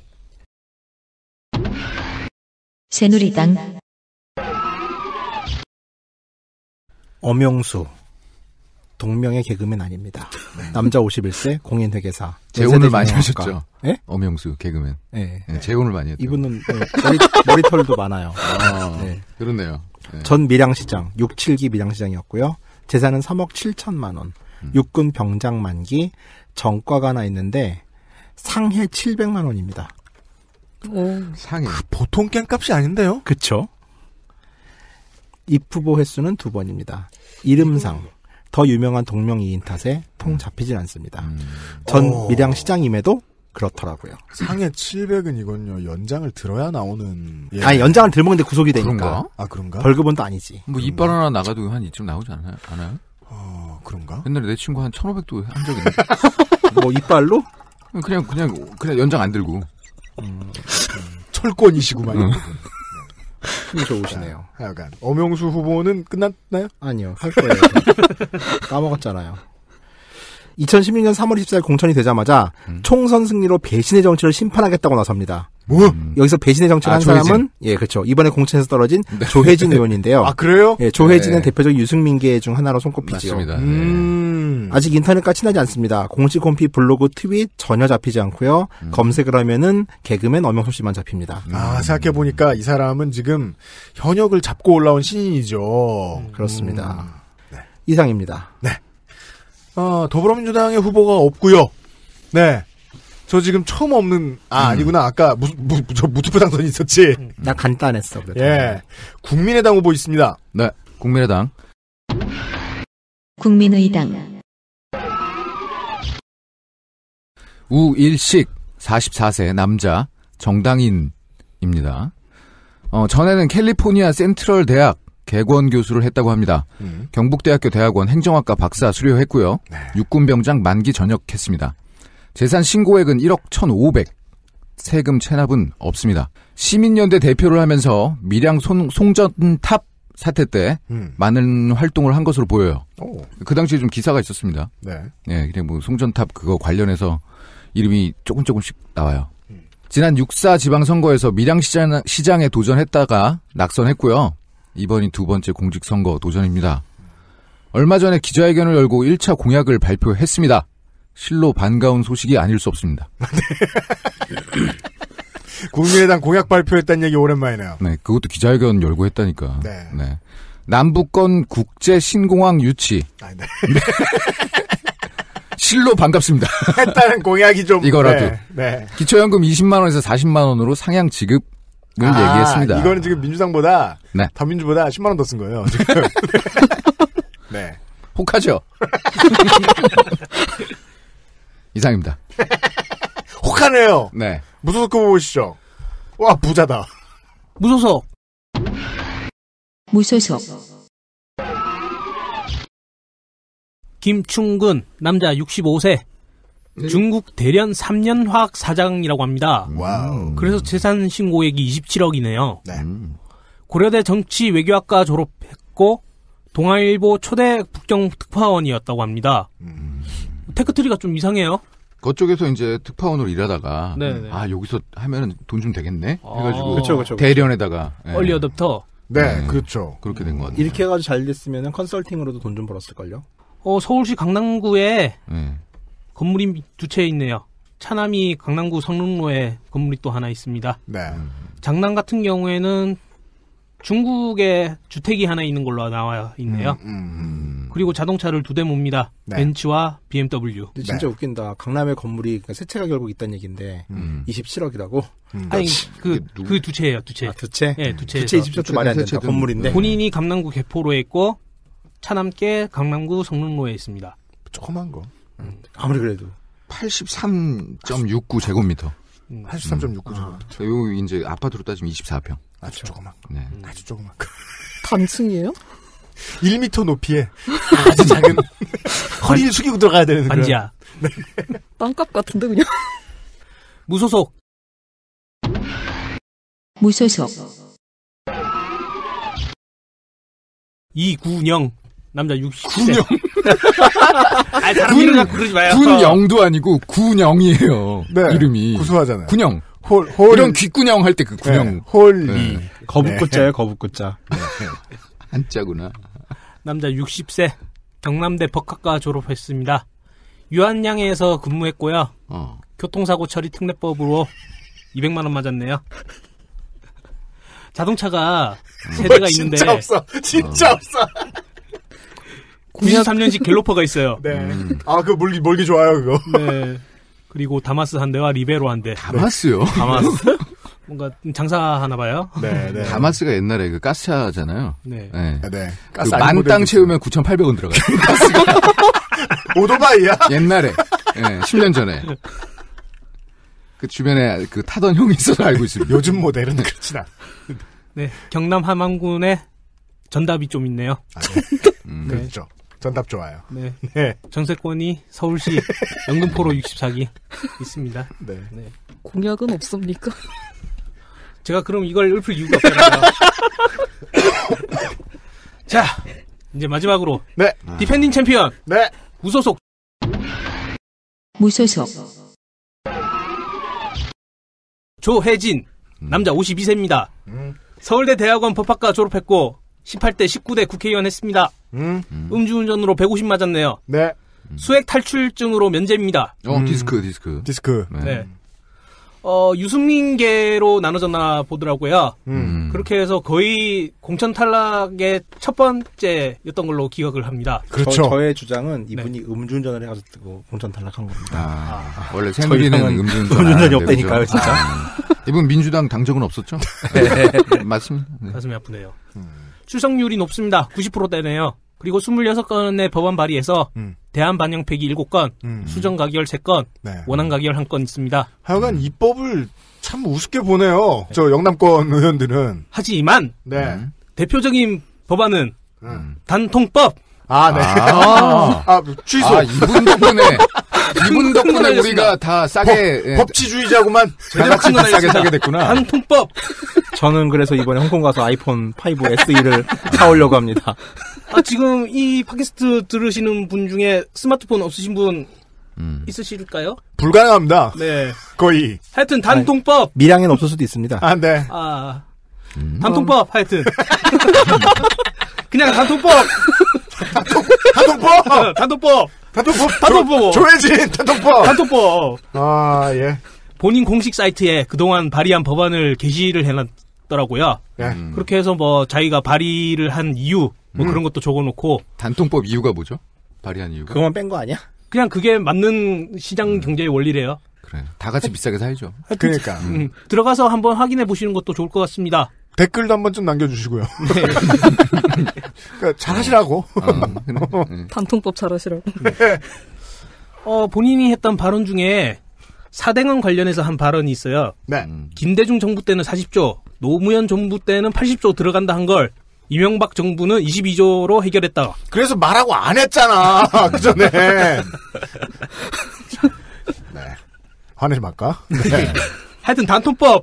새누리당 엄영수. 동명의 개그맨 아닙니다. 네. 남자 오십일 세, 공인회계사. 재혼을 많이 하셨죠? 네? 엄영수 개그맨. 네. 네. 재혼을 많이 했죠. 이분은 네, 머리, 머리털도 많아요. 아, 네. 그렇네요. 네. 전 밀양시장, 육, 칠기 밀양시장이었고요. 재산은 삼억 칠천만 원. 음. 육군 병장 만기, 정과가 하나 있는데 상해 칠백만 원입니다. 오. 상해. 그 보통 깽값이 아닌데요? 그쵸. 입후보 횟수는 두 번입니다. 이름상. 더 유명한 동명이인 탓에 통 잡히진 않습니다. 음. 전 오. 밀양시장임에도 그렇더라고요. 상해 칠백은 이건요, 연장을 들어야 나오는. 예. 아니, 연장을 들먹는데 구속이 되니까. 그런가? 아, 그런가? 벌금은 또 아니지. 뭐, 이빨 하나 나가도 한 이쯤 나오지 않아요? 않아요? 어, 그런가? 옛날에 내 친구 한 천오백도 한 적이 있는데. 뭐, 이빨로? 그냥, 그냥, 그냥 연장 안 들고. 음, 음, 철권이시구만. 음. 힘이 좋으시네요. 하여간 엄영수 후보는 끝났나요? 아니요, 할 거예요. 까먹었잖아요. 이천십육 년 삼월 이십사일 공천이 되자마자 음. 총선 승리로 배신의 정치를 심판하겠다고 나섭니다. 뭐? 음. 여기서 배신의 정치를 아, 한 조혜진. 사람은 예, 그렇죠. 이번에 공천에서 떨어진 네. 조혜진 의원인데요. 아, 그래요? 예, 조혜진은 네. 대표적 유승민계 중 하나로 손꼽히죠. 맞습니다. 음. 네. 아직 인터넷과 친하지 않습니다. 공식 홈피, 블로그, 트윗 전혀 잡히지 않고요. 음. 검색을 하면은 개그맨 엄영수 씨만 잡힙니다. 아, 생각해 보니까 이 사람은 지금 현역을 잡고 올라온 신인이죠. 음. 그렇습니다. 음. 네. 이상입니다. 네. 어, 더불어민주당의 후보가 없고요. 네. 저 지금 처음 없는 아 음. 아니구나. 아까 무, 무, 저 무투표 당선이 있었지. 나 간단했어. 그래도. 예. 국민의당 후보 있습니다. 네. 국민의당. 국민의당. 우일식 사십사 세 남자 정당인입니다. 어, 전에는 캘리포니아 센트럴 대학 개원 교수를 했다고 합니다. 음. 경북대학교 대학원 행정학과 박사 수료했고요. 네. 육군병장 만기 전역했습니다. 재산 신고액은 일억 천오백. 세금 체납은 없습니다. 시민연대 대표를 하면서 밀양 송, 송전탑 사태 때 음. 많은 활동을 한 것으로 보여요. 오. 그 당시에 좀 기사가 있었습니다. 네. 네, 그냥 뭐 송전탑 그거 관련해서 이름이 조금 조금씩 나와요. 음. 지난 육사 지방선거에서 밀양시장, 시장에 도전했다가 낙선했고요. 이번이 두 번째 공직선거 도전입니다. 얼마 전에 기자회견을 열고 일 차 공약을 발표했습니다. 실로 반가운 소식이 아닐 수 없습니다. 국민의당 공약 발표했다는 얘기 오랜만이네요. 네, 그것도 기자회견 열고 했다니까. 네. 네. 남북권 국제 신공항 유치. 아, 네. 실로 반갑습니다. 했다는 공약이 좀 이거라도. 네. 네. 기초연금 이십만 원에서 사십만 원으로 상향 지급을 아, 얘기했습니다. 이거는 지금 민주당보다 네. 더민주보다 십만 원 더 쓴 거예요. 지금. 네. 혹하죠. 이상입니다. 혹하네요. 네. 무소속 후보 보시죠. 와 부자다. 무소속. 무소속. 김충근 남자 육십오 세. 중국 대련 삼 년 화학 사장이라고 합니다. 와우. 그래서 재산 신고액이 이십칠억이네요. 네. 음. 고려대 정치 외교학과 졸업했고 동아일보 초대 국정 특파원이었다고 합니다. 음. 테크트리가 좀 이상해요. 그쪽에서 이제 특파원으로 일하다가 네네. 아 여기서 하면은 돈 좀 되겠네 아. 해가지고 그쵸, 그쵸, 그쵸. 대련에다가 예, 얼리 어댑터. 네, 네. 그렇죠. 그렇게 된 것 같아요. 이렇게 해가지고 잘 됐으면 컨설팅으로도 돈 좀 벌었을걸요? 어, 서울시 강남구에 네. 건물이 두 채 있네요. 차남이 강남구 성능로에 건물이 또 하나 있습니다. 네. 장남 같은 경우에는 중국에 주택이 하나 있는 걸로 나와 있네요. 음, 음. 그리고 자동차를 두 대 몹니다. 네. 벤츠와 비엠더블유. 근데 진짜 네. 웃긴다. 강남의 건물이 세 채가 결국 있다는 얘기인데 음. 이십칠억이라고? 음. 아니 그 누구- 그 두 채예요, 두 채. 아, 두 채? 예, 두 채에서. 두 채 이십칠억도 말이 안 세 된다. 채든- 건물인데. 본인이 강남구 개포로에 있고 차남께 강남구 성능로에 있습니다. 조그만 거. 아무리 그래도. 팔십삼 점 육구 제곱미터. 음. 팔십삼 점 육구 점. 요 이제 아파트로 따지면 이십사 평. 아주 조그만 거. 네. 아주 조그만 거. 단층이에요? 일 미터 높이에 아주 작은 허리를 숙이고 들어가야 되는 그런. 반지하. 땅값 같은데 그냥. 무소속. 무소속. 이군영. 남자 육십 세. 군영. 아, 다른 이름 갖고 그러지 마요. 군영도 아니고 군영이에요. 네. 이름이. 구수하잖아요. 군영. 홀, 홀. 이런 귓군영 할 때 그 군영. 네. 홀리. 네. 거북꽃자예요, 거북꽃자. 한자구나. 남자 육십 세. 경남대 법학과 졸업했습니다. 유한양에서 근무했고요. 어. 교통사고 처리 특례법으로 이백만 원 맞았네요. 자동차가 세 대가 있는데 진짜 없어. 진짜 어. 없어. 구십삼 년식 갤로퍼가 있어요. 네. 음. 아, 그 몰기, 몰기 좋아요, 그거. 네. 그리고 다마스 한 대와 리베로 한 대. 다마스요. 다마스. 뭔가 장사하나 봐요. 네, 네. 다마스가 옛날에 그 가스차잖아요. 네. 네. 네. 그 만 땅 채우면 구천팔백 원 들어가요. 오토바이야? 옛날에. 네, 십 년 전에. 그 주변에 그 타던 형이 있어서 알고 있습니다. 요즘 모델은 그렇진 않아. 네. 경남 함안군에 전답이 좀 있네요. 아, 네. 음. 네. 그렇죠. 전답 좋아요. 네. 네. 전세권이 서울시 영등포로 육십사 기 있습니다. 네. 네. 공약은 없습니까? 제가 그럼 이걸 읊을 이유가 없잖아요. 자, 이제 마지막으로. 네. 디펜딩 챔피언. 네. 무소속. 무소속. 조혜진. 남자 오십이 세입니다. 음. 서울대 대학원 법학과 졸업했고 십팔 대 십구 대 국회의원 했습니다. 음. 음주운전으로 백오십 맞았네요. 네. 수액 탈출증으로 면제입니다. 어, 음. 디스크, 디스크. 디스크. 네. 네. 어, 유승민계로 나눠졌나 보더라고요. 음. 그렇게 해서 거의 공천 탈락의 첫 번째였던 걸로 기억을 합니다. 그렇죠. 저, 저의 주장은 이분이 음주운전을 해가지고 공천 탈락한 겁니다. 아, 원래 새누리는 저희 형은 음주운전 음주운전이 안 없다니까요, 되죠. 진짜. 아, 이분 민주당 당적은 없었죠? 네. 맞습니다. 네. 가슴이 아프네요. 출석률이 높습니다. 구십 퍼센트대네요. 그리고 이십육 건의 법안 발의해서 음. 대안 반영 폐기 일곱 건, 음. 수정 가결 세 건, 네. 원안 가결 한 건 있습니다. 하여간 이 법을 참 우습게 보네요. 저 영남권 의원들은. 하지만 네. 음. 대표적인 법안은 음. 단통법. 아, 네. 아, 아, 취소. 아, 이분 덕분에, 이분 덕분에 날렸습니다. 우리가 다 싸게, 예, 법치주의자구만. 다 같이 다 싸게 사게 됐구나. 단통법. 저는 그래서 이번에 홍콩 가서 아이폰 오 에스이를 사오려고 합니다. 아, 지금 이 팟캐스트 들으시는 분 중에 스마트폰 없으신 분 음. 있으실까요? 불가능합니다. 네. 거의. 하여튼 단통법. 밀양엔 없을 수도 있습니다. 아, 네. 아, 음. 단통법 하여튼. 그냥 단통법. 단통법! 단통법. 단통법. 단통법. 조, 조혜진 단통법. 단통법. 아 예. 본인 공식 사이트에 그동안 발의한 법안을 게시를 해놨더라고요. 네. 음. 그렇게 해서 뭐 자기가 발의를 한 이유 뭐 음. 그런 것도 적어놓고 단통법 이유가 뭐죠? 발의한 이유가? 그거만 뺀 거 아니야? 그냥 그게 맞는 시장 음. 경제의 원리래요. 그래. 다 같이 비싸게 살죠. 그러니까 음, 들어가서 한번 확인해 보시는 것도 좋을 것 같습니다. 댓글도 한 번쯤 남겨주시고요. 그러니까 잘하시라고. 아, 그래. 네. 단통법 잘하시라고. 어, 본인이 했던 발언 중에 사대강 관련해서 한 발언이 있어요. 네. 음. 김대중 정부 때는 사십조, 노무현 정부 때는 팔십조 들어간다 한 걸 이명박 정부는 이십이조로 해결했다. 그래서 말하고 안 했잖아. 그 전에. 네. 화내지 말까? 네. 하여튼 단통법.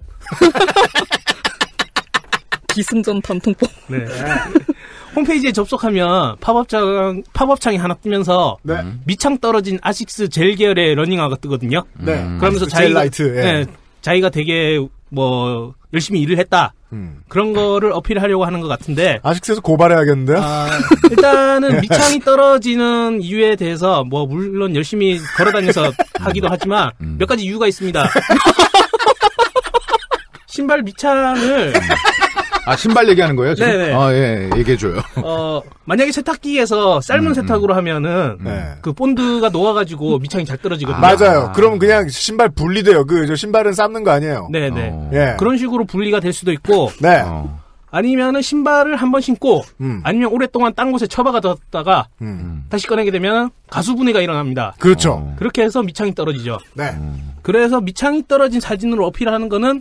기승전 단통법. 네. 홈페이지에 접속하면 팝업창, 팝업창이 하나 뜨면서 네. 밑창 떨어진 아식스 젤 계열의 러닝화가 뜨거든요. 네. 음. 그러면서 젤 자기가 라이트, 예. 네, 자기가 되게 뭐 열심히 일을 했다. 음. 그런 거를 어필하려고 하는 것 같은데 아식스에서 고발해야겠는데요? 아, 일단은 밑창이 떨어지는 이유에 대해서 뭐 물론 열심히 걸어다녀서 하기도 하지만 음. 몇 가지 이유가 있습니다. 신발 밑창을 아, 신발 얘기하는 거예요, 지금? 네네. 아, 예, 얘기해줘요. 어 만약에 세탁기에서 삶은 음, 세탁으로 하면은 네. 그 본드가 녹아가지고 밑창이 잘 떨어지거든요. 맞아요. 아. 그럼 그냥 신발 분리돼요. 그, 저 신발은 삶는 거 아니에요. 네네. 어. 예. 그런 식으로 분리가 될 수도 있고 네. 어. 아니면은 신발을 한 번 신고 음. 아니면 오랫동안 딴 곳에 처박아뒀다가 음. 음. 다시 꺼내게 되면 가수분해가 일어납니다. 그렇죠. 어. 그렇게 해서 밑창이 떨어지죠. 네. 그래서 밑창이 떨어진 사진으로 어필하는 거는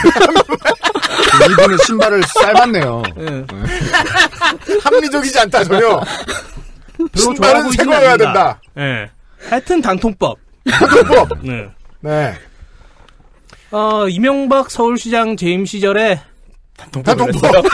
이분은 신발을 삶았네요. 예, 합리적이지 않다, 전혀. 별로 좋아 신발은 보이지는 새거여야 않습니다. 된다. 예. 하여튼 단통법. 단통법. 네. 네. 어, 이명박 서울시장 재임 시절에 단통법.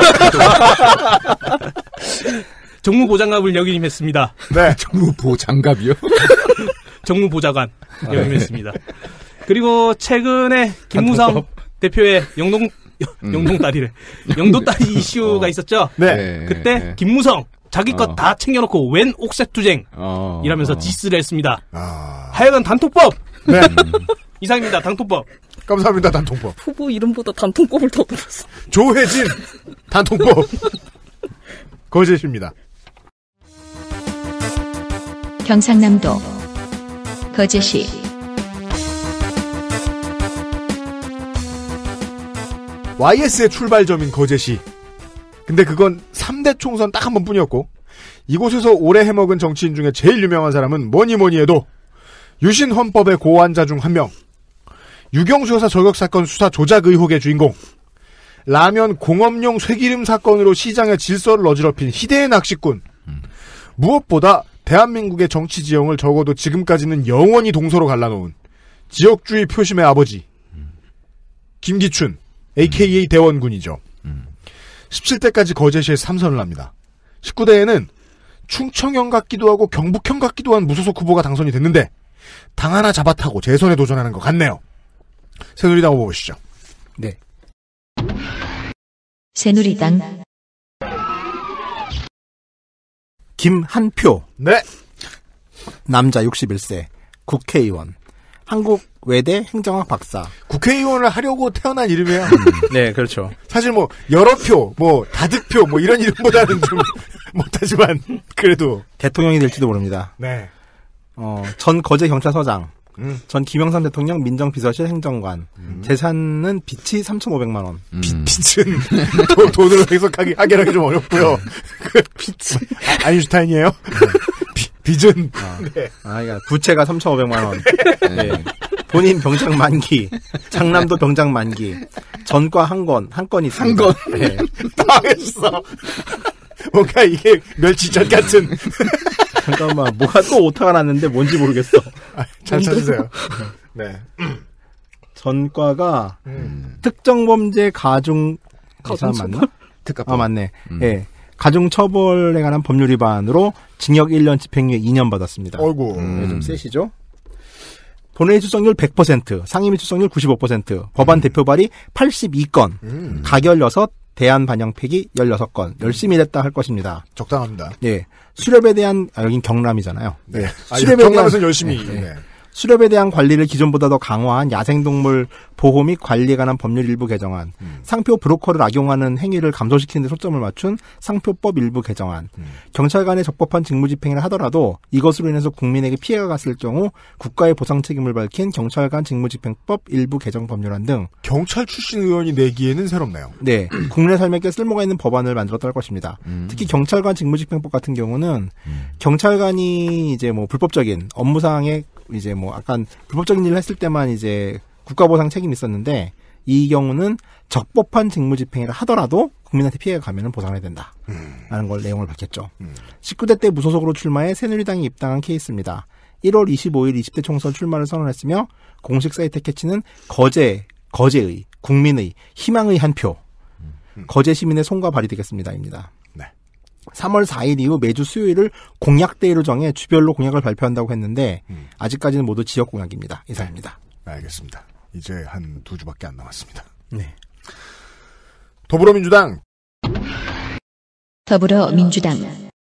정무보장관을 역임했습니다. 네. 정무보 장갑이요? 정무보좌관 역임했습니다. 그리고 최근에 김무성 대표의 영동 음. 영동딸이래. 영도딸이 이슈가 어. 있었죠. 네. 네, 그때 네. 김무성 자기 것 어. 다 챙겨놓고 웬 옥색투쟁 어. 이라면서 어. 디스를 했습니다. 아. 하여간 단통법 네. 이상입니다. 단통법. 감사합니다, 단통법. 후보 이름보다 단통법을 더 들었어. 조혜진, 단통법. 거짓입니다. 경상남도 거제시 와이에스의 출발점인 거제시. 근데 그건 삼 대 총선 딱 한 번뿐이었고 이곳에서 오래 해먹은 정치인 중에 제일 유명한 사람은 뭐니 뭐니 해도 유신 헌법의 고안자 중 한 명. 유경수 여사 저격사건 수사 조작 의혹의 주인공. 라면 공업용 쇠기름 사건으로 시장의 질서를 어지럽힌 희대의 낚시꾼. 무엇보다 대한민국의 정치 지형을 적어도 지금까지는 영원히 동서로 갈라놓은 지역주의 표심의 아버지. 김기춘, 에이케이에이 대원군이죠. 십칠 대까지 거제시에 삼선을 합니다. 십구 대에는 충청형 같기도 하고 경북형 같기도 한 무소속 후보가 당선이 됐는데 당 하나 잡아타고 재선에 도전하는 것 같네요. 새누리당 후보 보시죠. 네. 새누리당 김한표. 네. 남자 육십일 세. 국회의원. 한국 외대 행정학 박사. 국회의원을 하려고 태어난 이름이에요. 네, 그렇죠. 사실 뭐 여러 표, 뭐 다득표, 뭐 이런 이름보다는 좀 못하지만 그래도 대통령이 될지도 모릅니다. 네. 어, 전 거제 경찰서장. 음. 전 김영삼 대통령 민정비서실 행정관. 음. 재산은 빚이 삼천오백만 원. 음. 빚은 도, 돈으로 해석하기 하기하기 좀 어렵고요. 빚 아, 아인슈타인이에요? 비, 빚은 아, 네. 아, 그러니까 부채가 삼천오백만 원. 네. 본인 병장 만기. 장남도 병장 만기. 전과 한 건, 한 건이 있습니다. 한 건? 네. 당했어. 뭔가 이게 멸치젓 같은. 잠깐만, 뭐가 또 오타가 났는데 뭔지 모르겠어. 아, 잘 찾으세요. 네. 전과가 음. 특정범죄 가중 가중 맞나? 특가법. 아 맞네. 예. 음. 네. 가중 처벌에 관한 법률 위반으로 징역 일 년 집행유예 이 년 받았습니다. 어이구. 음. 네, 좀 세시죠? 본회의 출석률 백 퍼센트, 상임위 출석률 구십오 퍼센트, 법안 대표 발의 팔십이 건, 음. 가결 여섯, 대한반영팩이 열여섯 건 열심히 일했다 할 것입니다. 적당합니다. 예. 수렵에 대한 아, 여긴 경남이잖아요. 네. 네. 아, 수렵에 경남에서는 대한 열심히. 네. 네. 수렵에 대한 관리를 기존보다 더 강화한 야생동물 보호 및 관리에 관한 법률 일부 개정안, 음. 상표 브로커를 악용하는 행위를 감소시키는 데 초점을 맞춘 상표법 일부 개정안, 음. 경찰관의 적법한 직무집행을 하더라도 이것으로 인해서 국민에게 피해가 갔을 경우 국가의 보상 책임을 밝힌 경찰관 직무집행법 일부 개정 법률안 등 경찰 출신 의원이 내기에는 새롭네요. 네, 국민의 삶에 꽤 쓸모가 있는 법안을 만들었다 할 것입니다. 음. 특히 경찰관 직무집행법 같은 경우는 음. 경찰관이 이제 뭐 불법적인 업무상의 이제 뭐 약간 불법적인 일을 했을 때만 이제 국가보상 책임이 있었는데 이 경우는 적법한 직무집행을 하더라도 국민한테 피해가 가면은 보상을 해야 된다. 음. 라는 걸 내용을 밝혔죠. 음. 십구 대 때 무소속으로 출마해 새누리당에 입당한 케이스입니다. 일월 이십오일 이십 대 총선 출마를 선언했으며 공식 사이트 캐치는 거제, 거제의, 국민의, 희망의 한 표, 음. 거제 시민의 손과 발이 되겠습니다입니다. 삼월 사일 이후 매주 수요일을 공약데이로 정해 주별로 공약을 발표한다고 했는데 음. 아직까지는 모두 지역 공약입니다. 이상입니다. 네, 알겠습니다. 이제 한 두 주밖에 안 남았습니다. 네. 더불어민주당 더불어민주당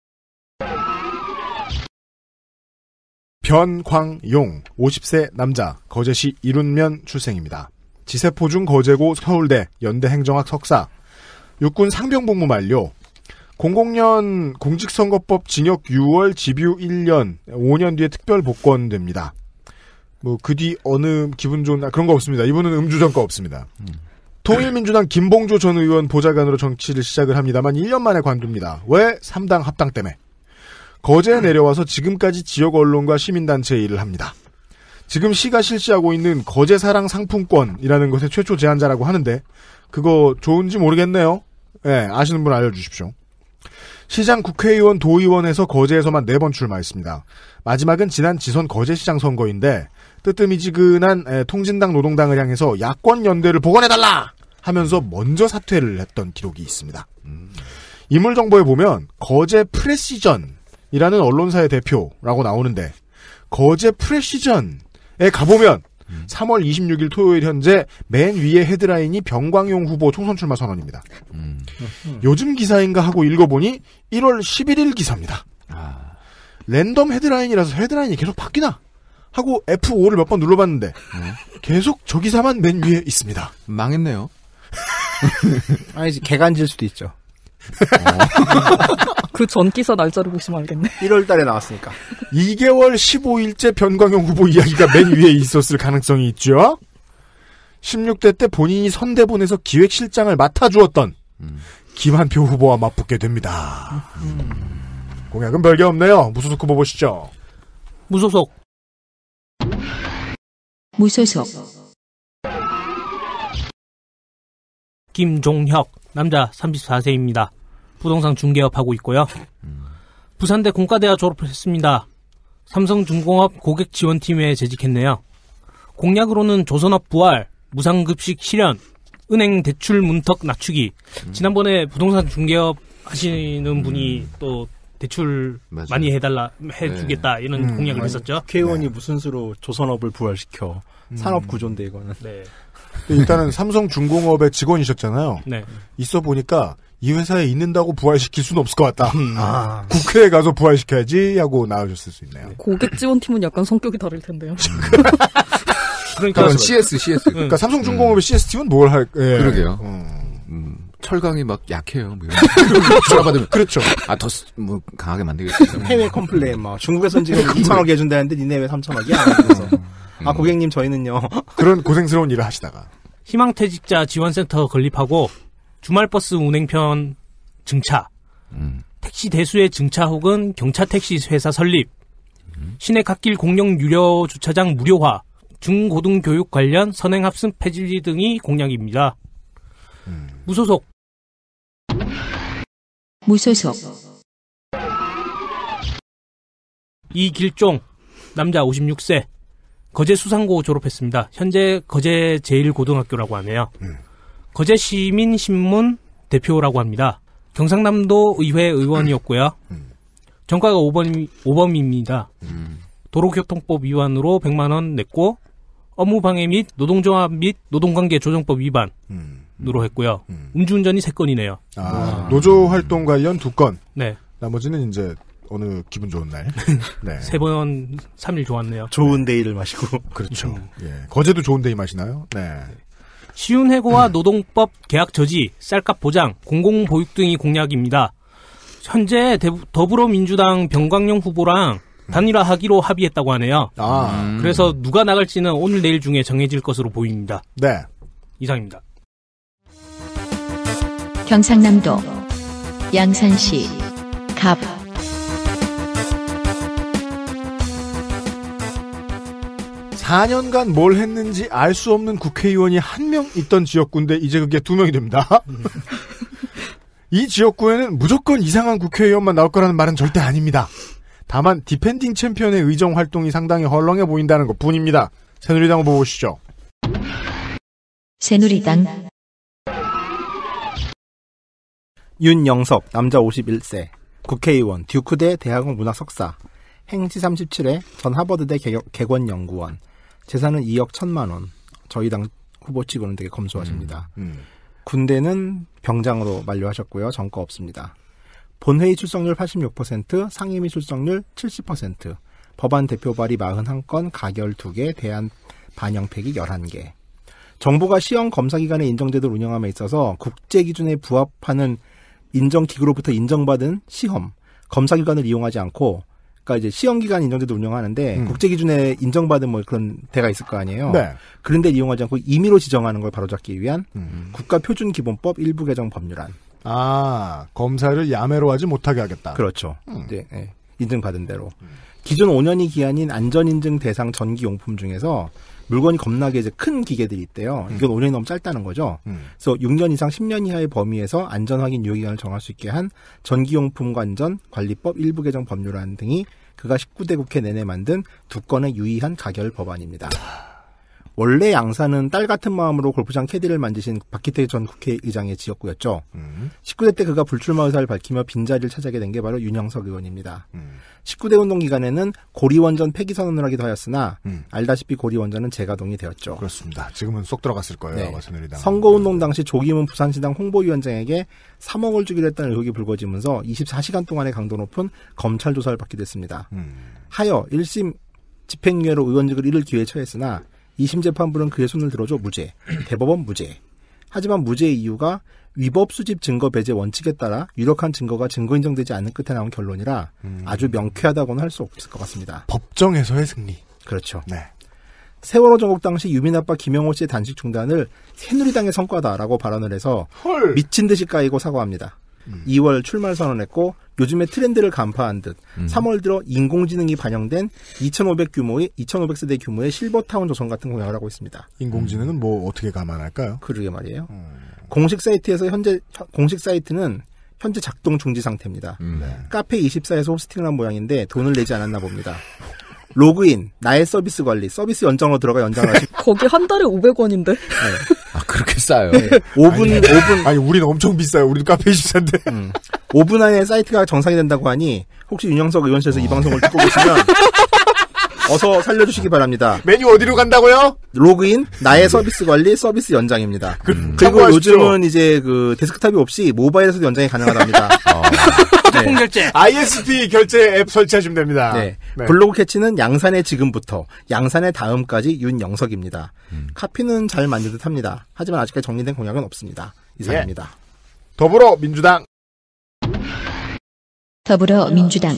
변광용 오십 세 남자 거제시 이룬면 출생입니다. 지세포중 거제고 서울대 연대행정학 석사 육군 상병복무 만료 공공년 공직선거법 징역 유월 집유 일 년 오 년 뒤에 특별 복권됩니다. 뭐 그 뒤 어느 기분 좋은 날 그런 거 없습니다. 이분은 음주전과 없습니다. 음. 통일민주당 김봉조 전 의원 보좌관으로 정치를 시작을 합니다만 일 년 만에 관둡니다. 왜? 삼 당 합당 때문에. 거제에 내려와서 지금까지 지역 언론과 시민단체 일을 합니다. 지금 시가 실시하고 있는 거제사랑 상품권이라는 것의 최초 제안자라고 하는데 그거 좋은지 모르겠네요. 예, 네, 아시는 분 알려주십시오. 시장 국회의원 도의원에서 거제에서만 네 번 출마했습니다. 마지막은 지난 지선 거제시장 선거인데 뜨뜻미지근한 에, 통진당 노동당을 향해서 야권 연대를 복원해달라 하면서 먼저 사퇴를 했던 기록이 있습니다. 음. 인물정보에 보면 거제 프레시전이라는 언론사의 대표라고 나오는데 거제 프레시전에 가보면 음. 삼월 이십육일 토요일 현재 맨 위에 헤드라인이 병광용 후보 총선 출마 선언입니다. 음. 요즘 기사인가 하고 읽어보니 일월 십일일 기사입니다. 아. 랜덤 헤드라인이라서 헤드라인이 계속 바뀌나 하고 에프 오를 몇 번 눌러봤는데 음. 계속 저 기사만 맨 위에 있습니다. 망했네요. 아니지 개간질 수도 있죠. 그 전 기사 날짜를 보시면 알겠네. 일월 달에 나왔으니까. 이 개월 십오일째 변광용 후보 이야기가 맨 위에 있었을 가능성이 있죠. 십육 대 때 본인이 선대본에서 기획실장을 맡아주었던 음. 김한표 후보와 맞붙게 됩니다. 음. 공약은 별게 없네요. 무소속 후보 보시죠. 무소속. 무소속. 김종혁, 남자 삼십사 세입니다. 부동산 중개업하고 있고요. 부산대 공과대학 졸업을 했습니다. 삼성중공업 고객지원팀에 재직했네요. 공약으로는 조선업 부활, 무상급식 실현, 은행 대출 문턱 낮추기. 음. 지난번에 부동산 중개업 하시는 분이 또 대출 맞아요. 많이 해달라, 해주겠다, 네. 이런 음, 공약을 아니, 했었죠. 국회의원이 네. 무슨 수로 조선업을 부활시켜. 음. 산업 구조인데, 이거는. 네. 일단은 삼성중공업의 직원이셨잖아요. 네. 있어 보니까 이 회사에 있는다고 부활시킬 수는 없을 것 같다. 음. 아. 국회에 가서 부활시켜야지 하고 나오셨을 수 있네요. 고객지원팀은 약간 성격이 다를 텐데요. 그러니까 씨에스, 씨에스. 그러니까 삼성중공업의 음. 씨에스팀은 뭘 할? 예. 그러게요. 음. 음. 철강이 막 약해요. 뭐 받으면 그렇죠. 아, 더 뭐 강하게 만들겠다. 해외 컴플레인 막 중국에서는 지금 이천억 해준다는데 니네 왜 삼천억이야? 그래서 아 고객님 저희는요. 그런 고생스러운 일을 하시다가 희망퇴직자 지원센터 건립하고 주말버스 운행편 증차, 음. 택시 대수의 증차 혹은 경차택시 회사 설립, 음. 시내 갓길 공영 유료 주차장 무료화, 중고등교육 관련 선행합승 폐지 등이 공약입니다. 음. 무소속. 무소속. 이길종, 남자 오십육 세, 거제 수상고 졸업했습니다. 현재 거제 제일 고등학교라고 하네요. 음. 거제 시민신문 대표라고 합니다. 경상남도 의회 의원이었고요. 음. 전과가 오 번, 오 범입니다. 음. 도로교통법 위반으로 백만 원 냈고 업무방해 및 노동조합 및 노동관계 조정법 위반, 음. 했고요. 음. 음주운전이 세 건이네요. 아, 노조 활동 관련 두 건. 네. 나머지는 이제 어느 기분 좋은 날. 네. 세 번, 삼 일 좋았네요. 좋은 데이를 마시고. 그렇죠. 음. 예. 거제도 좋은 데이 마시나요? 네. 쉬운 해고와 노동법 계약 저지, 쌀값 보장, 공공보육 등이 공약입니다. 현재 대, 더불어민주당 병광영 후보랑 단일화하기로 합의했다고 하네요. 아. 음. 그래서 누가 나갈지는 오늘 내일 중에 정해질 것으로 보입니다. 네. 이상입니다. 경상남도 양산시 갑 사 년간 뭘 했는지 알 수 없는 국회의원이 한 명 있던 지역구인데 이제 그게 두 명이 됩니다. 이 지역구에는 무조건 이상한 국회의원만 나올 거라는 말은 절대 아닙니다. 다만 디펜딩 챔피언의 의정 활동이 상당히 헐렁해 보인다는 것 뿐입니다. 새누리당 후보 보시죠. 새누리당 윤영석, 남자 오십일 세, 국회의원, 듀크대 대학원 문학 석사, 행시 삼십칠 회, 전 하버드대 객원연구원, 재산은 이억 천만 원. 저희 당 후보 치고는 되게 검소하십니다. 음, 음. 군대는 병장으로 만료하셨고요. 전과 없습니다. 본회의 출석률 팔십육 퍼센트, 상임위 출석률 칠십 퍼센트, 법안 대표 발의 사십일 건, 가결 두 개, 대안 반영 폐기 열한 개. 정부가 시험 검사 기관의 인정제도를 운영함에 있어서 국제 기준에 부합하는 인정기구로부터 인정받은 시험, 검사 기관을 이용하지 않고, 그러니까 이제 시험 기관 인정제도 운영하는데 음. 국제 기준에 인정받은 뭐 그런 데가 있을 거 아니에요. 네. 그런 데 이용하지 않고 임의로 지정하는 걸 바로잡기 위한 음. 국가표준기본법 일부 개정 법률안. 아, 검사를 야매로 하지 못하게 하겠다. 그렇죠. 음. 이제 예, 인증받은 대로. 기존 오 년이 기한인 안전인증 대상 전기용품 중에서 물건이 겁나게 이제 큰 기계들이 있대요. 이건 오 년이 너무 짧다는 거죠. 음. 그래서 육 년 이상 십 년 이하의 범위에서 안전확인 유효기간을 정할 수 있게 한 전기용품 관전 관리법 일부 개정 법률안 등이 그가 십구 대 국회 내내 만든 두 건의 유의한 가결 법안입니다. 원래 양산은 딸 같은 마음으로 골프장 캐디를 만드신 박기태 전 국회의장의 지역구였죠. 음. 십구 대 때 그가 불출마 의사를 밝히며 빈자리를 차지하게 된 게 바로 윤영석 의원입니다. 음. 십구 대 운동 기간에는 고리원전 폐기 선언을 하기도 하였으나 음. 알다시피 고리원전은 재가동이 되었죠. 그렇습니다. 지금은 쏙 들어갔을 거예요. 네. 아마 새누리당. 선거운동 당시 조기문 부산시당 홍보위원장에게 삼억을 주기로 했다는 의혹이 불거지면서 이십사 시간 동안의 강도 높은 검찰 조사를 받게 됐습니다. 음. 하여 일 심 집행유예로 의원직을 잃을 기회에 처했으나 이 심 재판부는 그의 손을 들어줘 무죄, 대법원 무죄. 하지만 무죄의 이유가 위법 수집 증거 배제 원칙에 따라 유력한 증거가 증거 인정되지 않는 끝에 나온 결론이라 음. 아주 명쾌하다고는 할 수 없을 것 같습니다. 법정에서의 승리. 그렇죠. 네. 세월호 전국 당시 유민 아빠 김영호 씨의 단식 중단을 새누리당의 성과다라고 발언을 해서 헐. 미친 듯이 까이고 사과합니다. 음. 이월 출마를 선언했고 요즘의 트렌드를 간파한 듯 음. 삼월 들어 인공지능이 반영된 이천오백 규모의 이천오백 세대 규모의 실버타운 조성 같은 공약을 하고 있습니다. 인공지능은 뭐 어떻게 감안할까요? 그러게 말이에요. 음. 공식 사이트에서 현재 공식 사이트는 현재 작동 중지 상태입니다. 음. 네. 카페 이십사에서 호스팅을 한 모양인데 돈을 내지 않았나 봅니다. 로그인, 나의 서비스 관리, 서비스 연장으로 들어가 연장을 하시고 거기 한 달에 오백 원인데. 네. 아, 그렇게 싸요. 네. 오 분, 오 분. 아니, 우리는 엄청 비싸요. 우리도 카페 이십사인데. 음. 오 분 안에 사이트가 정상이 된다고 하니 혹시 윤영석 의원실에서 이 방송을 듣고 계시면 어서 살려주시기 바랍니다. 메뉴 어디로 간다고요? 로그인, 나의 서비스 관리, 서비스 연장입니다. 그, 그리고 참고하십시오. 요즘은 이제 그 데스크탑이 없이 모바일에서도 연장이 가능하답니다. 어. 네. 결제. 아이에스피 결제 앱 설치하시면 됩니다. 네. 네. 블로그 캐치는 양산의 지금부터, 양산의 다음까지 윤영석입니다. 음. 카피는 잘 만든 듯 합니다. 하지만 아직까지 정리된 공약은 없습니다. 이상입니다. 더불어민주당. 더불어민주당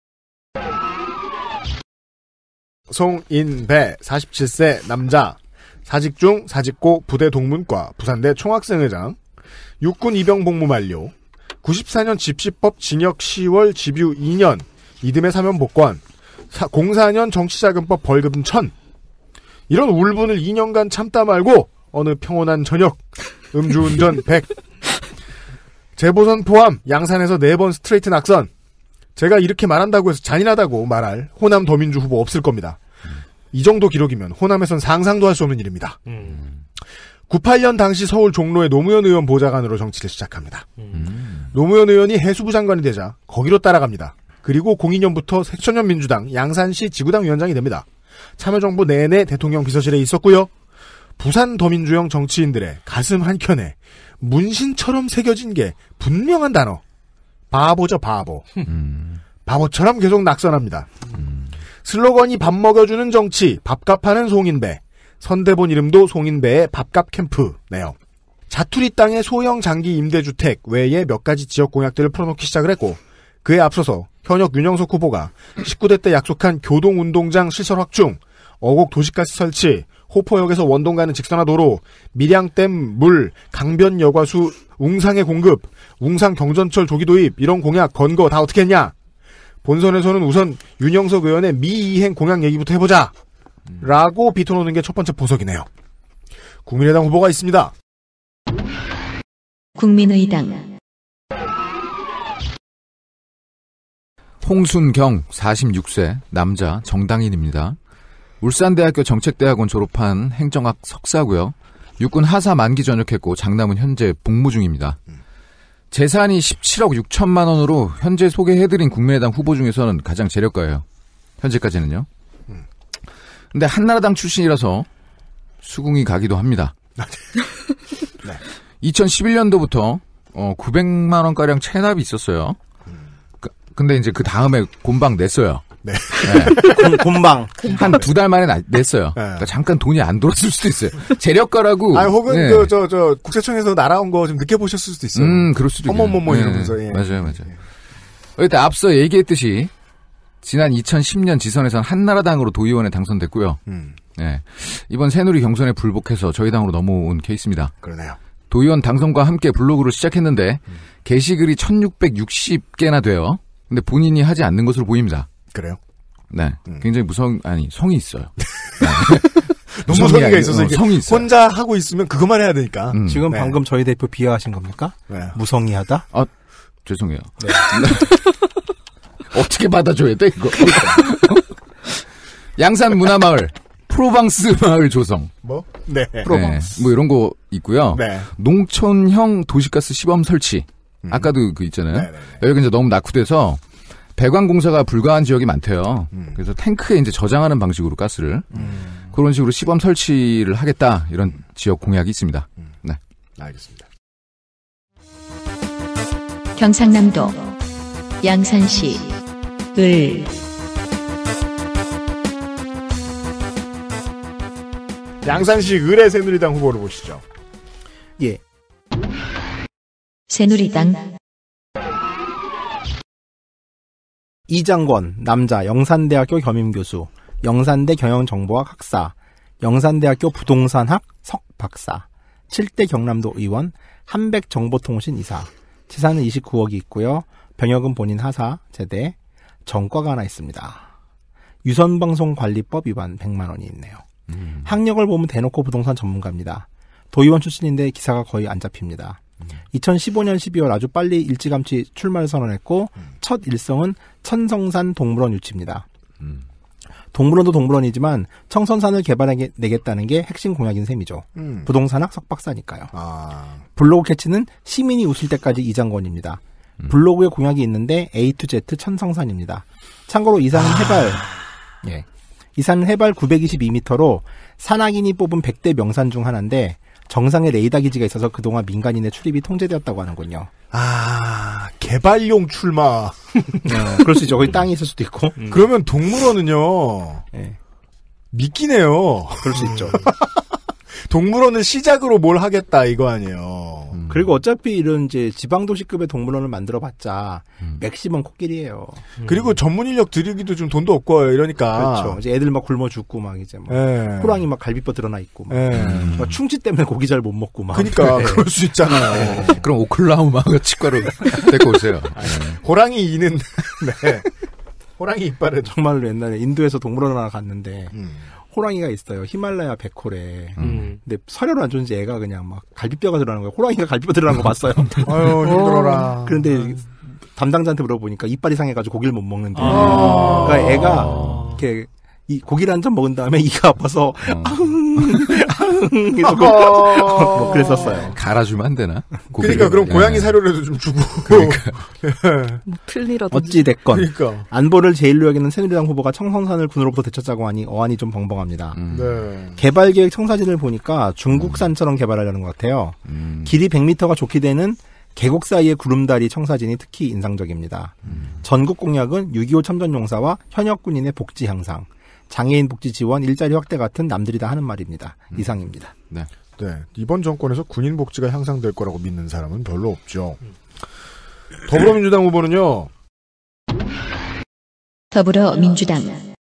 송인배, 사십칠 세 남자, 사직중, 사직고, 부대 동문과, 부산대 총학생회장, 육군 입영 복무 만료, 구십사 년 집시법 징역 시월 집유 이 년, 이듬해 사면 복권, 공사 년 정치자금법 벌금 천. 이런 울분을 이 년간 참다 말고 어느 평온한 저녁 음주운전 백. 재보선 포함 양산에서 네 번 스트레이트 낙선. 제가 이렇게 말한다고 해서 잔인하다고 말할 호남 더민주 후보 없을 겁니다. 이 정도 기록이면 호남에선 상상도 할 수 없는 일입니다. 음. 구십팔 년 당시 서울 종로의 노무현 의원 보좌관으로 정치를 시작합니다. 음. 노무현 의원이 해수부 장관이 되자 거기로 따라갑니다. 그리고 공이 년부터 새천년 민주당 양산시 지구당 위원장이 됩니다. 참여정부 내내 대통령 비서실에 있었고요. 부산 더민주형 정치인들의 가슴 한켠에 문신처럼 새겨진 게 분명한 단어. 바보죠, 바보. 음. 바보처럼 계속 낙선합니다. 음. 슬로건이 밥 먹여주는 정치, 밥값하는 송인배. 선대본 이름도 송인배의 밥값 캠프네요. 자투리 땅의 소형 장기 임대주택 외에 몇 가지 지역 공약들을 풀어놓기 시작을 했고 그에 앞서서 현역 윤영석 후보가 십구 대 때 약속한 교동운동장 시설 확충, 어곡 도시가스 설치, 호포역에서 원동 가는 직선화 도로, 밀양댐 물, 강변 여과수, 웅상의 공급, 웅상 경전철 조기 도입 이런 공약 건 거 다 어떻게 했냐? 본선에서는 우선 윤영석 의원의 미이행 공약 얘기부터 해보자. 라고 비춰놓는 게 첫 번째 보석이네요. 국민의당 후보가 있습니다. 국민의당 홍순경 사십육 세 남자 정당인입니다. 울산대학교 정책대학원 졸업한 행정학 석사고요. 육군 하사 만기 전역했고 장남은 현재 복무 중입니다. 재산이 십칠억 육천만 원으로 현재 소개해드린 국민의당 후보 중에서는 가장 재력가예요. 현재까지는요. 근데 한나라당 출신이라서 수긍이 가기도 합니다. 네. 이천십일 년도부터 어, 구백만 원가량 체납이 있었어요. 그, 근데 이제 그 다음에 곤방 냈어요. 네. 네. 곤방. 한 두 달 만에 나, 냈어요. 네. 그러니까 잠깐 돈이 안 돌았을 수도 있어요. 재력가라고. 아, 혹은 네. 그, 저, 저, 국세청에서 날아온 거 좀 늦게 보셨을 수도 있어요. 음, 그럴 수도 있어요. 어머머머 네. 이러면서. 예. 맞아요, 맞아요. 일단 앞서 얘기했듯이 지난 이천십 년 지선에선 한나라당으로 도의원에 당선됐고요. 음. 네. 이번 새누리 경선에 불복해서 저희 당으로 넘어온 케이스입니다. 그러네요. 도의원 당선과 함께 블로그를 시작했는데 음. 게시글이 천육백육십 개나 돼요. 근데 본인이 하지 않는 것으로 보입니다. 그래요? 네. 음. 굉장히 무성, 아니, 성이 있어요. 너무 성의가 있어서 어, 이게 성이 있어요. 혼자 하고 있으면 그것만 해야 되니까. 음. 지금 네. 방금 저희 대표 비하하신 겁니까? 네. 무성의하다? 아, 죄송해요. 네. 어떻게 받아줘야 돼, 이거? 양산 문화마을, 프로방스 마을 조성. 뭐? 네. 프로방스. 네, 뭐 이런 거 있고요. 네. 농촌형 도시가스 시범 설치. 음. 아까도 그 있잖아요. 네네네. 여기 이제 너무 낙후돼서 배관 공사가 불가한 지역이 많대요. 음. 그래서 탱크에 이제 저장하는 방식으로 가스를 음. 그런 식으로 시범 설치를 하겠다 이런 지역 공약이 있습니다. 음. 네. 알겠습니다. 경상남도 양산시 을 양산시 을의 새누리당 후보를 보시죠. 예. 새누리당 이장권, 남자, 영산대학교 겸임교수, 영산대 경영정보학 학사, 영산대학교 부동산학 석박사, 칠 대 경남도 의원, 한백정보통신 이사, 재산은 이십구억이 있고요. 병역은 본인 하사, 제대, 전과가 하나 있습니다. 유선방송관리법 위반 백만 원이 있네요. 음. 학력을 보면 대놓고 부동산 전문가입니다. 도의원 출신인데 기사가 거의 안 잡힙니다. 음. 이천십오 년 십이월 아주 빨리 일찌감치 출마를 선언했고 음. 첫 일성은 천성산 동물원 유치입니다. 음. 동물원도 동물원이지만 청선산을 개발해내겠다는 게 핵심 공약인 셈이죠. 음. 부동산학 석박사니까요. 아. 블로그 캐치는 시민이 웃을 때까지 이장권입니다. 음. 블로그에 공약이 있는데 A to Z 천성산입니다. 참고로 이산은 아. 해발 예. 이산은 해발 구백이십이 미터로 산악인이 뽑은 백 대 명산 중 하나인데 정상에 레이더 기지가 있어서 그동안 민간인의 출입이 통제되었다고 하는군요. 아, 개발용 출마. 네, 그럴 수 있죠. 거기 땅이 있을 수도 있고. 음. 그러면 동물원은요. 네. 미끼네요. 그럴 수 있죠. 동물원은 시작으로 뭘 하겠다 이거 아니에요. 음. 그리고 어차피 이런 이제 지방도시급의 동물원을 만들어봤자 음. 맥시멈 코끼리예요. 그리고 전문 인력 들이기도 좀 돈도 없고 이러니까. 그렇죠. 이제 애들 막 굶어 죽고 막 이제 막 예. 호랑이 막 갈비뼈 드러나 있고 막, 예. 막 충치 때문에 고기 잘 못 먹고 막. 그러니까 네. 그럴 수 있잖아요. 그럼 오클라호마 치과로 데리고 오세요. 네. 호랑이 이는 네. 호랑이 이빨은 정말로 옛날에 인도에서 동물원 하나 갔는데 음. 호랑이가 있어요. 히말라야 백호래. 음. 근데 서류를 안 줬는지 애가 그냥 막 갈비뼈가 드러나는 거예요. 호랑이가 갈비뼈 드러나는 거 봤어요. 아유 힘들어라. 그런데 담당자한테 물어보니까 이빨이 상해가지고 고기를 못 먹는데. 아. 그러니까 애가 이렇게 이 고기를 한 점 먹은 다음에 이가 아파서 어. 아흥 뭐 그랬었어요. 갈아주면 안 되나? 그러니까 그럼 고양이 사료라도 좀 주고. 그러니까. 뭐 틀리라든지. 어찌 됐건 그러니까. 안보를 제일로 여기는 새누리당 후보가 청성산을 군으로부터 되찾자고 하니 어안이 좀 벙벙합니다. 음. 네. 개발계획 청사진을 보니까 중국산처럼 개발하려는 것 같아요. 음. 길이 백 미터가 좋게 되는 계곡 사이의 구름다리 청사진이 특히 인상적입니다. 음. 전국 공약은 육이오 참전용사와 현역 군인의 복지 향상, 장애인 복지 지원, 일자리 확대 같은 남들이 다 하는 말입니다. 음. 이상입니다. 네. 네. 이번 정권에서 군인 복지가 향상될 거라고 믿는 사람은 별로 없죠. 더불어민주당 후보는요. 더불어민주당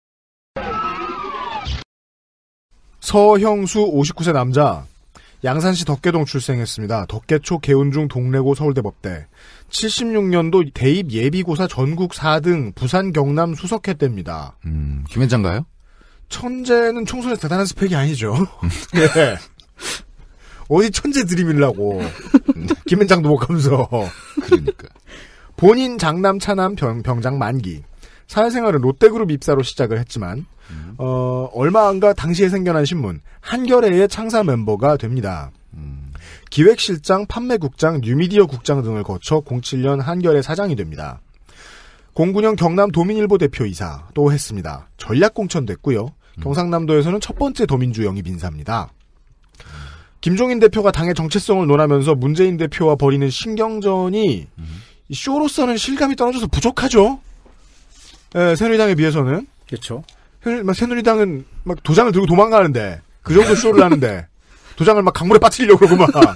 서형수 오십구 세 남자. 양산시 덕계동 출생했습니다. 덕계초 개운중 동래고 서울대법대. 칠십육 년도 대입 예비고사 전국 사 등 부산 경남 수석회 때입니다. 음, 김현장가요? 천재는 총선에서 대단한 스펙이 아니죠. 네. 어디 천재 들이밀라고. 김현장도 못 가면서. 그러니까. 본인 장남 차남 병, 병장 만기. 사회생활은 롯데그룹 입사로 시작을 했지만 음. 어, 얼마 안가 당시에 생겨난 신문 한겨레의 창사 멤버가 됩니다. 음. 기획실장, 판매국장, 뉴미디어 국장 등을 거쳐 공칠 년 한겨레 사장이 됩니다. 공구 년 경남 도민일보 대표이사도 했습니다. 전략공천됐고요. 음. 경상남도에서는 첫 번째 더민주 영입 인사입니다. 김종인 대표가 당의 정체성을 논하면서 문재인 대표와 벌이는 신경전이 음. 쇼로서는 실감이 떨어져서 부족하죠. 예, 새누리당에 비해서는. 그렇죠. 새누리, 새누리당은 막 도장을 들고 도망가는데 그 정도 쇼를 하는데 도장을 막 강물에 빠뜨리려고 그러고 막.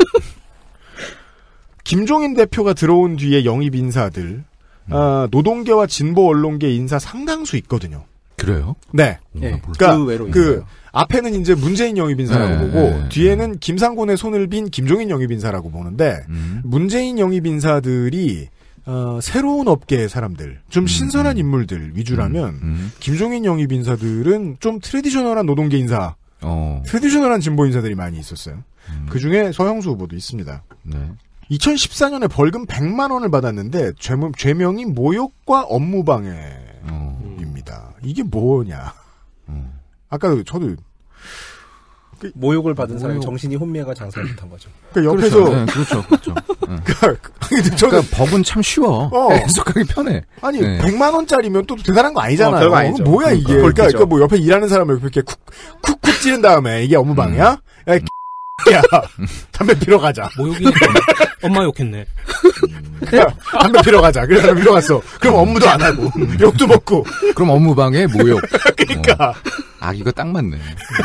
김종인 대표가 들어온 뒤에 영입 인사들 음. 아, 노동계와 진보 언론계 인사 상당수 있거든요. 그래요? 네. 네. 그러니까 그 외로 그 있어요. 앞에는 이제 문재인 영입 인사라고 네, 보고 네, 뒤에는 네. 김상곤의 손을 빈 김종인 영입 인사라고 보는데 음. 문재인 영입 인사들이 어, 새로운 업계의 사람들, 좀 음, 신선한 음. 인물들 위주라면 음, 음. 김종인 영입 인사들은 좀 트레디셔널한 노동계 인사, 어. 트레디셔널한 진보 인사들이 많이 있었어요. 음. 그중에 서형수 후보도 있습니다. 네. 이천십사 년에 벌금 백만 원을 받았는데 죄명, 죄명이 모욕과 업무방해입니다. 어. 이게 뭐냐. 어. 아까 저도 그, 모욕을 받은 모욕. 사람이 정신이 혼미해가 장사를 못한 거죠. 그 옆에서 그렇죠. 네, 그렇죠. 그렇죠. 네. 그러니까 저는 그러니까 법은 참 쉬워. 어. 해석하기 편해. 아니 네. 백만 원짜리면 또 대단한 거 아니잖아요. 어, 별거 아니죠. 뭐야 이게? 그러니까. 그러니까, 그러니까 뭐 옆에 일하는 사람을 이렇게 쿡쿡쿡 찌른 다음에 이게 업무방해야? 음. 야, 야, 담배 피러 가자. 모욕이니까 엄마 욕했네. 담배 피러 가자. 그래서 담배 피러 갔어. 그럼 업무도 안 하고 욕도 먹고. 그럼 업무방해 모욕. 그러니까 어. 아 이거 딱 맞네.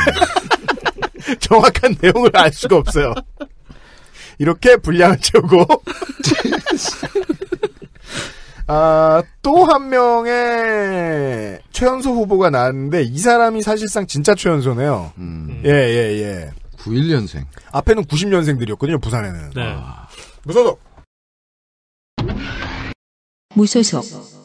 정확한 내용을 알 수가 없어요. 이렇게 분량을 채우고 아, 또 한 명의 최연소 후보가 나왔는데 이 사람이 사실상 진짜 최연소네요. 음. 예, 예, 예. 구십일 년생. 앞에는 구십 년생들이었거든요, 부산에는. 네. 아. 무소속. 무소속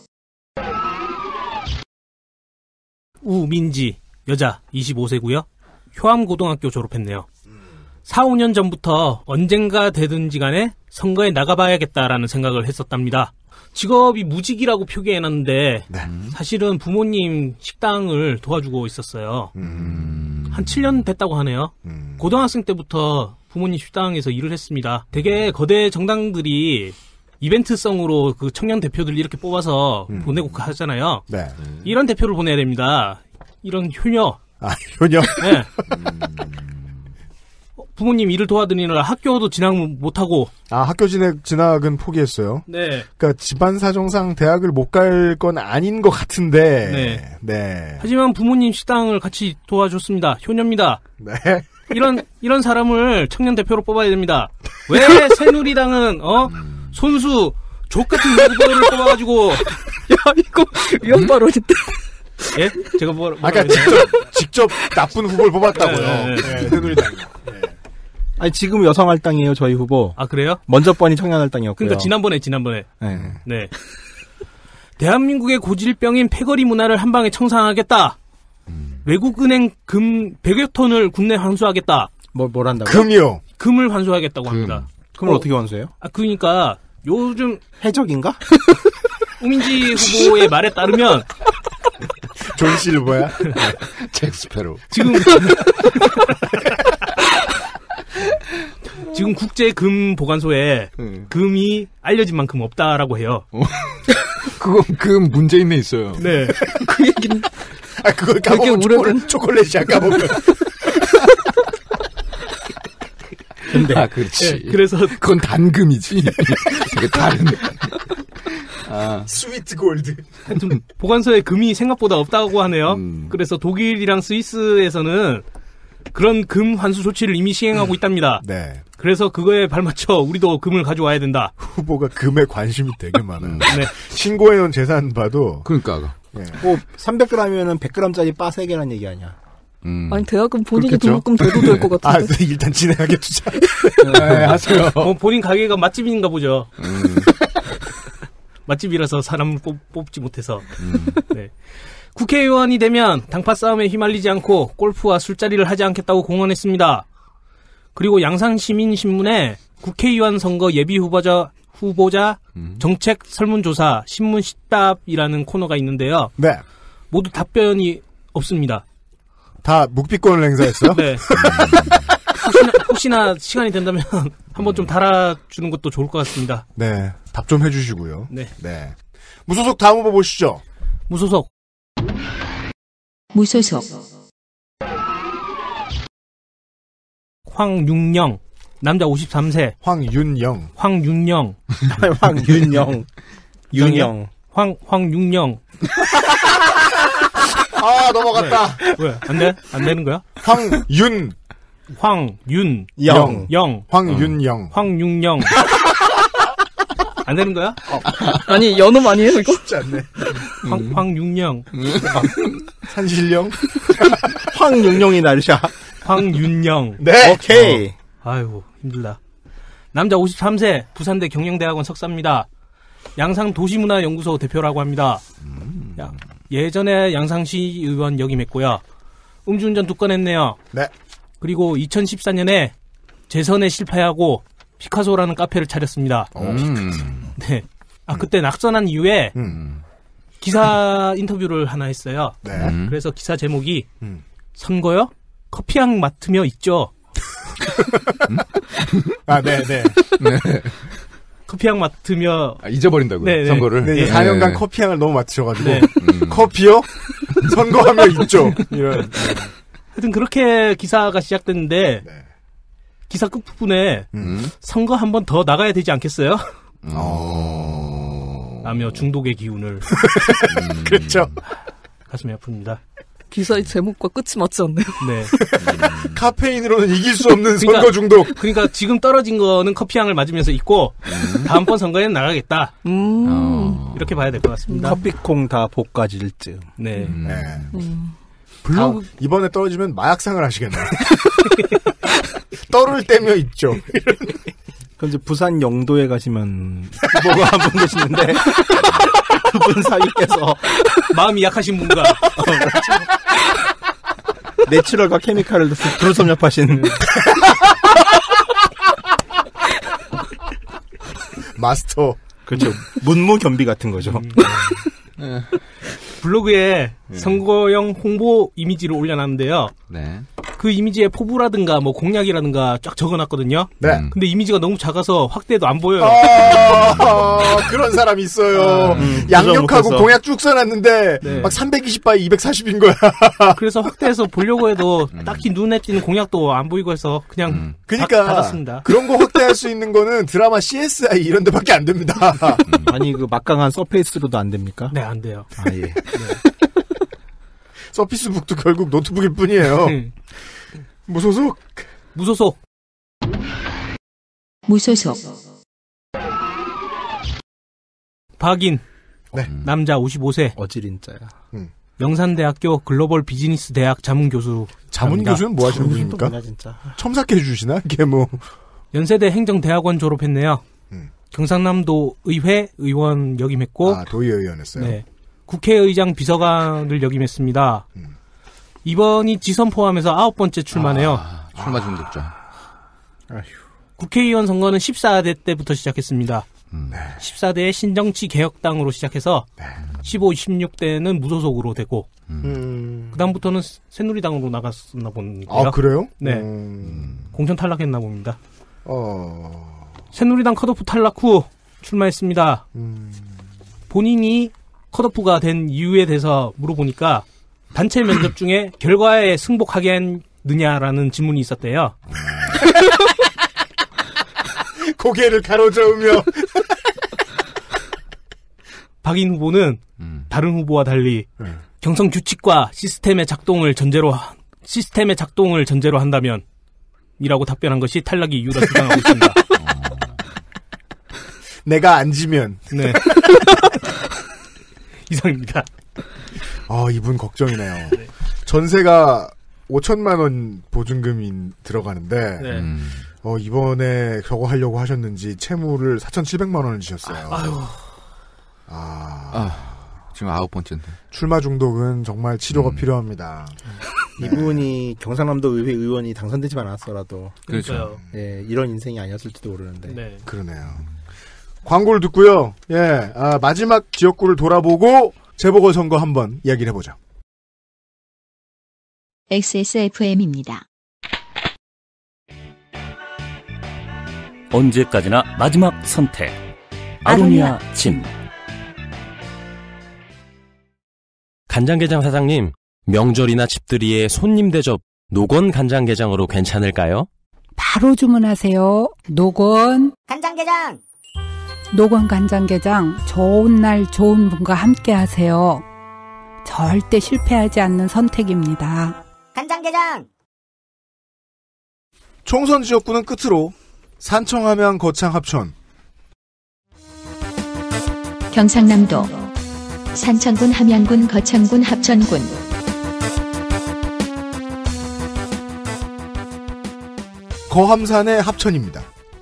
우민지 여자 이십오 세고요. 효암고등학교 졸업했네요. 사, 오 년 전부터 언젠가 되든지 간에 선거에 나가봐야겠다라는 생각을 했었답니다. 직업이 무직이라고 표기해놨는데 네. 사실은 부모님 식당을 도와주고 있었어요. 음. 한 칠 년 됐다고 하네요. 음. 고등학생 때부터 부모님 식당에서 일을 했습니다. 되게 거대 정당들이 이벤트성으로 그 청년 대표들 이렇게 뽑아서 음. 보내고 하잖아요. 네. 이런 대표를 보내야 됩니다. 이런 효녀. 아, 효녀? 네. 어, 부모님 일을 도와드리느라 학교도 진학 못하고. 아, 학교 진학, 진학은 포기했어요. 네. 그러니까 집안 사정상 대학을 못 갈 건 아닌 것 같은데. 네. 네. 하지만 부모님 식당을 같이 도와줬습니다. 효녀입니다. 네. 이런, 이런 사람을 청년 대표로 뽑아야 됩니다. 왜 새누리당은, 어? 손수, 족 같은 후보를 뽑아가지고. 야, 이거 위험 발언인데. 예? 제가 뭐, 뭐라 아까 그랬나요? 직접, 직접 나쁜 후보를 뽑았다고요. 네, 네, 네, 새누리당이. 네. 아니 지금 여성할당이에요 저희 후보. 아, 그래요? 먼저 번이 청년할당이었고요. 그러니까 지난번에, 지난번에. 네. 네. 대한민국의 고질병인 패거리 문화를 한 방에 청산하겠다. 음. 외국은행 금 백여 톤을 국내 환수하겠다. 뭐, 뭘 한다고요? 금이요. 금을 환수하겠다고 금. 합니다. 금을 어. 어떻게 환수해요? 아, 그러니까 요즘 해적인가? 우민지 후보의 말에 따르면 존 실버야? 잭스페로. 지금 지금 국제 금 보관소에 음. 금이 알려진 만큼 없다라고 해요. 그건 금 문제인에 있어요. 네. 그 얘기는 아, 그걸 까먹으면 초콜릿, 초콜릿이야, 까먹으면. 근데. 아, 그렇지. 네, 그래서. 그건 단금이지. 되게 다른. 아. 스위트 골드. 하여튼, 보관소에 금이 생각보다 없다고 하네요. 음. 그래서 독일이랑 스위스에서는 그런 금 환수 조치를 이미 시행하고 있답니다. 네. 그래서 그거에 발맞춰 우리도 금을 가져와야 된다. 후보가 금에 관심이 되게 많아요. 음. 네. 신고해놓은 재산 봐도. 그러니까. 네. 뭐 삼백 그램이면은 백 그램짜리 바 세 개란 얘기 아니야. 음. 아니 대학은 본인이 그렇겠죠? 등록금 대도 될 것 같은데. 아, 일단 진행하게 두자. 네, 하세요. 어, 본인 가게가 맛집인가 보죠. 음. 맛집이라서 사람을 뽑, 뽑지 못해서. 음. 네. 국회의원이 되면 당파 싸움에 휘말리지 않고 골프와 술자리를 하지 않겠다고 공언했습니다. 그리고 양산시민신문에 국회의원 선거 예비 후보자 후보자 음. 정책 설문조사 신문 십답이라는 코너가 있는데요. 네. 모두 답변이 없습니다. 다 묵비권을 행사했어요? 네. 혹시나, 혹시나 시간이 된다면 한번 좀 달아주는 것도 좋을 것 같습니다. 네. 답 좀 해주시고요. 네. 네. 무소속 다음 후보 보시죠. 무소속. 무소속, 황윤영. 남자 오십삼 세. 황윤영. 황윤영. 황윤영. 윤영. 황, 황윤영. 아, 넘어갔다. 왜? 안 돼? 안 되는 거야? 황윤. 황윤. 영. 영. 황윤영. 황윤영. 안 되는 거야? 아니 연음 아니에요 이거? 쉽지 않네. 황, 황윤영. 산신령. 황윤영이 날샤. 황윤영. 네. 오케이. 어. 아이고, 힘들다. 남자 오십삼 세, 부산대 경영대학원 석사입니다. 양상도시문화연구소 대표라고 합니다. 음. 야, 예전에 양상시 의원 역임했고요. 음주운전 두 건 했네요. 네. 그리고 이천십사 년에 재선에 실패하고 피카소라는 카페를 차렸습니다. 음. 네. 아, 그때 낙선한 이후에 음. 기사 인터뷰를 하나 했어요. 네. 음. 그래서 기사 제목이 음. 선거요? 커피향 맡으며 있죠. 아, 네, 네. 네. 커피향 맡으며 아, 잊어버린다고요, 네, 선거를. 네, 네. 사 년간 커피향을 너무 맡으셔가지고. 네. 음. 커피요? 선거하며 있죠. 이런. 하여튼 그렇게 기사가 시작됐는데 네. 기사 끝부분에 음. 선거 한 번 더 나가야 되지 않겠어요? 어. 라며 중독의 기운을 음. 그렇죠. 가슴이 아픕니다. 기사의 제목과 끝이 맞지 않네요. 네. 카페인으로는 이길 수 없는 그러니까- 선거 중독. 그러니까 지금 떨어진 거는 커피향을 맞으면서 있고 다음번 선거에는 나가겠다. 음. 어. 이렇게 봐야 될 것 같습니다. 커피콩 다 볶아질 즈음. 네. 음. 네. 음. 블로그 아, 이번에 떨어지면 마약상을 하시겠네요. 떨을 때며 있죠. 그럼 이제 부산 영도에 가시면 후보가 한 분 계시는데 그분 사위께서 마음이 약하신 분과 내추럴과 케미칼을 두루 섭렵하신 마스터. 그렇죠. 문무겸비 같은 거죠. 블로그에 선거용 홍보 이미지를 올려놨는데요. 네. 그 이미지에 포부라든가 뭐 공약이라든가 쫙 적어놨거든요. 네. 음. 근데 이미지가 너무 작아서 확대해도 안 보여요. 아, 그런 사람이 있어요. 음, 양력하고 부정못해서. 공약 쭉 써놨는데 네. 막 삼백이십 바이 이백사십인 거야. 그래서 확대해서 보려고 해도 딱히 눈에 띄는 공약도 안 보이고 해서 그냥 음. 그러니까 닫- 닫았습니다. 그런 거 확대할 수 있는 거는 드라마 씨에스아이 이런 데밖에 안 됩니다. 아니 그 막강한 서페이스로도 안 됩니까? 네, 안 돼요. 아 예. 서피스북도 결국 노트북일 뿐이에요. 음. 무소속. 무소속. 무소속, 박인. 네. 남자 오십오 세. 어지린자야. 명산대학교 글로벌 비즈니스 대학 자문교수. 자문 교수는 뭐 하시는 또 분입니까? 뭐냐 진짜. 첨삭해 주시나? 이게 뭐. 연세대 행정대학원 졸업했네요. 음. 경상남도 의회 의원 역임했고 아, 도의회의원했어요. 네. 국회의장 비서관을 역임했습니다. 음. 이번이 지선 포함해서 아홉 번째 출마네요. 아, 출마 중독자. 아휴. 국회의원 선거는 십사 대 때부터 시작했습니다. 음. 네. 십사 대의 신정치 개혁당으로 시작해서 네. 십오, 십육 대는 무소속으로 되고 음. 그다음부터는 새누리당으로 나갔었나 본데요. 아, 그래요? 네. 음. 공천 탈락했나 봅니다. 어. 새누리당 컷오프 탈락 후 출마했습니다. 음. 본인이 컷오프가 된 이유에 대해서 물어보니까 단체 면접 중에 결과에 승복하겠느냐라는 질문이 있었대요. 고개를 가로저으며 박인 후보는 음. 다른 후보와 달리 네. 경선 규칙과 시스템의 작동을 전제로 시스템의 작동을 전제로 한다면 이라고 답변한 것이 탈락의 이유라 주장하고 있습니다. 내가 앉으면 네. 이상입니다. 아, 이분 걱정이네요. 네. 전세가 오천만 원 보증금이 들어가는데 네. 음. 어, 이번에 저거 하려고 하셨는지 채무를 사천칠백만 원을 지셨어요. 아유. 아, 아, 지금 아홉 번째인데. 출마 중독은 정말 치료가 음. 필요합니다. 네. 이분이 경상남도 의회 의원이 당선되지만 않았더라도 그렇죠. 예, 이런 인생이 아니었을지도 모르는데. 네. 그러네요. 광고를 듣고요. 예, 아, 마지막 지역구를 돌아보고 재보궐선거 한번 이야기를 해보죠. 엑스에스에프엠입니다. 언제까지나 마지막 선택. 아로니아 침. 간장게장 사장님, 명절이나 집들이에 손님 대접 노건 간장게장으로 괜찮을까요? 바로 주문하세요. 노건 간장게장. 노건 간장게장 좋은 날 좋은 분과 함께 하세요. 절대 실패하지 않는 선택입니다. 간장게장. 총선 지역구는 끝으로 산청, 함양, 거창, 합천. 경상남도 산청군, 함양군, 거창군, 합천군. 거함산의 합천입니다.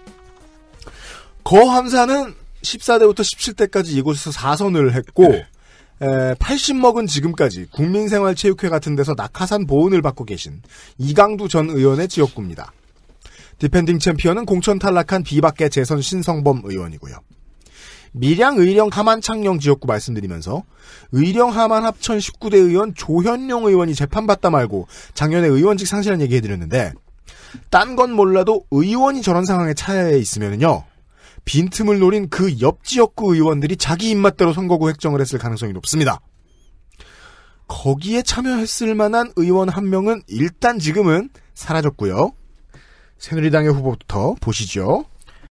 거함산은 십사 대부터 십칠 대까지 이곳에서 사 선을 했고 네. 에, 팔십 먹은 지금까지 국민생활체육회 같은 데서 낙하산 보훈을 받고 계신 이강두 전 의원의 지역구입니다. 디펜딩 챔피언은 공천 탈락한 비박계 재선 신성범 의원이고요. 밀양, 의령, 함안, 창녕 지역구 말씀드리면서 의령, 함안, 합천 십구 대 의원 조현룡 의원이 재판받다 말고 작년에 의원직 상실한 얘기 해드렸는데 딴 건 몰라도 의원이 저런 상황에 처해 있으면요. 빈틈을 노린 그 옆 지역구 의원들이 자기 입맛대로 선거구 획정을 했을 가능성이 높습니다. 거기에 참여했을 만한 의원 한 명은 일단 지금은 사라졌고요. 새누리당의 후보부터 보시죠.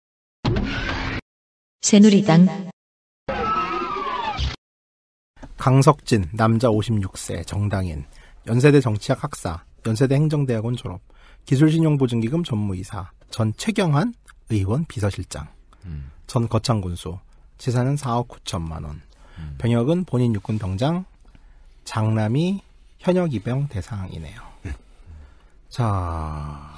새누리당 강석진, 남자 오십육 세, 정당인, 연세대 정치학 학사, 연세대 행정대학원 졸업, 기술신용보증기금 전무이사, 전 최경환 의원 비서실장, 음. 전 거창군수, 재산은 사억 구천만 원, 음. 병역은 본인 육군 병장, 장남이 현역 입영 대상이네요. 음. 자,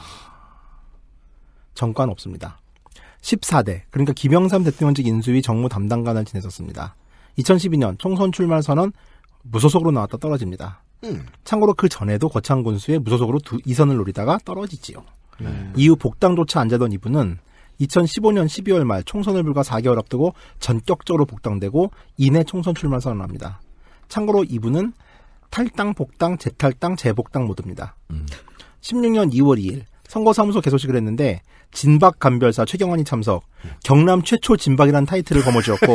정관 없습니다. 십사 대, 그러니까 김영삼 대통령직 인수위 정무 담당관을 지냈었습니다. 이천십이 년 총선 출마 선언 무소속으로 나왔다 떨어집니다. 음. 참고로 그 전에도 거창군수에 무소속으로 두, 이 선을 노리다가 떨어지지요. 음. 이후 복당조차 안 되던 이분은 이천십오 년 십이월 말 총선을 불과 사 개월 앞두고 전격적으로 복당되고 이내 총선 출마 선언합니다. 참고로 이분은 탈당, 복당, 재탈당, 재복당 모두입니다. 음. 십육 년 이월 이일 선거사무소 개소식을 했는데 진박 간별사 최경환이 참석, 경남 최초 진박이라는 타이틀을 거머쥐었고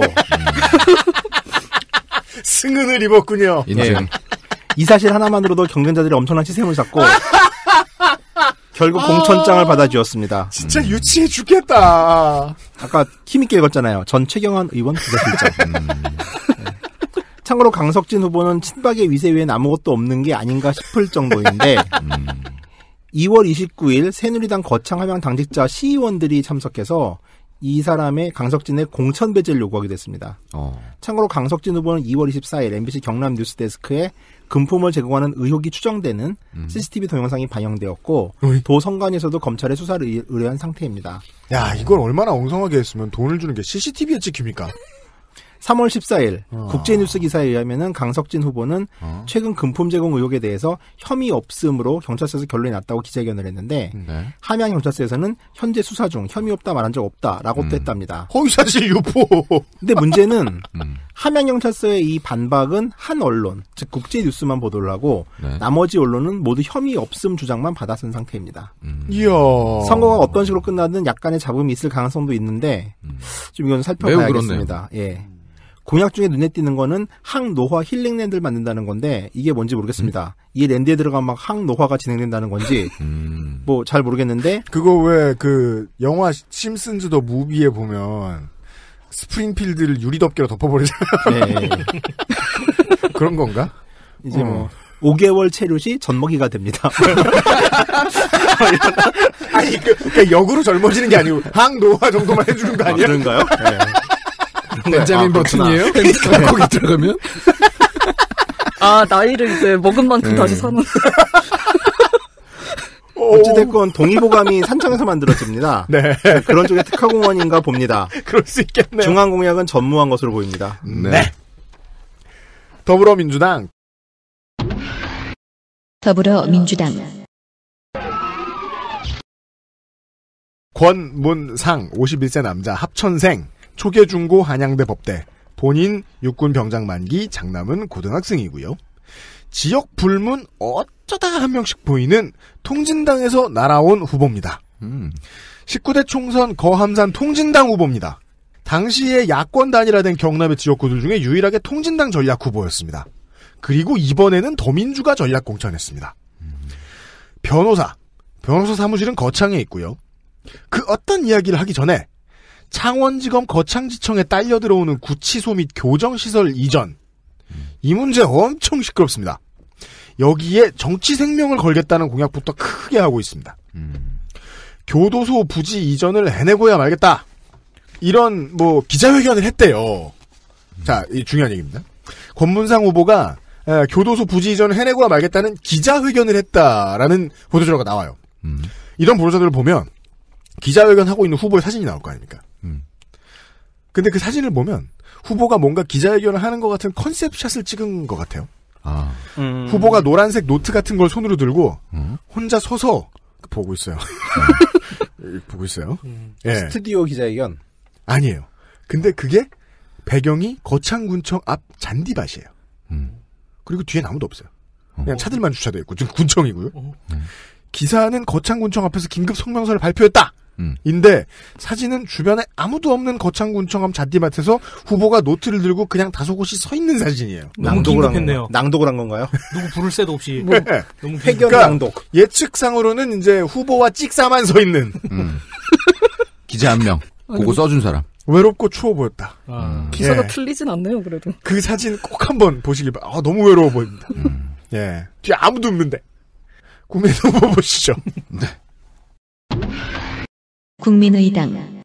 승은을 입었군요. 인생. 예. 이 사실 하나만으로도 경쟁자들이 엄청난 시샘을 샀고 결국 아~ 공천장을 받아주었습니다. 진짜 음. 유치해 죽겠다. 아까 힘있게 읽었잖아요. 전 최경환 의원 비서실장. 음. 네. 참고로 강석진 후보는 친박의 위세 위엔 아무것도 없는 게 아닌가 싶을 정도인데 음. 이월 이십구일 새누리당 거창 함양 당직자 시의원들이 참석해서 이 사람의 강석진의 공천 배제를 요구하게 됐습니다. 어. 참고로 강석진 후보는 이월 이십사일 엠비씨 경남 뉴스데스크에 금품을 제공하는 의혹이 추정되는 음. 씨씨티비 동영상이 반영되었고 어이. 도 선관위에서도 검찰에 수사를 의- 의뢰한 상태입니다. 야, 이걸 얼마나 엉성하게 했으면 돈을 주는 게 씨씨티비에 찍힙니까? 삼월 십사일 어. 국제뉴스 기사에 의하면은 강석진 후보는 어. 최근 금품 제공 의혹에 대해서 혐의 없음으로 경찰서에서 결론이 났다고 기자회견을 했는데 네. 함양 경찰서에서는 현재 수사 중 혐의 없다 말한 적 없다라고 음. 또 했답니다. 허위사실 유포. 근데 문제는 음. 함양 경찰서의 이 반박은 한 언론, 즉 국제뉴스만 보도를 하고 네. 나머지 언론은 모두 혐의 없음 주장만 받아쓴 상태입니다. 음. 이야. 선거가 어떤 식으로 끝나든 약간의 잡음이 있을 가능성도 있는데 음. 좀 이건 살펴봐야겠습니다. 예. 공약 중에 눈에 띄는 거는 항노화 힐링랜드를 만든다는 건데 이게 뭔지 모르겠습니다. 음. 이 랜드에 들어가면 막 항노화가 진행된다는 건지 음. 뭐 잘 모르겠는데 그거 왜 그 영화 심슨즈 더 무비에 보면 스프링필드를 유리덮개로 덮어버리잖아요. 네. 그런 건가? 이제 어. 뭐 오 개월 체류시 전먹이가 됩니다. 아니 그, 그러니까 역으로 젊어지는 게 아니고 항노화 정도만 해주는 거 아니야? 아, 그런가요? 네. 벤자민 아, 버튼이에요? 그렇구나. 거기 들어가면? 아, 나이를 이제 먹은 만큼 네. 다시 사는. 어찌됐건 동의보감이 산청에서 만들어집니다. 네. 그런 쪽의 특화공원인가 봅니다. 그럴 수 있겠네요. 중앙공약은 전무한 것으로 보입니다. 네. 네. 더불어민주당 더불어민주당 권문상 오십일 세 남자 합천생 초계중고 한양대 법대 본인 육군 병장 만기 장남은 고등학생이고요. 지역 불문 어쩌다 한 명씩 보이는 통진당에서 날아온 후보입니다. 음. 십구 대 총선 거함산 통진당 후보입니다. 당시에 야권 단일화된 경남의 지역구들 중에 유일하게 통진당 전략 후보였습니다. 그리고 이번에는 더민주가 전략 공천했습니다. 변호사, 변호사 사무실은 거창에 있고요. 그 어떤 이야기를 하기 전에 창원지검 거창지청에 딸려 들어오는 구치소 및 교정시설 이전, 이 문제 엄청 시끄럽습니다. 여기에 정치 생명을 걸겠다는 공약부터 크게 하고 있습니다. 음. 교도소 부지 이전을 해내고야 말겠다. 이런 뭐 기자회견을 했대요. 자, 이 중요한 얘기입니다. 권문상 후보가 에, 교도소 부지 이전을 해내고야 말겠다는 기자회견을 했다라는 보도자료가 나와요. 음. 이런 보도자료를 보면 기자회견 하고 있는 후보의 사진이 나올 거 아닙니까? 음. 근데 그 사진을 보면 후보가 뭔가 기자회견을 하는 것 같은 컨셉샷을 찍은 것 같아요. 아. 음. 후보가 노란색 노트 같은 걸 손으로 들고 음. 혼자 서서 보고 있어요. 보고 있어요. 음. 예. 스튜디오 기자회견. 아니에요. 근데 그게 배경이 거창군청 앞 잔디밭이에요. 음. 그리고 뒤엔 아무도 없어요. 어. 그냥 차들만 주차되어 있고 지금 군청이고요. 어. 기사는 거창군청 앞에서 긴급 성명서를 발표했다. 음. 인데 사진은 주변에 아무도 없는 거창군청 앞 잔디밭에서 후보가 노트를 들고 그냥 다소곳이 서 있는 사진이에요. 너무 낭독을 한 긴급했네요. 건가요? 낭독을 한 건가요? 누구 부를 새도 없이. 뭐, 너무 회견 그러니까 낭독. 예측상으로는 이제 후보와 찍사만 서 있는 음. 기자 한 명. 그거 써준 사람. 외롭고 추워 보였다. 아. 기사가 예. 틀리진 않네요, 그래도. 그 사진 꼭 한번 보시길 바. 아, 너무 외로워 보입니다. 음. 예, 뒤에 아무도 없는데 국민의힘 후보 보시죠. 네. 국민의당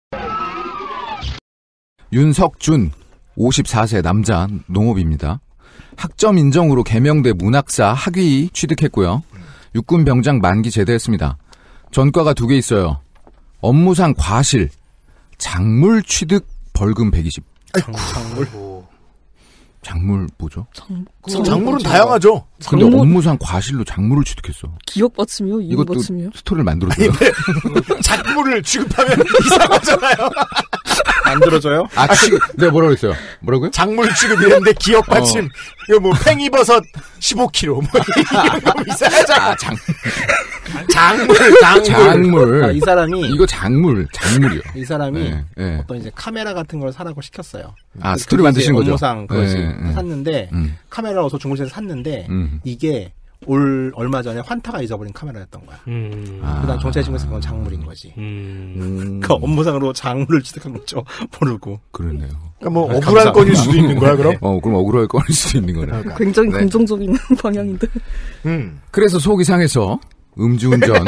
윤석준 오십사 세 남자 농업입니다. 학점 인정으로 개명돼 문학사 학위 취득했고요. 육군 병장 만기 제대했습니다. 전과가 두 개 있어요. 업무상 과실, 작물 취득 벌금 백이십. 아이고, 작물. 작물 뭐죠? 장, 작물은 다양하죠. 근데 작물- 업무상 과실로 작물을 취득했어. 기억 받침이요? 이거 이것도 받침이요? 스토리를 만들어줘요. 작물을 취급하면 이상하잖아요. 만들어져요? 아, 취, 내가 뭐라고 했어요? 뭐라고요? 작물 취급이랬는데 기억 받침. 이거 뭐 팽이버섯 십오 킬로그램. 뭐 이런 거 이상하잖아. 아, 장, 작물, 작물. 작물. 아, 이 사람이 이거 작물, 작물이요. 이 사람이 네, 네. 어떤 이제 카메라 같은 걸 사라고 시켰어요. 아, 그- 스토리 그게 만드신 이제 거죠? 업무상 그것이 네, 네. 샀는데 음. 카메라 어서 중고차에서 샀는데 음. 이게 올 얼마 전에 환타가 잊어버린 카메라였던 거야. 음. 아. 그다음 경찰에 증거해서 그건 작물인 거지. 음. 음. 그 업무상으로 작물을 취득한 거죠. 모르고. 그러네요. 그러니까 뭐 아, 억울한 감사합니다. 건일 수도 있는 거야, 그럼? 어, 그럼 억울할 건일 수도 있는 거네. 그러니까. 굉장히 네. 긍정적인 방향인데. 음. 그래서 속이 상해서 음주운전.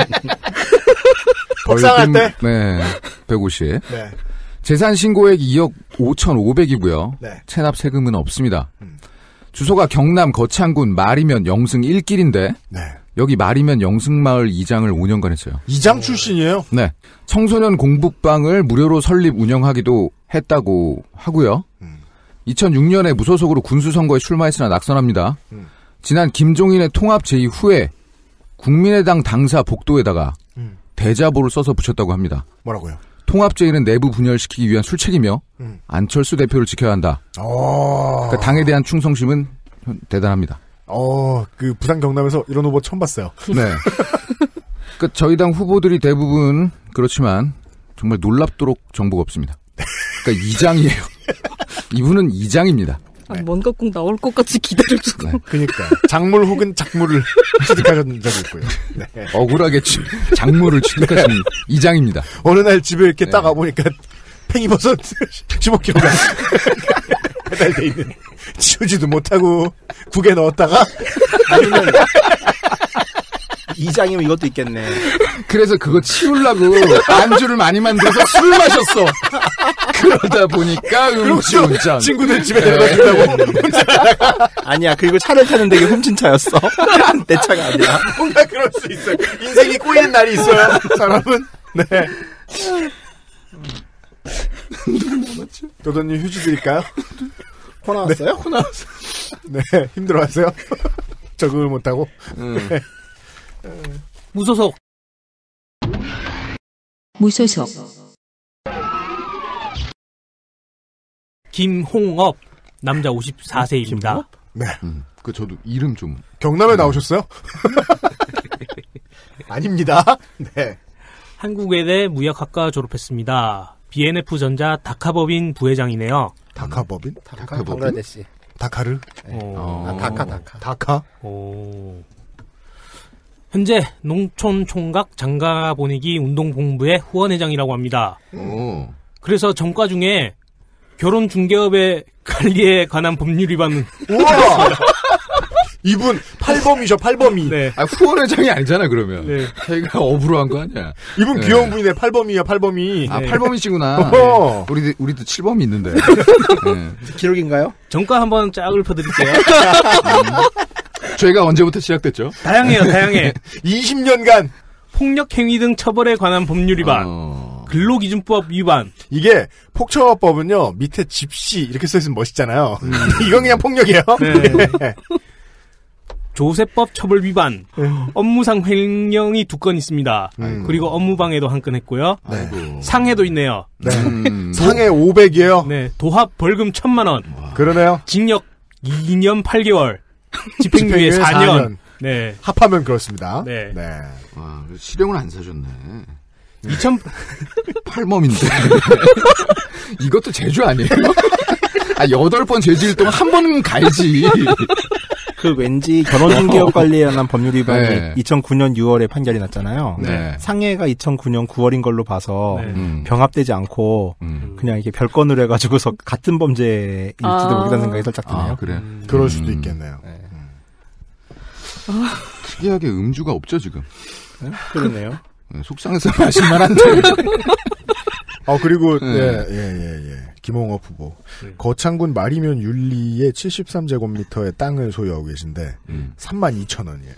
폭삭할 때? 네. 백오십. 네. 재산 신고액 이억 오천오백이고요. 네. 체납 세금은 없습니다. 음. 주소가 경남 거창군 말이면 영승 일 길인데 네. 여기 말이면 영승마을 이장을 오 년간 했어요. 이장 출신이에요? 네. 청소년 공부방을 무료로 설립 운영하기도 했다고 하고요. 음. 이천육 년에 무소속으로 군수선거에 출마했으나 낙선합니다. 음. 지난 김종인의 통합 제의 후에 국민의당 당사 복도에다가 음. 대자보를 써서 붙였다고 합니다. 뭐라고요? 통합 제의는 내부 분열시키기 위한 술책이며 음. 안철수 대표를 지켜야 한다. 어. 그러니까 당에 대한 충성심은 대단합니다. 어, 그 부산 경남에서 이런 후보 처음 봤어요. 네. 그러니까 저희 당 후보들이 대부분 그렇지만 정말 놀랍도록 정보가 없습니다. 그러니까 이장이에요. 이분은 이장입니다. 아, 뭔가 꼭 나올 것 같이 기대를 두고. 네. 그러니까 작물 혹은 작물을 취득하신 적이 있고요. 네. 억울하게 작물을 취득하신 이장입니다. 어느 날 집에 이렇게 네. 딱 와보니까 팽이버섯 십오 킬로그램 배달돼 있는, 치우지도 못하고 국에 넣었다가 아니면 이장이면 이것도 있겠네. 그래서 그거 치우려고 안주를 많이 만들어서 술을 마셨어. 그러다 보니까 음주운전. 친구들 집에 데려다 준다고. 아니야, 그리고 차를 타는 되게 훔친 차였어. 내 차가 아니야. 뭔가 그럴 수 있어요. 인생이 꼬이는 날이 있어요. 사람은. 네. 도도님 휴지 드릴까요? 코 나왔어요? 네. 코 나왔어요. 네, 힘들어하세요? 적응을 못하고. 음. 네. 무소속. 무소속. 김홍업. 남자 오십사 세입니다. 네. 음, 그 저도 이름 좀. 경남에 나오셨어요? 아닙니다. 네. 한국외대 무역학과 졸업했습니다. 비엔에프전자 다카법인 부회장이네요. 다카법인? 다카, 방글라데시. 다카르? 네. 어... 아, 다카, 다카. 다카? 오... 현재 농촌총각 장가보내기 운동본부의 후원회장이라고 합니다. 오. 그래서 전과 중에 결혼 중개업의 관리에 관한 법률 위반은. 우와! 이분 팔범이셔, 팔범이. 네. 아, 후원회장이 아니잖아, 그러면. 네. 자기가 업으로 한 거 아니야. 이분 네. 귀여운 분이네, 팔범이야, 팔범이. 아, 네. 팔범이시구나. 어허. 우리도, 우리도 칠범이 있는데. 네. 기록인가요? 전과 한번 쫙 읊어드릴게요. 음. 저희가 언제부터 시작됐죠? 다양해요, 다양해. 이십 년간. 폭력행위 등 처벌에 관한 법률 위반. 어... 근로기준법 위반. 이게 폭처법은요, 밑에 집시 이렇게 써있으면 멋있잖아요. 음. 이건 그냥 폭력이에요. 네. 조세법 처벌 위반. 업무상 횡령이 두 건 있습니다. 음. 그리고 업무방해도 한 건 했고요. 네. 상해도 있네요. 네. 음... 상해 오백이에요. 네. 도합 벌금 천만 원. 그러네요. 징역 이 년 팔 개월. 집행유예 사 년. 사 년. 네. 합하면 그렇습니다. 네. 네. 와, 실형을 안 사줬네. 이천 팔범인데. 이것도 제주 아니에요? 아, 여덟 번 죄질 동안 한 번은 갈지. 그 왠지 결혼중개업 관리에 관한 법률 위반이 네. 이천구 년 유월에 판결이 났잖아요. 네. 상해가 이천구 년 구월인 걸로 봐서 네. 음. 병합되지 않고 음. 그냥 이렇게 별건으로 해가지고서 같은 범죄일지도 아. 모르겠다는 생각이 살짝 드네요. 아, 그래. 음. 그럴 수도 음. 있겠네요. 네. 특이하게 음주가 없죠, 지금. 네? 그러네요. 네, 속상해서 마실만한데. 어, 그리고, 네. 예, 예, 예, 예. 김홍업 후보. 네. 거창군 마리면 윤리의 칠십삼 제곱미터의 땅을 소유하고 계신데, 음. 삼만 이천 원이에요.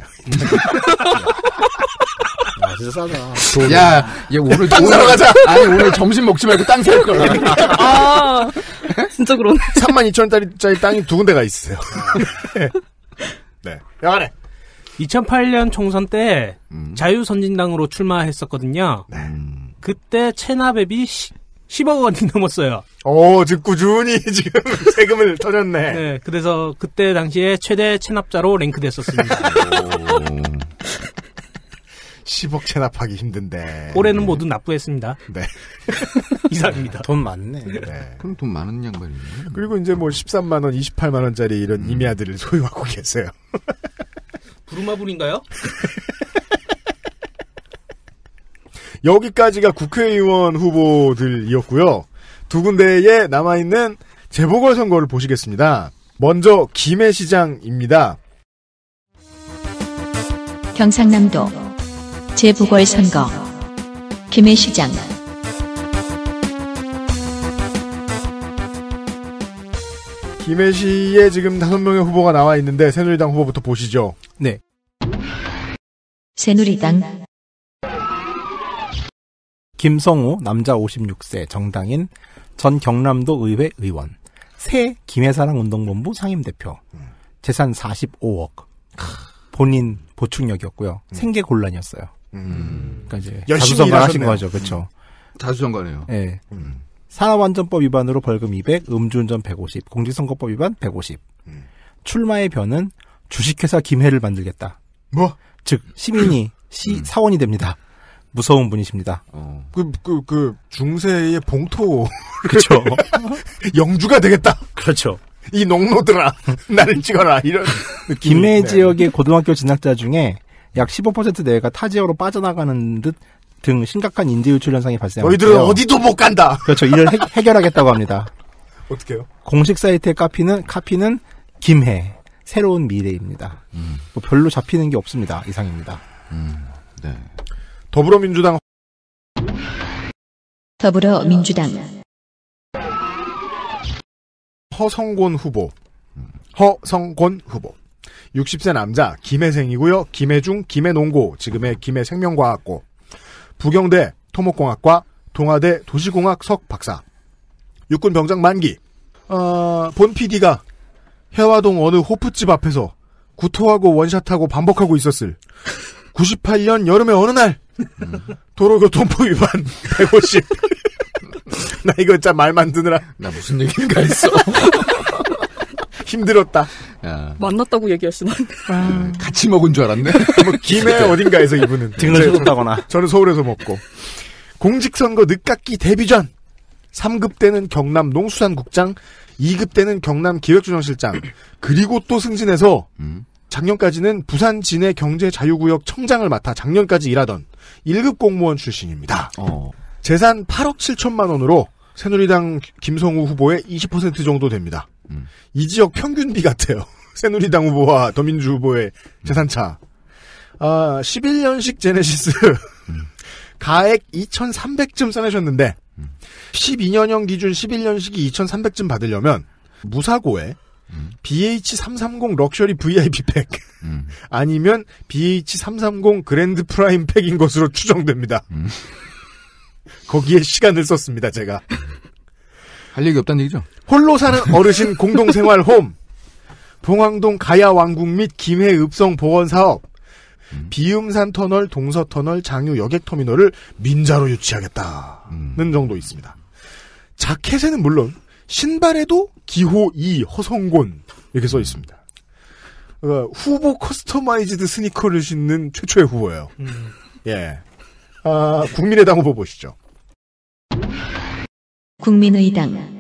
아, 진짜 싸다. 야, 얘 오늘 땅 사러 가자! 아니, 오늘 점심 먹지 말고 땅 살 거야. 아, 진짜 그러네. 삼만 이천 원짜리 땅이 두 군데가 있어요. 네. 여간에. 이천팔 년 총선 때 음. 자유선진당으로 출마했었거든요. 음. 그때 체납액이 십억 원이 넘었어요. 오, 지금 꾸준히 지금 세금을 터졌네. 네, 그래서 그때 당시에 최대 체납자로 랭크됐었습니다. 십억 체납하기 힘든데. 올해는 모두 납부했습니다. 네. 이상입니다. 돈 많네. 네. 그럼 돈 많은 양반이네. 그리고 이제 뭐 십삼만 원, 이십팔만 원짜리 이런 음. 임야들을 소유하고 계세요. 부루마블인가요? 여기까지가 국회의원 후보들이었고요. 두 군데에 남아있는 재보궐선거를 보시겠습니다. 먼저 김해시장입니다. 경상남도 재보궐선거 김해시장. 김해시에 지금 다섯 명의 후보가 나와 있는데 새누리당 후보부터 보시죠. 네. 새누리당 김성우 남자 오십육 세 정당인 전 경남도 의회 의원 새 김해사랑운동본부 상임대표. 재산 사십오억. 본인 보충력이었고요. 음. 생계 곤란이었어요. 음. 그러니까 이제 열심히 자수성가 하신 일하셨네요. 거죠. 그렇죠. 자수성가네요. 네. 음. 산업안전법 위반으로 벌금 이백, 음주운전 백오십, 공직선거법 위반 백오십. 음. 출마의 변은 주식회사 김해를 만들겠다. 뭐? 즉 시민이 시 사원이 됩니다. 무서운 분이십니다. 어. 그, 그, 그, 중세의 봉토. 그렇죠. 영주가 되겠다. 그렇죠. 이 농노들아, 나를 찍어라. 이런. 김해 네. 지역의 고등학교 진학자 중에 약 십오 퍼센트 내외가 타 지역으로 빠져나가는 듯 등 심각한 인재 유출 현상이 발생하고 있고요. 너희들은 어디도 못 간다. 그렇죠. 이를 해, 해결하겠다고 합니다. 어떻게요? 공식 사이트의 카피는 카피는 김해 새로운 미래입니다. 음. 뭐 별로 잡히는 게 없습니다. 이상입니다. 음. 네. 더불어민주당 더불어민주당 허성곤 후보. 허성곤 후보. 육십 세 남자, 김해생이고요. 김해중, 김해농고, 지금의 김해생명과학고, 부경대 토목공학과, 동아대 도시공학 석 박사, 육군병장 만기. 어, 본 피디가 해화동 어느 호프집 앞에서 구토하고 원샷하고 반복하고 있었을 구십팔 년 여름의 어느 날 도로교통법 위반 백오십. 나 이거 진짜 말 만드느라 나 무슨 얘기인가 했어. 힘들었다. 야. 만났다고 얘기하시나? 아, 같이 먹은 줄 알았네. 뭐 김해 어딘가에서 이분은 등을 쳐줬다거나. 저는 서울에서 먹고. 공직선거 늦깎이 데뷔 전 삼 급 때는 경남 농수산국장, 이 급 때는 경남 기획조정실장, 그리고 또 승진해서 음. 작년까지는 부산 진해 경제자유구역 청장을 맡아 작년까지 일하던 일 급 공무원 출신입니다. 어. 재산 팔억 칠천만 원으로 새누리당 김성우 후보의 이십 퍼센트 정도 됩니다. 음. 이 지역 평균비 같아요. 새누리당 후보와 더민주 후보의 재산차. 아, 십일 년식 제네시스. 음. 가액 이천삼백쯤 써내셨는데, 음. 십이 년형 기준 십일 년식이 이천삼백쯤 받으려면, 무사고에 음. 비에이치 삼백삼십 럭셔리 브이아이피 팩, 음. 아니면 비에이치 삼백삼십 그랜드 프라임 팩인 것으로 추정됩니다. 음. 거기에 시간을 썼습니다, 제가. 할 얘기 없다는 얘기죠? 홀로 사는 어르신 공동생활 홈, 봉황동 가야 왕궁 및 김해 읍성 보건 사업, 음. 비음산 터널, 동서 터널, 장유 여객 터미널을 민자로 유치하겠다는 음. 정도 있습니다. 자켓에는 물론 신발에도 기호 이 허성곤 이렇게 써 있습니다. 어, 후보 커스터마이즈드 스니커를 신는 최초의 후보예요. 음. 예, 아, 국민의당 후보 보시죠. 국민의당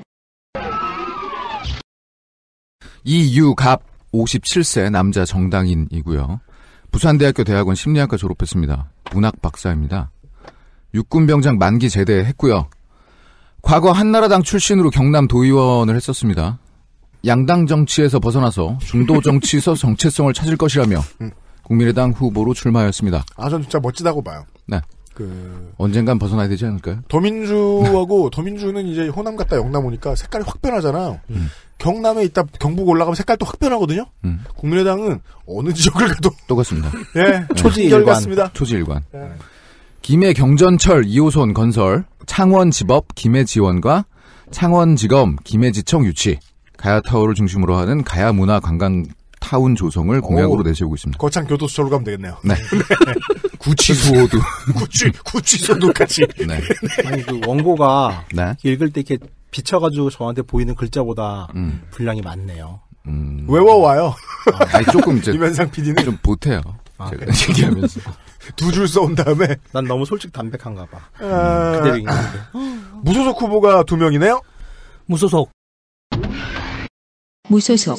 이유갑 오십칠 세 남자 정당인이고요. 부산대학교 대학원 심리학과 졸업했습니다. 문학 박사입니다. 육군병장 만기 제대했고요. 과거 한나라당 출신으로 경남 도의원을 했었습니다. 양당 정치에서 벗어나서 중도 정치에서 정체성을 찾을 것이라며 음. 국민의당 후보로 출마하였습니다. 아, 전 진짜 멋지다고 봐요. 네. 그 언젠간 벗어나야 되지 않을까요? 더민주하고 더민주는 이제 호남 갔다 영남 오니까 색깔이 확 변하잖아요. 음. 경남에 있다 경북 올라가면 색깔도 확 변하거든요. 음. 국민의당은 어느 지역을 가도 똑같습니다. 예, 초지일관. 같습니다. 초지일관. 예. 김해 경전철 이 호선 건설, 창원지법 김해지원과 창원지검 김해지청 유치, 가야타워를 중심으로 하는 가야문화관광타운 조성을 공약으로 오, 내세우고 있습니다. 거창 교도소로 가면 되겠네요. 네. 네. 구치수호도. 구치, 구치소도 같이. 네. 아니 그 원고가 네. 읽을 때 이렇게 비춰가지고 저한테 보이는 글자보다 음. 분량이 많네요. 음. 외워와요. 아니, 조금 이제. 이면상 피디는 좀 보태요. 아, 제가 그래? 얘기하면서. 두 줄 써온 다음에. 난 너무 솔직 담백한가 봐. 아, 음, 그대로 읽는데. 무소속 후보가 두 명이네요? 무소속. 무소속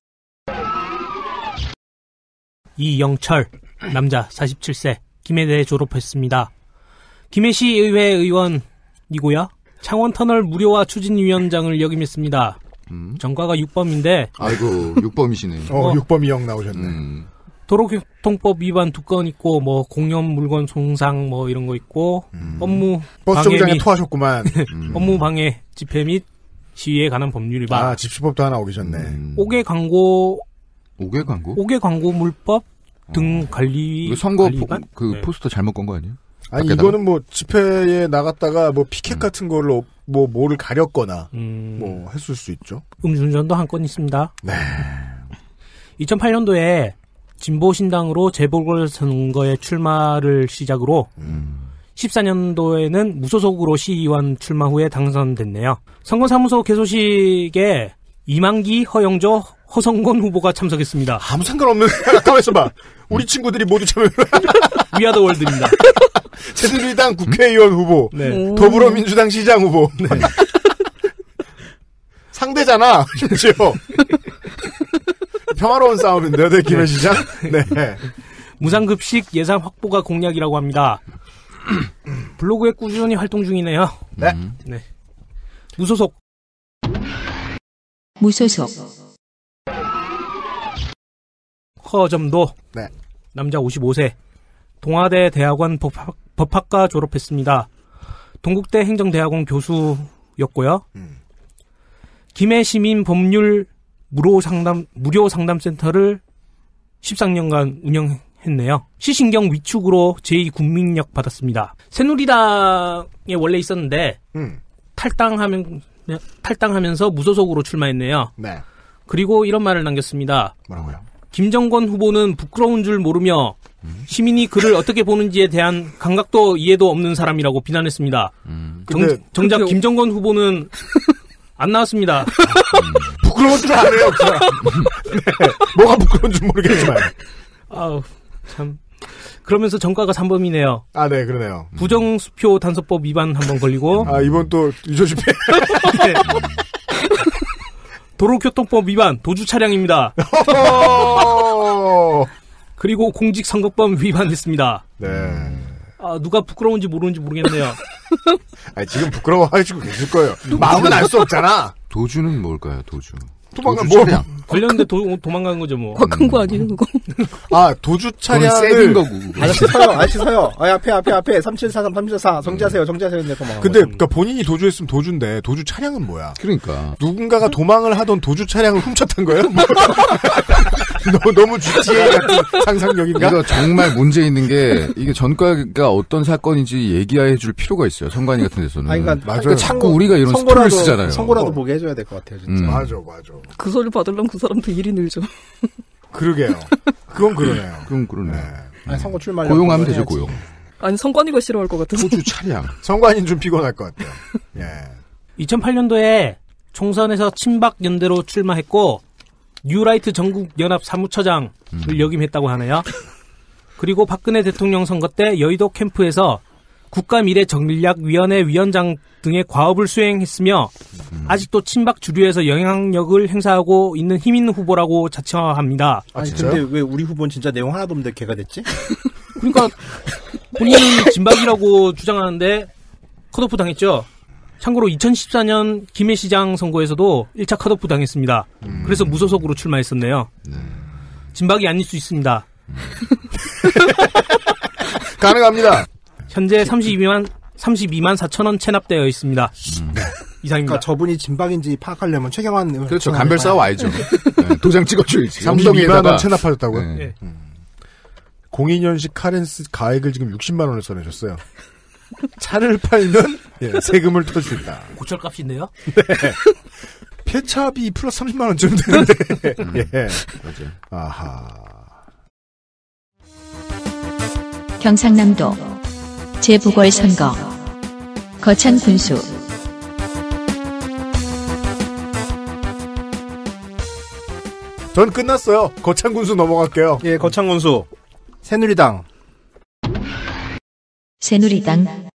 이영철 남자 사십칠 세 김해대 졸업했습니다. 김해시 의회 의원이고요. 창원터널 무료화 추진위원장을 역임했습니다. 음. 전과가 육 범인데 아이고, 육범이시네. 어, 어. 육범이 형 나오셨네. 음. 도로교통법 위반 두 건 있고 뭐 공연 물건 손상 뭐 이런 거 있고 음. 업무 버스 방해 정장에 및 토하셨구만. 음. 업무 방해 집회 및 시위에 관한 법률 위반. 아, 집시법도 하나 오기셨네. 음. 옥외 광고 옥외 광고? 옥외 광고 물법 등 어. 관리 이거 선거 관리 포, 위반? 그 네. 포스터 잘못 건 거 아니에요? 아니, 밖에다가? 이거는 뭐 집회에 나갔다가 뭐 피켓 음. 같은 걸로 뭐 뭐를 가렸거나 음. 뭐 했을 수 있죠. 음주운전도 한 건 있습니다. 네. 이천팔 년도에 진보신당으로 재보궐선거에 출마를 시작으로 음. 십사 년도에는 무소속으로 시의원 출마 후에 당선됐네요. 선거사무소 개소식에 이만기, 허영조, 허성곤 후보가 참석했습니다. 아무 상관없는 가만 있어봐. 우리 친구들이 모두 참여. 위아더 월드입니다. 새누리당 국회의원 후보, 네. 더불어민주당 시장 후보. 네. 상대잖아, 심지어. 평화로운 싸움인데요, 네, 김해 시장. 네. 무상급식 예산 확보가 공약이라고 합니다. 블로그에 꾸준히 활동 중이네요. 네. 네. 무소속. 무소속. 허점도. 네. 남자 오십오 세. 동아대 대학원 법학, 법학과 졸업했습니다. 동국대 행정대학원 교수였고요. 음. 김해 시민 법률 무료 상담, 무료 상담센터를 십삼 년간 운영했네요. 시신경 위축으로 제이 국민력 받았습니다. 새누리당에 원래 있었는데, 음. 탈당하면, 탈당하면서 무소속으로 출마했네요. 네. 그리고 이런 말을 남겼습니다. 뭐라고요? 김정건 후보는 부끄러운 줄 모르며 시민이 그를 어떻게 보는지에 대한 감각도 이해도 없는 사람이라고 비난했습니다. 음. 정, 정작 그렇게... 김정건 후보는 안 나왔습니다. 부끄러운 줄 알아요. 네. 뭐가 부끄러운 줄 모르겠지만. 아우 참. 그러면서 전과가 삼 범이네요. 아, 네, 그러네요. 부정수표 단속법 위반 한 번 걸리고. 아, 이번 또 유조 집회. 네. 도로교통법 위반, 도주 차량입니다. 그리고 공직선거법 위반했습니다. 네. 아, 누가 부끄러운지 모르는지 모르겠네요. 아니, 지금 부끄러워하시고 계실 거예요. 마음은 알 수 없잖아. 도주는 뭘까요, 도주? 도망간 뭐? 걸렸는데 도, 도망간 거죠, 뭐. 곽한 거 아니에요, 그거? 아, 도주 차량을. 세빈 거고. 아저씨 서요, 아저씨 서요. 아, 앞에, 앞에, 앞에. 삼칠사삼, 삼칠사. 정지하세요, 정지하세요. 근데 도망간 근데, 그니까 본인이 도주했으면 도주인데, 도주 차량은 뭐야? 그러니까. 누군가가 도망을 하던 도주 차량을 훔쳤던 거예요? 너무, 너무 지티에이 같은 상상력인가? 이거 정말 문제 있는 게, 이게 전과가 어떤 사건인지 얘기해 줄 필요가 있어요. 선관위 같은 데서는. 아니, 그러니까, 맞아요. 그러니까 자꾸 우리가 이런 스토리를 쓰잖아요. 선고라도 보게 해줘야 될 것 같아요, 진짜. 음. 맞아, 맞아. 그 소리 받으려면 그 사람도 일이 늘죠. 그러게요. 그건 그러네요. 그건 그러네. 네. 아니, 선거 출마 고용하면 되죠, 고용. 아니, 선관위가 싫어할 것 같아서. 도주 차량. 선관위는 좀 피곤할 것 같아요. 예. 이천팔 년도에 총선에서 친박 연대로 출마했고, 뉴라이트 전국연합 사무처장을 음. 역임했다고 하네요. 그리고 박근혜 대통령 선거 때 여의도 캠프에서 국가미래전략위원회 위원장 등의 과업을 수행했으며 음. 아직도 친박 주류에서 영향력을 행사하고 있는 힘 있는 후보라고 자처합니다. 아, 아니 근데 왜 우리 후보는 진짜 내용 하나도 없는데 걔가 됐지? 그러니까 본인은 진박이라고 주장하는데 컷오프 당했죠. 참고로 이천십사 년 김해시장 선거에서도 일 차 컷오프 당했습니다. 음. 그래서 무소속으로 출마했었네요. 음. 진박이 아닐 수 있습니다. 음. 가능합니다. 현재 삼십이만, 삼십이만 사천 원 체납되어 있습니다. 음. 이상입니다. 그러니까 저분이 진박인지 파악하려면 최경환 그렇죠. 간별싸 와야죠. 네, 도장 찍어줘야지. 삼십이만 원 체납하셨다고요? 네. 네. 음. 공이 년식 카렌스 가액을 지금 육십만 원을 써내셨어요. 차를 팔면 예, 세금을 터 수 있다. 고철값인데요? 네. 폐차비 플러스 삼십만 원쯤 되는데. 음. 예. 맞아요. 아하. 경상남도 재보궐선거 거창 군수 전 끝났어요. 거창 군수 넘어갈게요. 예, 거창 군수. 새누리당. 새누리당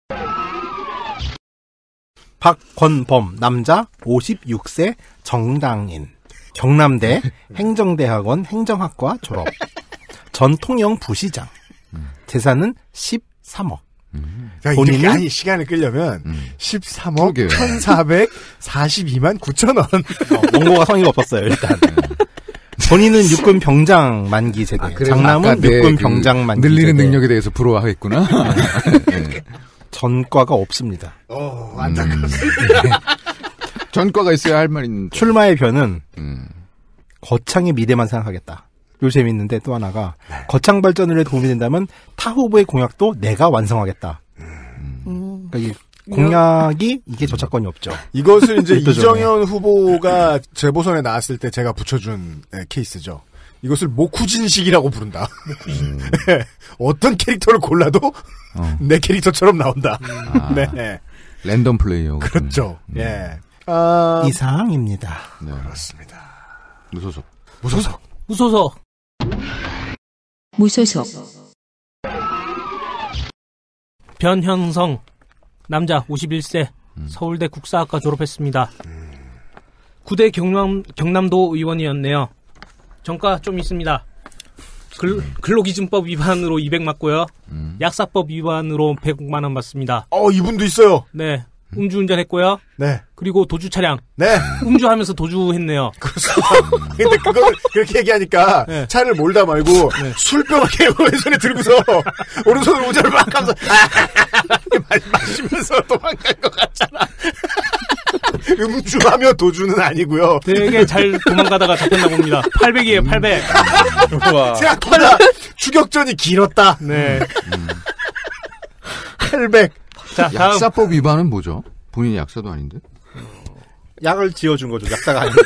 박권범 남자 오십육 세 정당인 경남대 행정대학원 행정학과 졸업 전 통영 부시장 재산은 십삼억 음. 본인은 아니 시간을 끌려면 음. 십삼억 천사백사십이만 구천 원 어, 원고가 성의가 없었어요 일단. 본인은 육군 병장 만기 세대. 아, 장남은 육군 그 병장 만기 늘리는 세대. 능력에 대해서 부러워하겠구나. 네. 전과가 없습니다. 어, 안타깝습니다. 음. 전과가 있어야 할 말인. 출마의 변은 음. 거창의 미래만 생각하겠다. 요 재밌는데 또 하나가 네. 거창 발전에 도움이 된다면 타 후보의 공약도 내가 완성하겠다. 음. 그러니까 이 공약이 이게 저작권이 없죠. 이것을 이제 대표적으로. 이정현 후보가 재보선에 나왔을 때 제가 붙여준 네, 케이스죠. 이것을 모쿠진식이라고 부른다. 음. 어떤 캐릭터를 골라도 어. 내 캐릭터처럼 나온다. 아, 네. 랜덤 플레이어. 그렇죠. 음. 예. 아, 이상입니다. 네. 그렇습니다. 무소속. 무소속. 무소속. 무소속, 변현성. 남자 오십일 세. 음. 서울대 국사학과 졸업했습니다. 구대 경남, 경남도 의원이었네요. 전과 좀 있습니다. 근, 근로기준법 위반으로 이백 맞고요. 음. 약사법 위반으로 백만 원 받습니다. 어, 이분도 있어요. 네. 음주운전했고요. 네. 그리고 도주 차량. 네. 음주하면서 도주했네요. 그렇습니다. 근데 그걸 그렇게 얘기하니까 네. 차를 몰다 말고 네. 술병을 왼손에 들고서 오른손으로 모자를 막 감서 마시면서 도망갈 것 같잖아. 음주하며 도주는 아니고요. 되게 잘 도망가다가 잡혔나 봅니다. 팔백이에요, 팔백. 생각보다 추격전이 길었다. 네. 음. 팔백. 자, 다음. 약사법 위반은 뭐죠? 본인이 약사도 아닌데? 약을 지어준 거죠. 약사가 아닌데.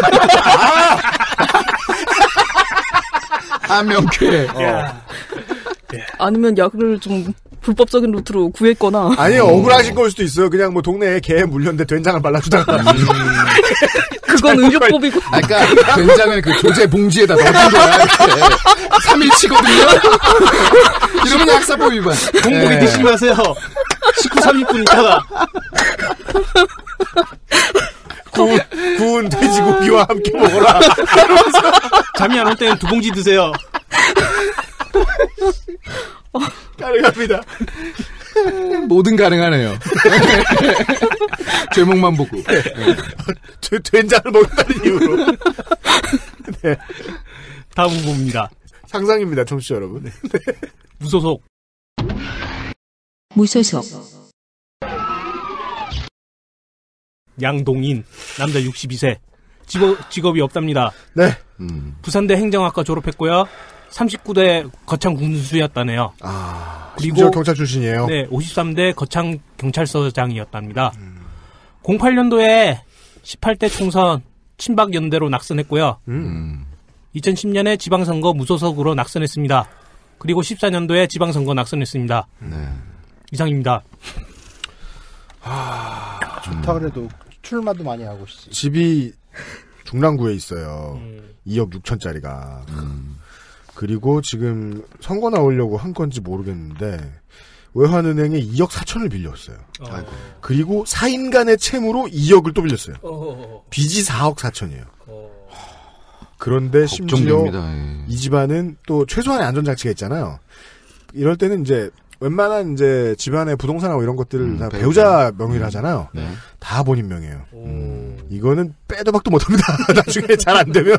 아, 명쾌. 어. 아니면 약을 좀 불법적인 루트로 구했거나. 아니요, 억울하신 걸 수도 있어요. 그냥 뭐 동네에 개에 물렸는데 된장을 발라주다가. 음. 그건 의료법이고. 아, 그러니까 된장을 그 조제 봉지에다 넣은 거야. 이렇게. 삼 일치거든요. 이러면 약사법 위반. 공복에 네. 드시지 마세요. 식후 삼십 분 있다가. 구운, 구운 돼지고기와 함께 먹어라. 잠이 안 올 때는 두 봉지 드세요. 가능합니다. 뭐든 가능하네요. 제목만 보고. 네. 저 된장을 먹는다는 이유로. 네. 다음 후보입니다. 상상입니다, 청취자 여러분. 네. 무소속. 무소속, 양동인. 남자 육십이 세. 직업, 직업이 없답니다. 네. 음. 부산대 행정학과 졸업했고요. 삼십구 대 거창 군수였다네요. 아, 그리고 경찰 출신이에요. 네, 오십삼 대 거창 경찰서장이었답니다. 음. 공팔 년도에 십팔 대 총선 친박 연대로 낙선했고요. 음. 이천십 년에 지방선거 무소속으로 낙선했습니다. 그리고 십사 년도에 지방선거 낙선했습니다. 네. 이상입니다. 아, 좋다 그래도 출마도 많이 하고 씨. 집이 중랑구에 있어요. 음. 이억 육천짜리가. 음. 그리고 지금 선거 나오려고 한 건지 모르겠는데 외환은행에 이억 사천을 빌렸어요. 어. 그리고 사 인간의 채무로 이억을 또 빌렸어요. 어. 빚이 사억 사천이에요. 어. 그런데 심지어 걱정됩니다. 예. 이 집안은 또 최소한의 안전장치가 있잖아요. 이럴 때는 이제 웬만한 이제 집안의 부동산하고 이런 것들을 음, 다 배우자. 배우자 명의로 하잖아요. 네. 다 본인 명의예요. 음. 이거는 빼도 박도 못합니다. 나중에 잘 안 되면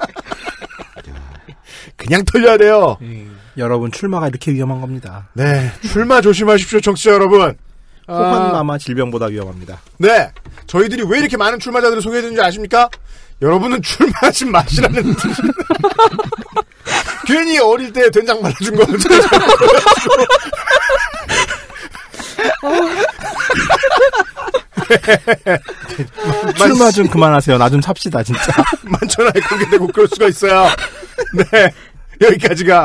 그냥 털려야 돼요. 음. 여러분 출마가 이렇게 위험한 겁니다. 네, 출마 조심하십시오, 청취자 여러분. 호환마마 질병보다 위험합니다. 네, 저희들이 왜 이렇게 많은 출마자들을 소개해드는지 아십니까? 여러분은 출마하지 마시라는 괜히 어릴 때 된장 말아준 거 출마 좀 그만하세요. 나 좀 삽시다 진짜. 만천하에 공개되고 그럴 수가 있어요. 네, 여기까지가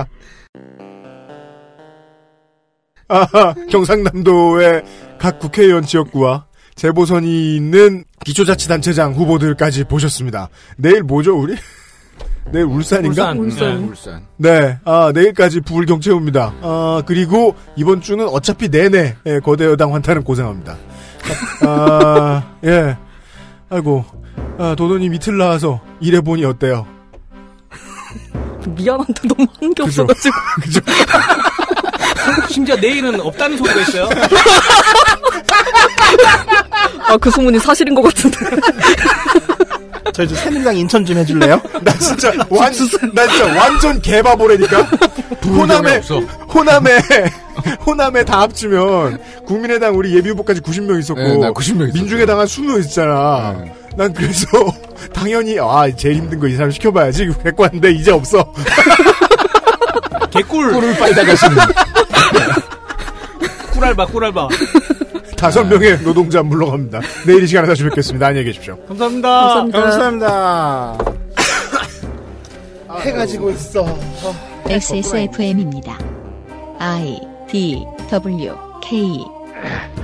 아, 경상남도의 각 국회의원 지역구와 재보선이 있는 기초자치단체장 후보들까지 보셨습니다. 내일 뭐죠 우리? 내일 울산인가? 울산. 울산. 네. 울산. 네, 아, 내일까지 부울경채입니다. 아, 그리고 이번 주는 어차피 내내 예, 거대 여당 환타는 고생합니다. 아, 예. 아이고, 아, 도도님 이틀 나와서 일해보니 어때요? 미안한데 너무 한 게 그죠. 없어가지고. 그죠? 심지어 내일은 없다는 소리가 있어요. 아, 그 소문이 사실인 것 같은데. 저희 좀 새누리당 인천 좀 해줄래요? 나 진짜 완, 나 진짜 완전 개바보라니까. 호남에 없어. 호남에 호남에 다 합치면 국민의당 우리 예비 후보까지 구십 명 있었고 네, 나 구십 명 있었어요. 민중의당 한 이십 명 있었잖아. 네. 난 그래서 당연히 아 제일 힘든 거 이 사람 시켜봐야지 갖고 왔는데 이제 없어. 개꿀. 꿀을 빨다 가시는. 꿀알바 꿀알바. 다섯 명의 노동자 물러갑니다. 내일 이 시간에 다시 뵙겠습니다. 안녕히 계십시오. 감사합니다. 감사합니다. 감사합니다. 해가지고 있어. 엑스에스에프엠입니다. I, D, W, K